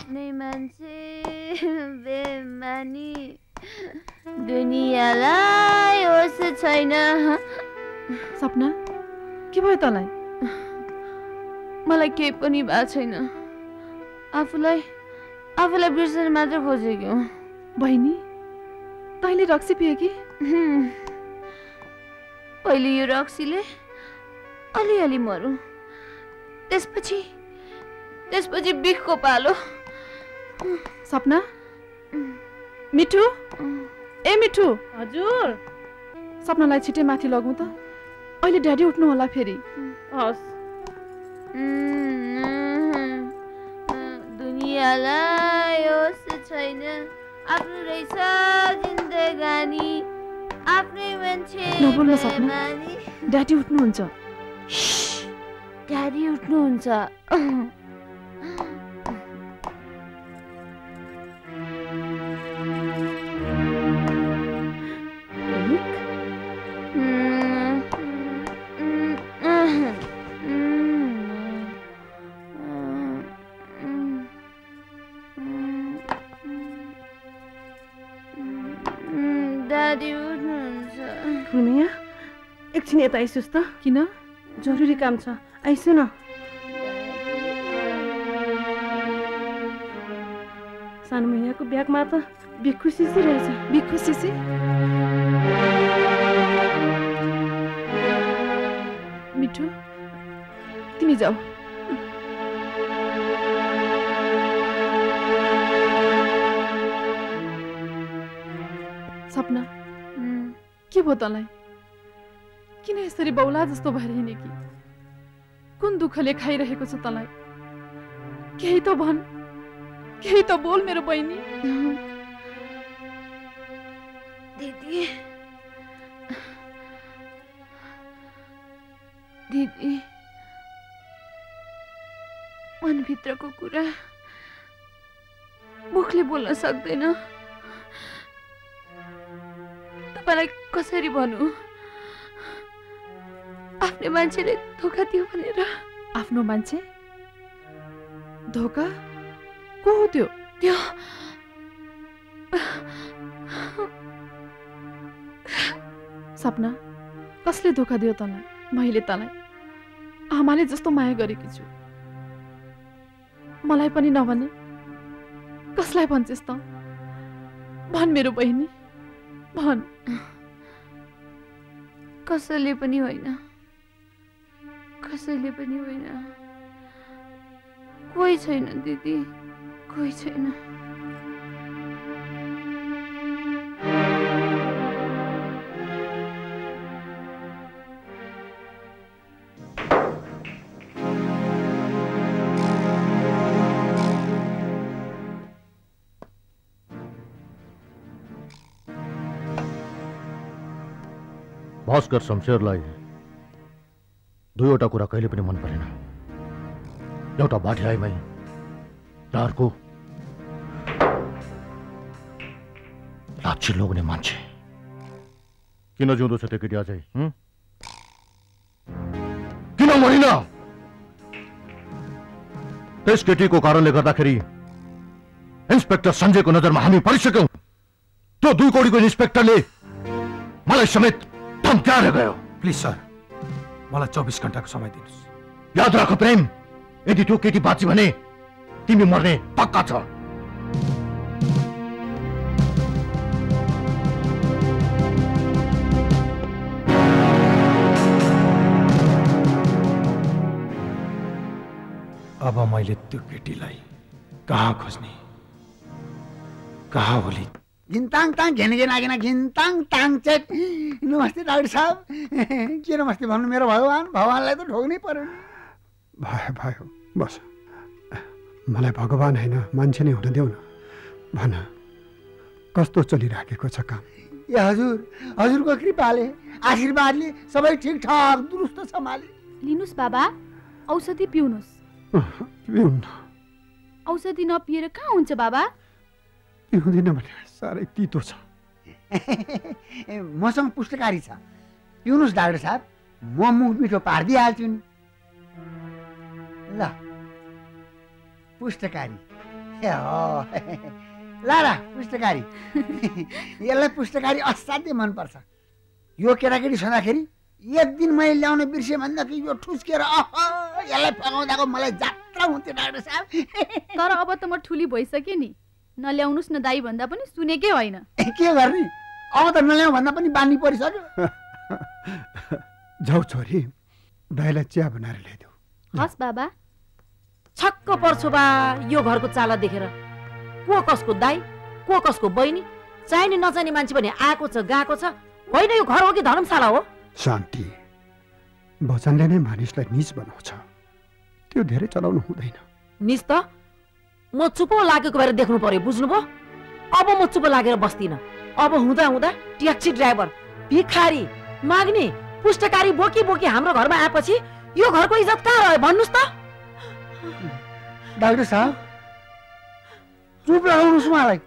आफ्नै मान्छे बेमानी दुनियाँलाई होस छैन। सपना के भयो तँलाई? मलाई केही पनि भएको छैन। आफूलाई आफूलाई बिर्सन मात्र खोजेको। बहिनी तैँले रक्सी पिए कि? पहिले यो रक्सीले अलिअलि मरु, त्यसपछि त्यसपछि बिखको पालो। सपना मिठू ए मिठू। हजुर। सपनालाई छिटै माथि लगौँ त, अहिले ड्याडी उठ्नु होला फेरि। हस्। दुनियाँलाई होस छैन, आफ्नो रहेछ जिन्दगानी, आफ्नै मान्छे नबोल्न सपना, ड्याडी उठ्नुहुन्छ। ड्याडी उठ्नुहुन्छ। ठुलमिया एकछिन यता आइसुस् त। किन? जरुरी काम छ, आइसु न। सानो मैयाको ब्यागमा त बिखु सिसी रहेछ। बिखु सिसी? मिठू तिमी जाऊ। सपना के भयो तँलाई? किन यसरी बौला जस्तो भएर हिँडेकी? कुन दुःखले खाइरहेको छ तँलाई? केही त भन्, केही त बोल मेरो बहिनी। दिदी दिदी मनभित्रको कुरा मुखले बोल्न सक्दैन। तपाईँलाई कसरी भनौँ? आफ्नै मान्छेले धोका दियो भनेर। आफ्नो मान्छे? धोका? को हो त्यो? त्यो सपना कसले धोका दियो तँलाई? मैले तँलाई आमाले जस्तो माया गरेकी छु। मलाई पनि नभने कसलाई भन्छस् त? भन मेरो बहिनी, भन। कसैले पनि होइन, कसैले पनि होइन। कोही छैन दिदी, कोही छैन। भास्कर शमशेरलाई दुईवटा कुरा कहिले पनि मन परेन। एउटा बाठ्याइमै र अर्को लाच्छी लोग्ने मान्छे। किन जिउँदो छ त्यो केटी अझै? किन मरिन? त्यस केटीको कारणले गर्दाखेरि इन्सपेक्टर सञ्जयको नजरमा हामी परिसक्यौं। त्यो दुई कोटीको इन्सपेक्टरले मलाई समेत धम्क्याएर गयो। प्लिज सर, मलाई चौबिस घण्टाको समय दिनुहोस्। याद राख प्रेम, यदि त्यो केटी बाँची भने तिमी मर्ने पक्का छ। अब मैले त्यो केटीलाई कहाँ खोज्ने, कहाँ होली? घिन्ताङ ताङ घेन घेन आगेन घिन्ताङ ताङ चेट। नमस्ते डाक्टर साहब। के नमस्ते भन्नु मेरो भगवान? भगवानलाई त ठोक्नै पर्यो नि। भयो भयो बस, मलाई भगवान होइन मान्छे नै हुन देऊ न। भन कस्तो चलिराखेको छ काम? ए हजुर, हजुरको कृपाले आशीर्वादले सबै ठिकठाक दुरुस्त छ मालिक। लिनुस् बाबा, औषधि पिउनुस्। पिउन्न। औषधि नपिएर कहाँ हुन्छ बाबा? पिउँदिन भने साह्रै तितो छ। मसँग पुस्तकारी छ, पिउनुस् डाक्टर साहब। म मुख मिठो पारिदिइहाल्छु नि। ल पुस्तकारी लारा पुस्तकारी यसलाई पुस्तकारी असाध्यै मनपर्छ। यो केटाकेटी छँदाखेरि एक दिन मैले ल्याउन बिर्सेँ भन्दाखेरि यो ठुस्केर अह यसलाई पकाउँदाको मलाई जात्रा हुन्थ्यो डाक्टर साहब। तर अब त म ठुली भइसकेँ नि, नल्याउनुस् न दाई भन्दा पनि सुनेकै होइन। के गर्ने, अब त नल्याउ भन्दा पनि बानी परिसक्यो। जाऊ छोरी, दाइलाई चिया बनाएर ल्याइदेऊ। हस् बाबा। छक्क पर्छु बा यो घरको चाला देखेर। को कसको दाई, को कसको बहिनी, चाहिने नचाहिने मान्छे पनि आएको छ गएको छ। होइन यो घर हो कि धर्मशाला हो? शान्ति, वचनले नै मानिसलाई निज बनाउँछ, त्यो धेरै चलाउनु हुँदैन। निज त म चुपो लागेको भएर देख्नु पर्यो, बुझ्नुभयो? अब म चुपो लागेर बस्दिनँ। अब हुँदा हुँदा ट्याक्सी ड्राइभर, भिखारी, माग्ने, पुस्तकारी बोकी बोकी हाम्रो घरमा आएपछि यो घरको इज्जत कहाँ रह्यो भन्नुहोस् त? डाक्टर साहब चुप लगाउनुहोस् मलाई।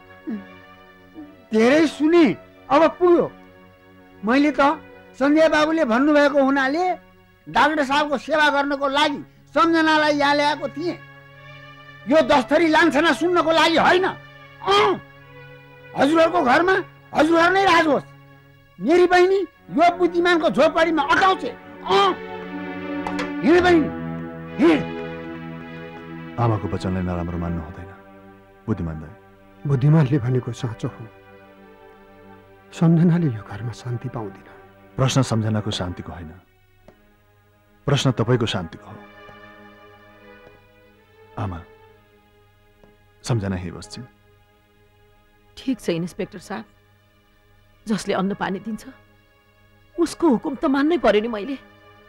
धेरै सुने, अब पुग्यो। मैले त सञ्जय बाबुले भन्नुभएको हुनाले डाक्टर साहबको सेवा गर्नको लागि सम्झनालाई यहाँ ल्याएको थिएँ। यो दस्तरी लान्छना सुन्नको लागि होइन। हजुरहरूको घरमा हजुरहरू नै राज होस्। मेरी बहिनी यो बुद्धिमानको झोपडीमा अटाउँछ। हिँड बहिनी हिँड। आमाको वचनलाई नराम्रो मान्नु हुँदैन बुद्धिमान दाइ। बुद्धिमानले भनेको साँचो हो। सम्झनाले यो घरमा शान्ति पाउँदिन। प्रश्न सम्झनाको शान्तिको होइन, प्रश्न तपाईँको शान्तिको हो। आमा, सम्झना यही बस्छिन्। ठिक छ इन्सपेक्टर साहब, जसले अन्न पानी दिन्छ उसको हुकुम त मान्नै पर्यो नि। मैले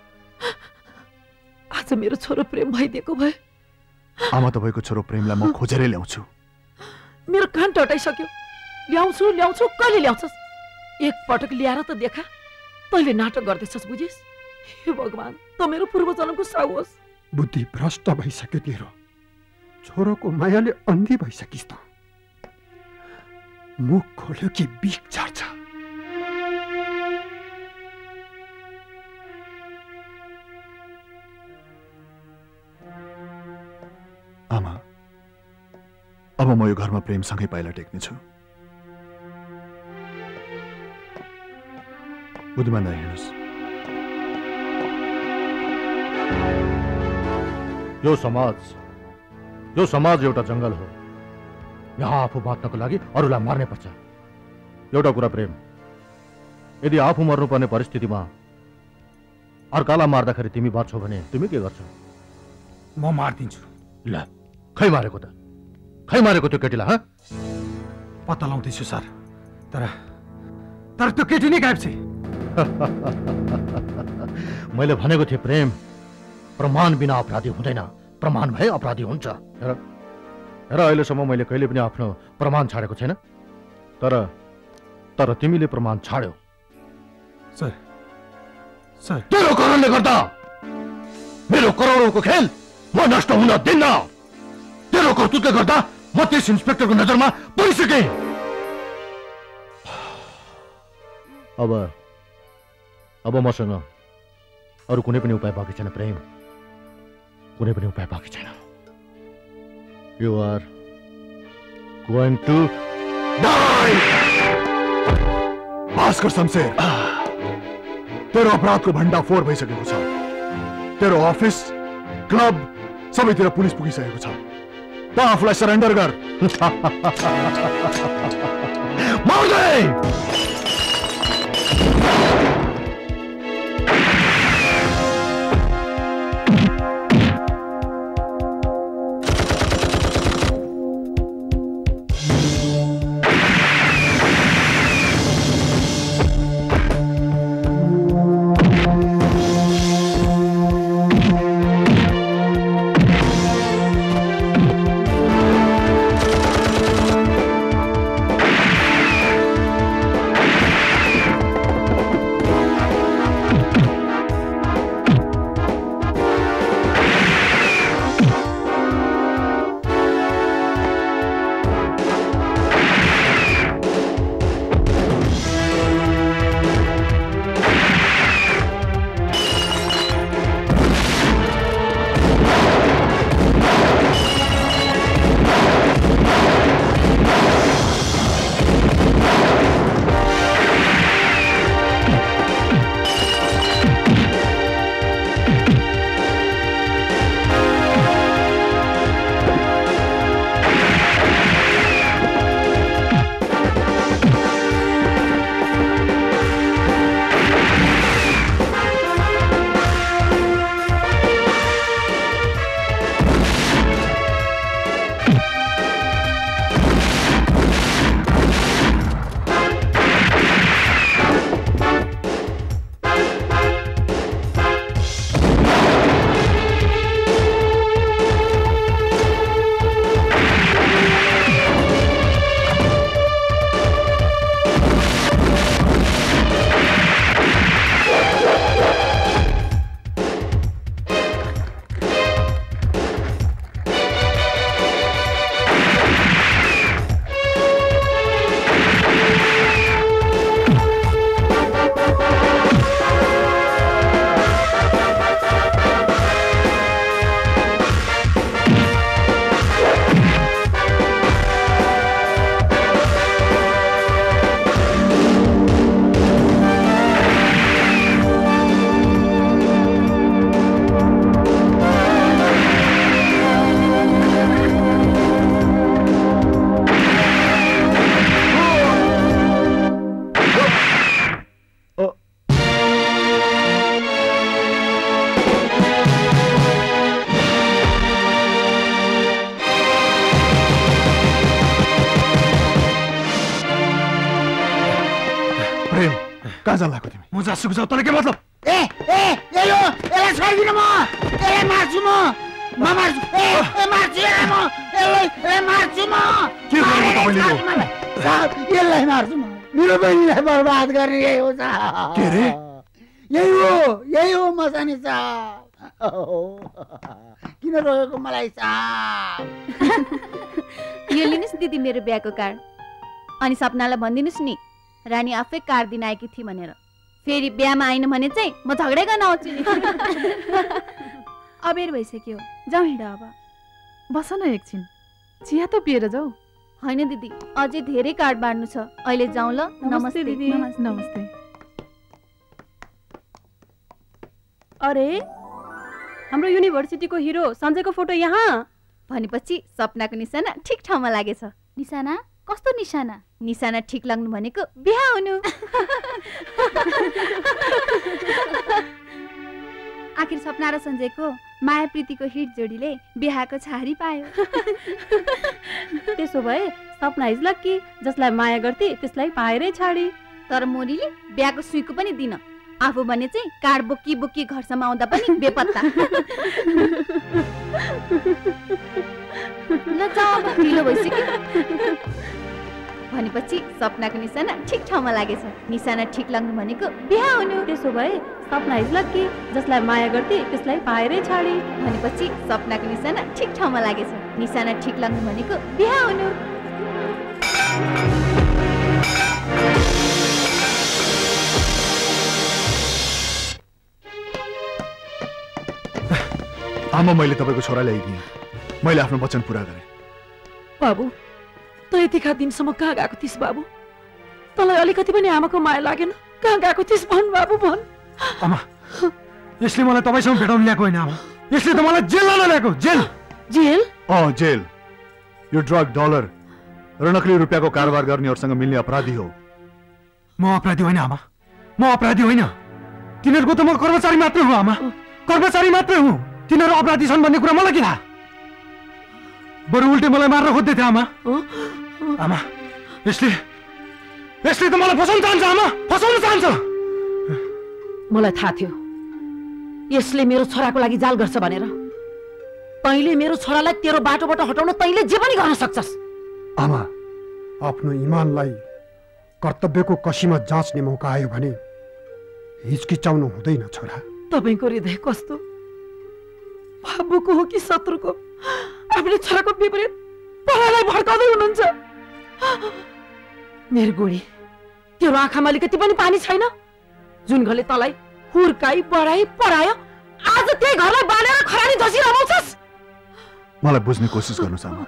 आज मेरो छोरो प्रेम भइदिएको भए। आमा, तपाईँको छोरो प्रेमलाई म खोजेरै ल्याउँछु। मेरो कान टटाइसक्यो। ल्याउँछु ल्याउँछु कहिले ल्याउँछस्? एक पटक ल्याएर त देखा। तैँले नाटक गर्दैछस् बुझिस्? हे भगवान, त मेरो पूर्वजन्मको साउ होस्। बुद्धि भ्रष्ट भइसक्यो तेरो। छोरोको मायाले अन्धी भइसकिस् त। मुख खोल्यो कि बिख झर्छ। आमा, अब म यो घरमा प्रेमसँगै पाइला टेक्नेछु। बुद्धिमान दाइ हेर्नुहोस्, यो समाज यो समाज एउटा जंगल हो। यहाँ आफू बाँच्नको लागि अरूलाई मार्नै पर्छ। एउटा कुरा प्रेम, यदि आफू मर्नुपर्ने परिस्थितिमा अर्कालाई मार्दाखेरि तिमी बाँच्छौ भने तिमी के गर्छौ? म मारिदिन्छु। ल, खै मारेको त? खै मारेको त्यो केटीलाई? ह, पत्ता लाउँदैछु सर, तर तर त्यो केटी नै गायब छ। मैले भनेको थिएँ प्रेम, प्रमाण बिना अपराधी हुँदैन, प्रमाण भए अपराधी हुन्छ। हेर हेर अहिलेसम्म मैले कहिले पनि आफ्नो प्रमाण छाडेको छैन, तर तर तिमीले प्रमाण छाड्यौ। सर सर तेरो कारणले गर्दा मेरो करोडौँको खेल म नष्ट हुन दिन्न। तेरो कर्तुतले गर्दा म त्यस इन्सपेक्टरको नजरमा परिसकेँ। अब अब मसँग अरू कुनै पनि उपाय बाँकी छैन प्रेम, कुनै पनि उपाय बाँकी छैन। You are going to die. Bhaskar Shamsher, तेरो अपराधको भण्डाफोर भइसकेको छ। तेरो अफिस, क्लब सबैतिर पुलिस पुगिसकेको छ। त आफूलाई सरेन्डर गर। मार्दै कहाँ जान लाग्यो तिमी? म जहाँसुकै जाऊ, तँलाई के मतलब? ए ए ए यो यसलाई छोडिदिनु म यसलाई मार्छु म म मार्छु ए ए मार्छु यसलाई म यसलाई यसलाई मार्छु म के गर्नु तपाईँले यो? साहब यसलाई मार्छु म मेरो बहिनीलाई बर्बाद गर्ने यही हो साहब। के रे? यही हो यही हो मसानी साहब। किन रोएको मलाई साहब? यो लिनुहोस् दिदी मेरो बिहाको कार्ड। अनि सपनालाई भनिदिनुहोस् नि रानी आफै कार्ड दिन आएकी थिए भनेर। फेरि बिहामा आइन भने चाहिँ म झगडै गर्न आउँछु नि। अबेर भइसक्यो, जाउँ हिँड अब। बस न एकछिन, चिया त पिएर जाऊ। होइन दिदी अझै धेरै कार्ड बाँड्नु छ, अहिले जाउँ ल। नमस्ते दिदी। नमस्ते। अरे हाम्रो युनिभर्सिटीको हिरो सञ्जयको फोटो यहाँ भनेपछि सपनाको निशाना ठिक ठाउँमा लागेछ। निशाना? कस्तो निशाना? निशाना ठिक लाग्नु भनेको बिहा हुनु। आखिर सपना र सञ्जयको माया प्रीतिको हिट जोडीले बिहाको छहारी पायो। त्यसो भए सपना इज लक्की, जसलाई माया गर्थे त्यसलाई पाएरै छाडी। तर मोरीले बिहाको सुईको पनि दिन, आफू भने चाहिँ कार्ड बोकी बोकी घरसम्म आउँदा पनि बेपत्ता। ल जाऊ अब ढिलो भइसक्यो। भनेपछि सपनाको निशाना ठिक ठाउँमा लागेछ। निशाना ठिक लाग्नु भनेको बिहा हुनु। त्यसो भए सपना इज लक्की, जसलाई माया गर्थे त्यसलाई पाएरै छाडी। भनेपछि सपनाको निशाना ठिक ठाउँमा लागेछ। निशाना ठिक लाग्नु भनेको बिहा हुनु। आमा मैले तपाईँको छोरा ल्याइदिएँ, मैले आफ्नो वचन पुरा गरेँ। बाबु त यतिका दिनसम्म कहाँ गएको थिइस् बाबु? तँलाई अलिकति पनि आमाको माया लागेन? कहाँ गएको थिइस् भन् बाबु भन्। आमा यसले मलाई तपाईँसँग भेटाउन ल्याएको होइन आमा, यसले त मलाई जेल लान ल्याएको। जेल? जेल? अँ जेल। यो ड्रग, डलर र नकली रुपियाँको कारोबार गर्नेहरूसँग मिल्ने अपराधी हो। म अपराधी होइन आमा, म अपराधी होइन। तिनीहरूको त म कर्मचारी मात्रै हो आमा, कर्मचारी मात्रै हो। तिनीहरू अपराधी छन् भन्ने कुरा मलाई के थाहा? बरु उल्टे मलाई मार्न खोज्दै थियो आमा। आमा यसले यसले त मलाई फसाउन चाहन्छ आमा, फसाउन चाहन्छ। मलाई थाहा थियो यसले मेरो छोराको लागि जाल गर्छ भनेर। तैँले मेरो छोरालाई तेरो बाटोबाट हटाउन तैँले जे पनि गर्न सक्छस्। आमा आफ्नो इमानलाई कर्तव्यको कसीमा जाँच्ने मौका आयो भने हिचकिचाउनु हुँदैन छोरा। तपाईँको हृदय कस्तो, बाबुको हो कि शत्रुको? आफ्नो छोराको विपरीत पढाइलाई भड्काउँदै हुनुहुन्छ। निर्गुणी, तेरो आँखामा अलिकति पनि पानी छैन? जुन घरले तँलाई हुर्काई बढाई पढायो, आज त्यही घरलाई बालेर खरानी धसी रमाउँछस्। मलाई बुझ्ने कोसिस गर्नुहोस् आमा,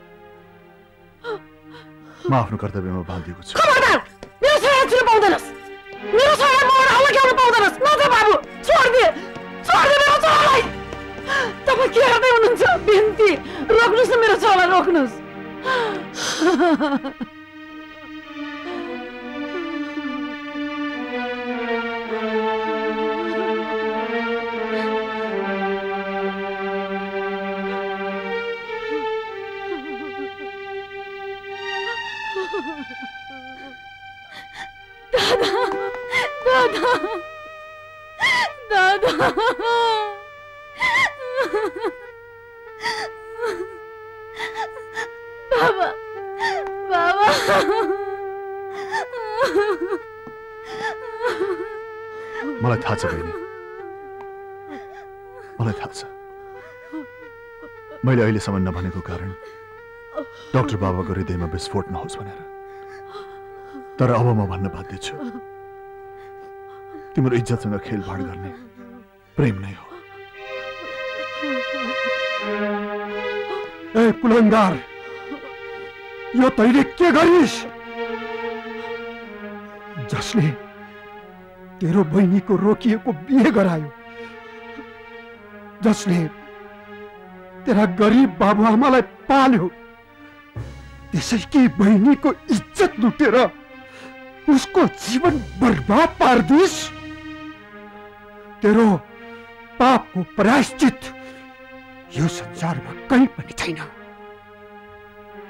म आफ्नो कर्तव्यमा बाँधिएको छु। खबरदार, मेरो छोरा छुन पाउँदैनस्। मेरो छोरा मबाट हल्ला ल्याउन पाउँदैनस्। नजा बाबु, छोडिदिए छोडिदिए मेरो छोरालाई। तपाईँ के गर्दै हुनुहुन्छ? बिन्ती रोक्नुहोस् न मेरो छोरालाई, रोक्नुहोस्। दादा दादा बाबा बाबा मलाई थाहा छ बहिनी, मलाई थाहा छ मैले अहिलेसम्म नभनेको कारण डाक्टर बाबाको हृदयमा विस्फोट नहोस् भनेर। तर अब म भन्न बाध्य छु, तिम्रो इज्जतसँग खेलभाड गर्ने प्रेम नै हो। ए कुलंगार, यो तैले के गरिस्? जसले तेरो बहिनीको रोकिएको बिहे गरायो, जसले तेरा गरिब बाबुआमालाई पाल्यो, त्यसैकी बहिनीको इज्जत लुटेर उसको जीवन बर्बाद पार्दिस्? तेरो पापको प्रायश्चित यो संसारमा कहीँ पनि छैन।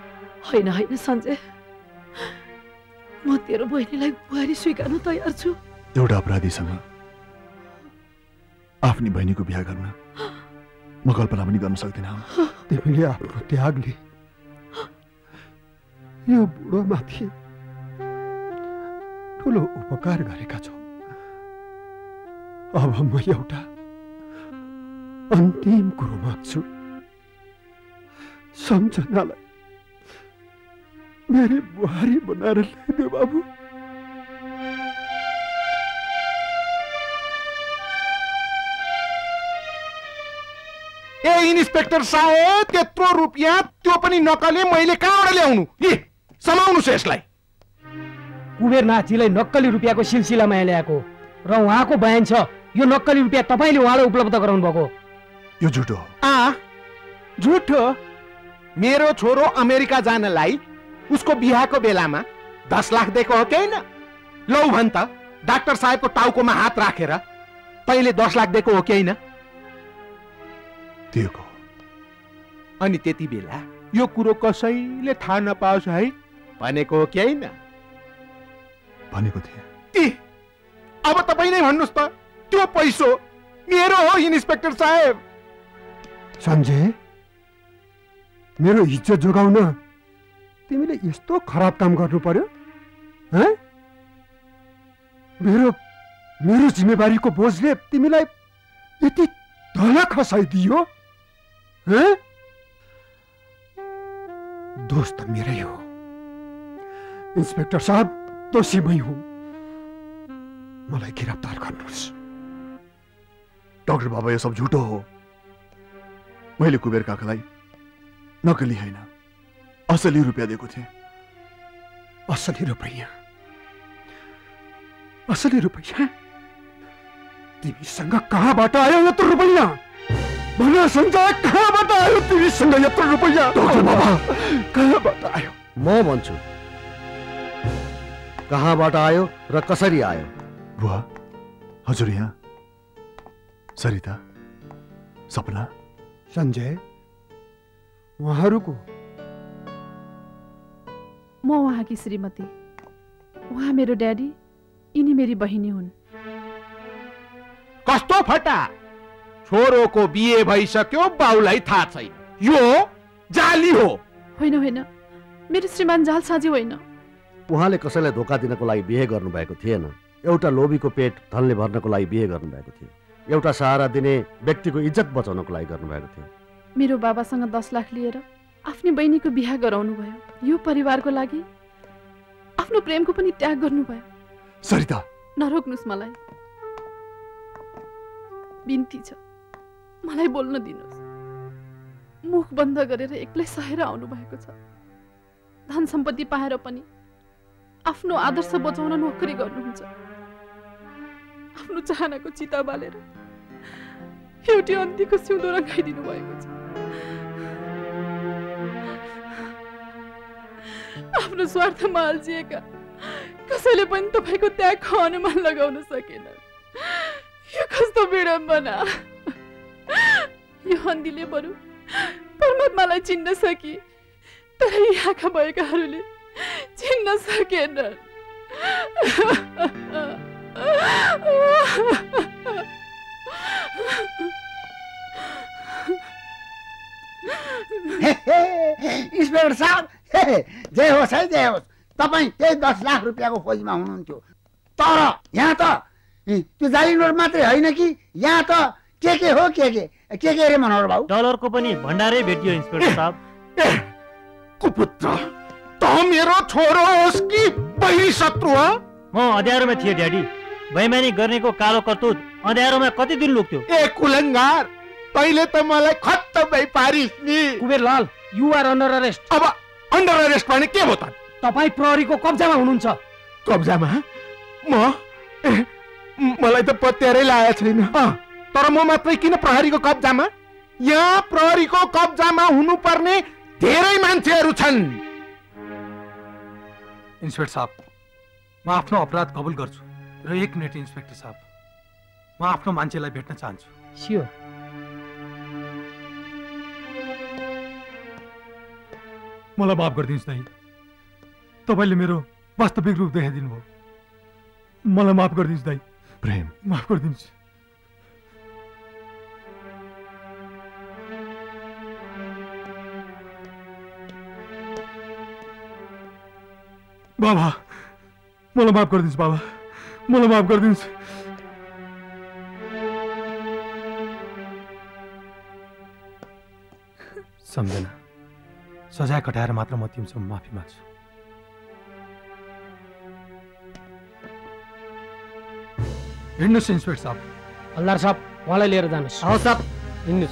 होइन होइन सञ्जय, म तेरो बहिनीलाई बुहारी स्वीकार्न तयार छु। एउटा अपराधीसँग आफ्नी बहिनीको बिहा गर्न म कल्पना पनि गर्न सक्दिनँ। तिमीले आफ्नो त्यागले यो बुढोमाथि ठुलो उपकार गरेका छौ। अब म एउटा अन्तिम कुरो माग्छु, सम्झनालाई मेरी बुहारी बनाएर ल्याइदियो बाबु। ए इन्सपेक्टर साहेब, त्यत्रो रुपियाँ त्यो पनि नक्कली मैले कहाँबाट ल्याउनु? ए समाउनुस् यसलाई। कुबेरनाथजीलाई नक्कली रुपियाँको सिलसिलामा ल्याएको र उहाँको बयान छ यो नक्कली रुपियाँ तपाईँले उहाँलाई उपलब्ध गराउनु भएको। यो झुटो हो। आ झुटो? मेरो छोरो अमेरिका जानलाई उसको बिहाको बेलामा दस लाख दिएको हो कि होइन? लौ भन् त, डाक्टर साहेबको टाउकोमा हात राखेर तैँले दस लाख दिएको हो कि होइन? दिएको। अनि त्यति बेला यो कुरो कसैले थाहा नपाओस् है भनेको हो कि होइन? भनेको थिएँ। ए अब तपाईँ नै भन्नुहोस् त, त्यो पैसो मेरो हो इन्सपेक्टर साहेब। सञ्जय, मेरो इज्जत जोगाउन तिमीले यस्तो खराब काम गर्नु पर्यो? हैं? मेरो मेरो जिम्मेवारीको बोझले तिमीलाई यति धला खसाइदियो? हैं? दोष त मेरै हो। इन्सपेक्टर साहब, दोषी मै हुँ। मलाई गिरफ्तार गर्नुहोस्। डाक्टर बाबा, यो सब झुटो हो। मैले कुबेर काकालाई नकली होइन, असली रुपियाँ दिएको थिएँ। असली रुपियाँ? असली रुपियाँ? तिमीसँग कहाँबाट आयो यत्रो रुपियाँ? भन सञ्जय, कहाँबाट आयो तिमीसँग यत्रो रुपियाँ? डाक्टर बाबा, कहाँबाट आयो? म भन्छु कहाँबाट आयो र कसरी आयो। बुवा, हजुर यहाँ सरिता, सपना। सञ्जय, उहाँहरूको? म उहाँकी श्रीमती, उहाँ मेरो ड्याडी, यिनी मेरी बहिनी हुन्। कस्तो फटा, छोरोको बिहे भइसक्यो, बाउलाई थाहा छैन। यो जाली हो। होइन होइन, मेरो श्रीमान जालसाजी होइन। उहाँले कसैलाई धोका दिनको लागि बिहे गर्नुभएको थिएन। एउटा लोभीको पेट धनले भर्नको लागि बिहे गर्नुभएको थियो। एउटा सहारा दिने व्यक्तिको इज्जत बचाउनको लागि गर्नुभएको थियो। मेरो बाबासँग दस लाख लिएर आफ्नी बहिनीको बिहा गराउनु भयो। यो परिवारको लागि आफ्नो प्रेमको पनि त्याग गर्नुभयो। सरिता, नरोक्नुस् मलाई, बिन्ती छ, मलाई बोल्न दिनुहोस्। मुख बन्द गरेर एक्लै सहेर आउनु भएको छ। धन सम्पत्ति पाएर पनि आफ्नो आदर्श बचाउन नोकरी गर्नुहुन्छ। आफ्नो चाहनाको चिता बालेर एउटी अन्तीको सिउँदो रंगाइदिनु भएको छ। आफ्नो स्वार्थमा अल्झिएका कसैले पनि तपाईको त्यागको अनुमान लगाउन सकेन। यो कस्तो विडम्बना! यो अन्धीले बरु परमात्मालाई चिन्न सकी, तर यहाँका भएकाहरूले चिन्न सकेनन्। इन्सपेक्टर साहब, जय होस् है, जय होस्। तपाईँ त्यही दस लाख रुपियाँको खोजमा हुनुहुन्थ्यो, तर यहाँ त त्यो जाली नोट मात्रै होइन कि यहाँ त के के हो के के के के रे मनोहर बाबु? डलरको पनि भण्डारै भेटियो इन्सपेक्टर साहब। कुपुत्र, त मेरो छोरो होस् कि बहिनी शत्रु हो? म अँध्यारोमा थिएँ ड्याडी। बेइमानी गर्नेको कालो करतुत अँध्यारोमा कति दिन लुक्थ्यो? ए कुलङ्गार, तैले त मलाई खत्त भई पारिस् नि। Kuberlal, you are under arrest. अब अन्डर अरेस्ट भने के भयो त? तपाईँ प्रहरीको कब्जामा हुनुहुन्छ। कब्जामा? म मलाई त पत्यारै लागेको छैन। तर म मात्रै किन प्रहरीको कब्जामा? यहाँ प्रहरीको कब्जामा हुनुपर्ने धेरै मान्छेहरू छन्। इन्सपेक्टर साहब, म आफ्नो अपराध कबुल गर्छु। र एक मिनट इन्सपेक्टर साहब, म आफ्नो मान्छेलाई भेट्न चाहन्छु। स्योर। मलाई माफ गरिदिनुहोस् दाइ, तपाईँले मेरो वास्तविक रूप देखाइदिनु भयो। मलाई माफ गरिदिनुहोस् दाइ। प्रेम माफ गरिदिनुहोस्। बाबा मलाई माफ गरिदिनुहोस् बाबा, मलाई माफ गरिदिनुहोस्। सम्झना, सजाय कटाएर मात्र म तिमीसँग माफी माग्छु। हिँड्नुहोस् इन्सपेक्टर साहब। हल्दार साहब उहाँलाई लिएर जानुहोस्। हवस् साहब हिँड्नुहोस्।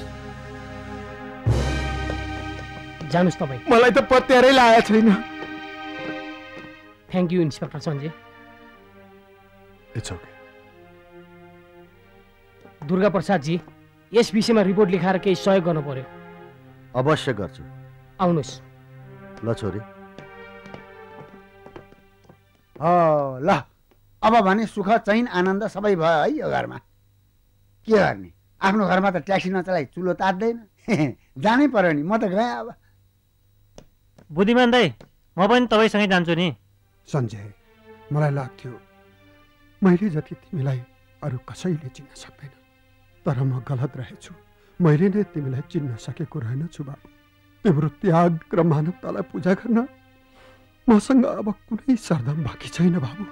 जानुहोस् तपाईँ। मलाई त पत्यारै लागेको छैन। Thank you inspector Sanjay. It's okay. Durga प्रसादजी, यस विषयमा रिपोर्ट लेखाएर केही सहयोग गर्नु पर्यो। अवश्य गर्छु। आउनुहोस्। ल छोरी। ल अब भने सुख चैन आनन्द सबै भयो है यो घरमा। के गर्ने, आफ्नो घरमा त ट्याक्सी नचलाई चुलो तात्दैन। जानै पर्यो नि, म त गएँ अब। बुद्धिमान दाइ, म पनि तपाईँसँगै जान्छु नि। सञ्जय, मलाई लाग्थ्यो मैले जति तिमीलाई अरू कसैले चिन्न सक्दैन, तर म गलत रहेछु। मैले नै तिमीलाई चिन्न सकेको रहेनछु बाबु। तिम्रो त्याग र मानवतालाई पूजा गर्न मसँग अब कुनै सरदम बाँकी छैन बाबु।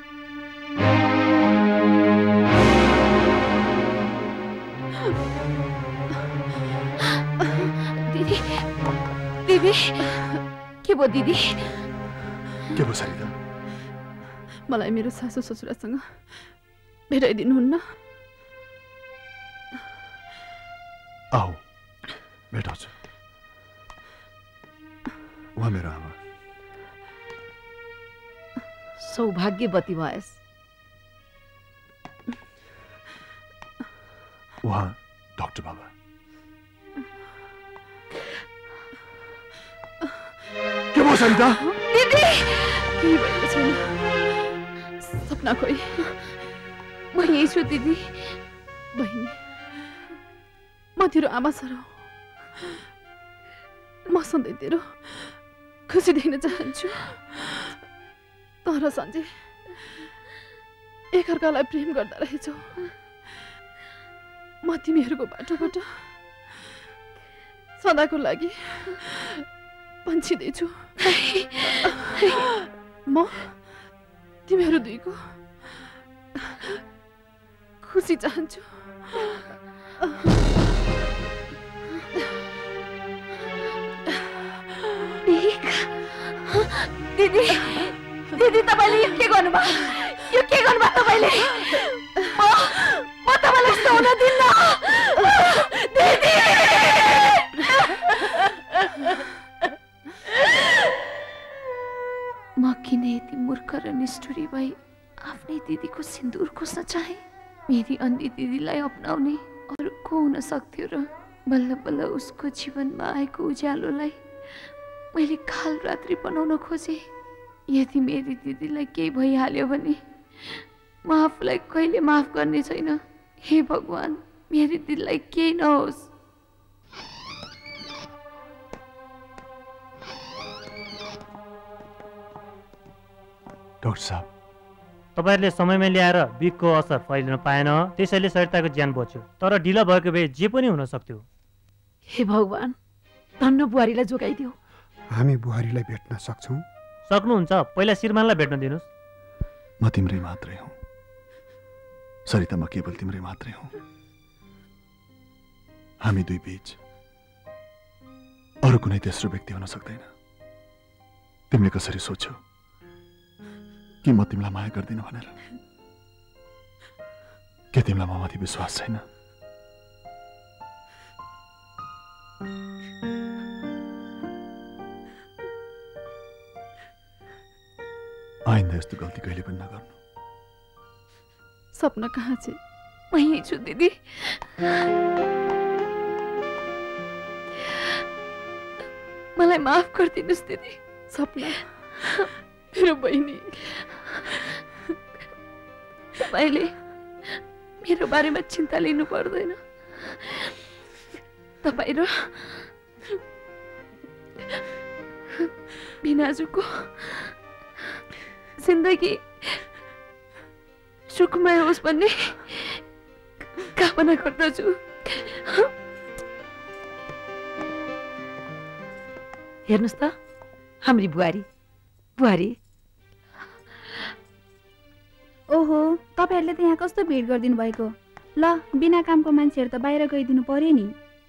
दिदी, दिदी, के भयो दिदी? के भयो सरिता? मलाई मेरो सासू ससुरासँग भेटाइदिनुहुन्न? आओ भेटाउँछु। उहाँ मेरो आमा। सौभाग्यवती भएस्। उहाँ डाक्टर बाबा। के भयो सरिता? दिदी, केही भएको छैन। सपना खोइ, म यही छु दिदी। बहिनी, म तेरो आमा सर हो। म सधैँ तेरो खुसी देख्न चाहन्छु। तर सञ्जय, एकअर्कालाई प्रेम गर्दा रहेछौ। म तिमीहरूको बाटोबाट सदाको लागि पन्छिँदैछु। म तिमीहरू दुईको खुसी चाहन्छु। दिदी, दिदी तपाईँले यो के गर्नुभयो? यो के गर्नुभयो तपाईँले? म म तपाईँलाई यस्तो हुन दिन्न। दिदी! म किन यति मूर्ख र निष्ठुरी भई आफ्नै दिदीको सिन्दुर खोज्न चाहे? मेरी अन्धी दिदीलाई अपनाउने अरू को हुन सक्थ्यो र? बल्ल बल्ल उसको जीवनमा आएको उज्यालोलाई मैले काल रात्रि बनाउन खोजेँ। यदि मेरी दिदीलाई केही भइहाल्यो भने म आफूलाई कहिले माफ गर्ने छैन। हे भगवान, मेरी दिदीलाई केही नहोस्। डाक्टर साहब, तपाईँहरूले समयमा ल्याएर बिगको असर फैलिन पाएन, त्यसैले सरिताको ज्यान बच्यो। तर ढिलो भएको भए जे पनि हुन सक्थ्यो। हे भगवान, धन्न बुहारीलाई जोगाइदियो। हामी बुहारीलाई भेट्न सक्छौँ? सक्नुहुन्छ। पहिला श्रीमानलाई भेट्न दिनुहोस्। म तिम्रै मात्रै हुँ सरिता, म केवल तिम्रै मात्रै हुँ। हामी दुई बीच अरू कुनै तेस्रो व्यक्ति हुन सक्दैन। तिमीले कसरी सोच्यौ कि म तिमीलाई माया गर्दिन भनेर? के तिमीलाई ममाथि विश्वास छैन? आइन्दा यस्तो गल्ती कहिले पनि नगर्नु। सपना कहाँ छ? म यही छु दिदी। मलाई माफ गरिदिनुहोस् दिदी। सपना, मेरो बहिनी, तपाईँले मेरो बारेमा चिन्ता लिनु पर्दैन। तपाईँ र भिनाजुको जिन्दगी सुखमय होस् भन्ने कामना गर्दछु। हेर्नुहोस् त हाम्री बुहारी बुहारी ओहो, तपाईँहरूले त यहाँ कस्तो भिड गरिदिनु भएको। ल, बिना कामको मान्छेहरू त बाहिर गइदिनु पर्यो नि।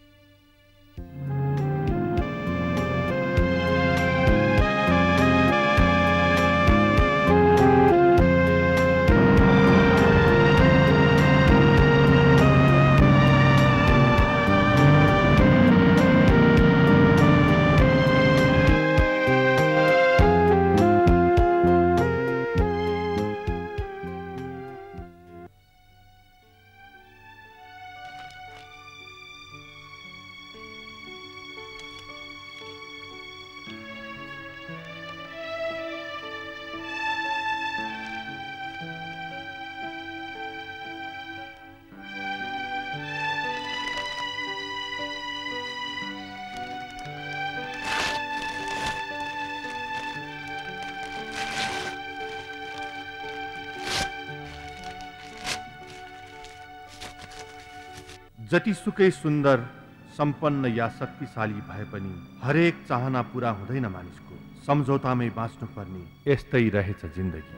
जतिसुकै सुन्दर, सम्पन्न या शक्तिशाली भए पनि हरेक चाहना पूरा हुँदैन मानिसको। सम्झौतामै बाँच्नुपर्ने यस्तै रहेछ जिन्दगी।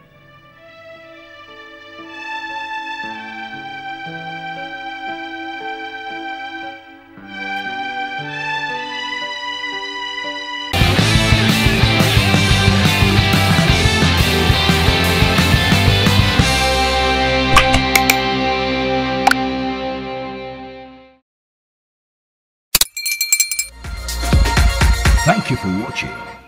Thank you for watching.